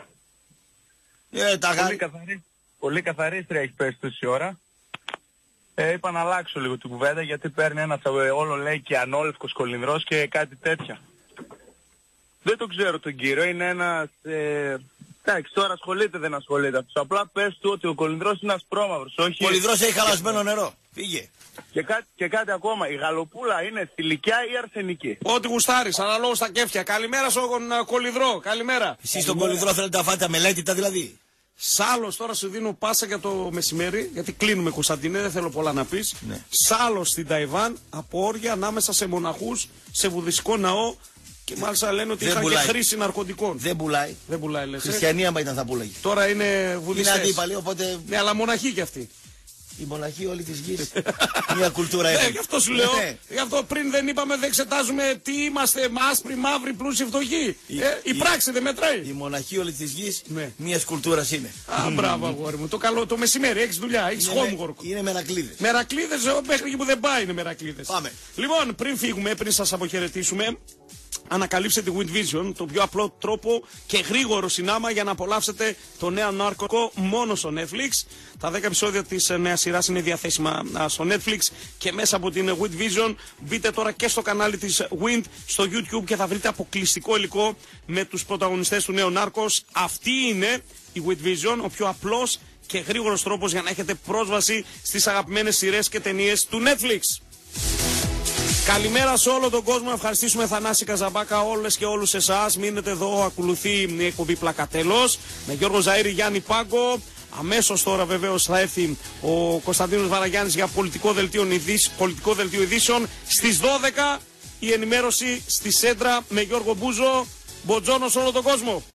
Πολύ καθαρίστρια έχει πέσει τόση ώρα. Είπα να αλλάξω λίγο την κουβέντα γιατί παίρνει ένας όλο λέει και ανόλευκος κολυνδρός και κάτι τέτοια. Δεν το ξέρω τον κύριο, είναι ένας... εντάξει, τώρα ασχολείται δεν ασχολείται αυτός. Απλά πες του ότι ο κολυνδρός είναι ασπρόμαυρος, όχι... Ο κολυνδρός έχει χαλασμένο νερό. Φύγε. Και κάτι ακόμα, η γαλοπούλα είναι θηλυκιά ή αρσενική? Ό,τι γουστάρεις, αναλόγως στα κέφια. Καλημέρα στον κολυνδρό, καλημέρα. Εσείς στον κολυνδρό θέλετε να φάτε μελέτητα δηλαδή? Σάλος, τώρα σου δίνω πάσα για το μεσημέρι, γιατί κλείνουμε Κωνσταντίνε, δεν θέλω πολλά να πεις. Ναι. Σάλος στην Ταϊβάν, από όρια ανάμεσα σε μοναχούς, σε βουδιστικό ναό και μάλιστα λένε ότι είχαν και χρήση ναρκωτικών. Δεν πουλάει. Δεν πουλάει, λες. Χριστιανία μα ήταν θα πουλάει. Τώρα είναι βουδιστές. Είναι αντίπαλοι, οπότε... Ναι, αλλά μοναχοί κι αυτοί. Η μοναχή όλη της γης. Μια κουλτούρα είναι. Ναι, γι' αυτό σου λέω. Γι' αυτό πριν δεν είπαμε, δεν εξετάζουμε τι είμαστε, άσπροι, μαύροι, πλούσιοι, φτωχοί. Η πράξη δεν μετράει. Η μοναχή όλη της γης μια κουλτούρα είναι. Α, μπράβο αγόρι μου. Το μεσημέρι έχεις δουλειά, έχεις homework. Είναι μερακλείδες. Μερακλείδες μέχρι και που δεν πάει είναι μερακλείδες. Πάμε. Λοιπόν, πριν φύγουμε, πριν σας αποχαιρετήσουμε, ανακαλύψτε τη Wind Vision, το πιο απλό τρόπο και γρήγορο συνάμα για να απολαύσετε το νέο νάρκο μόνο στο Netflix. Τα 10 επεισόδια της νέας σειράς είναι διαθέσιμα στο Netflix και μέσα από την Wind Vision. Μπείτε τώρα και στο κανάλι της Wind στο YouTube και θα βρείτε αποκλειστικό υλικό με τους πρωταγωνιστές του νέου Νάρκος. Αυτή είναι η Wind Vision, ο πιο απλός και γρήγορος τρόπος για να έχετε πρόσβαση στις αγαπημένες σειρές και ταινίες του Netflix. Καλημέρα σε όλο τον κόσμο. Ευχαριστήσουμε Θανάση Καζαμπάκα, όλες και όλους εσάς. Μείνετε εδώ, ακολουθεί η εκπομπή Πλακατέλος με Γιώργο Ζαΐρη, Γιάννη Πάγκο. Αμέσως τώρα βεβαίως θα έρθει ο Κωνσταντίνος Βαραγιάννης για πολιτικό δελτίο ειδήσεων. Στις 12 η ενημέρωση στη Σέντρα με Γιώργο Μπούζο. Μποτζόνο σε όλο τον κόσμο.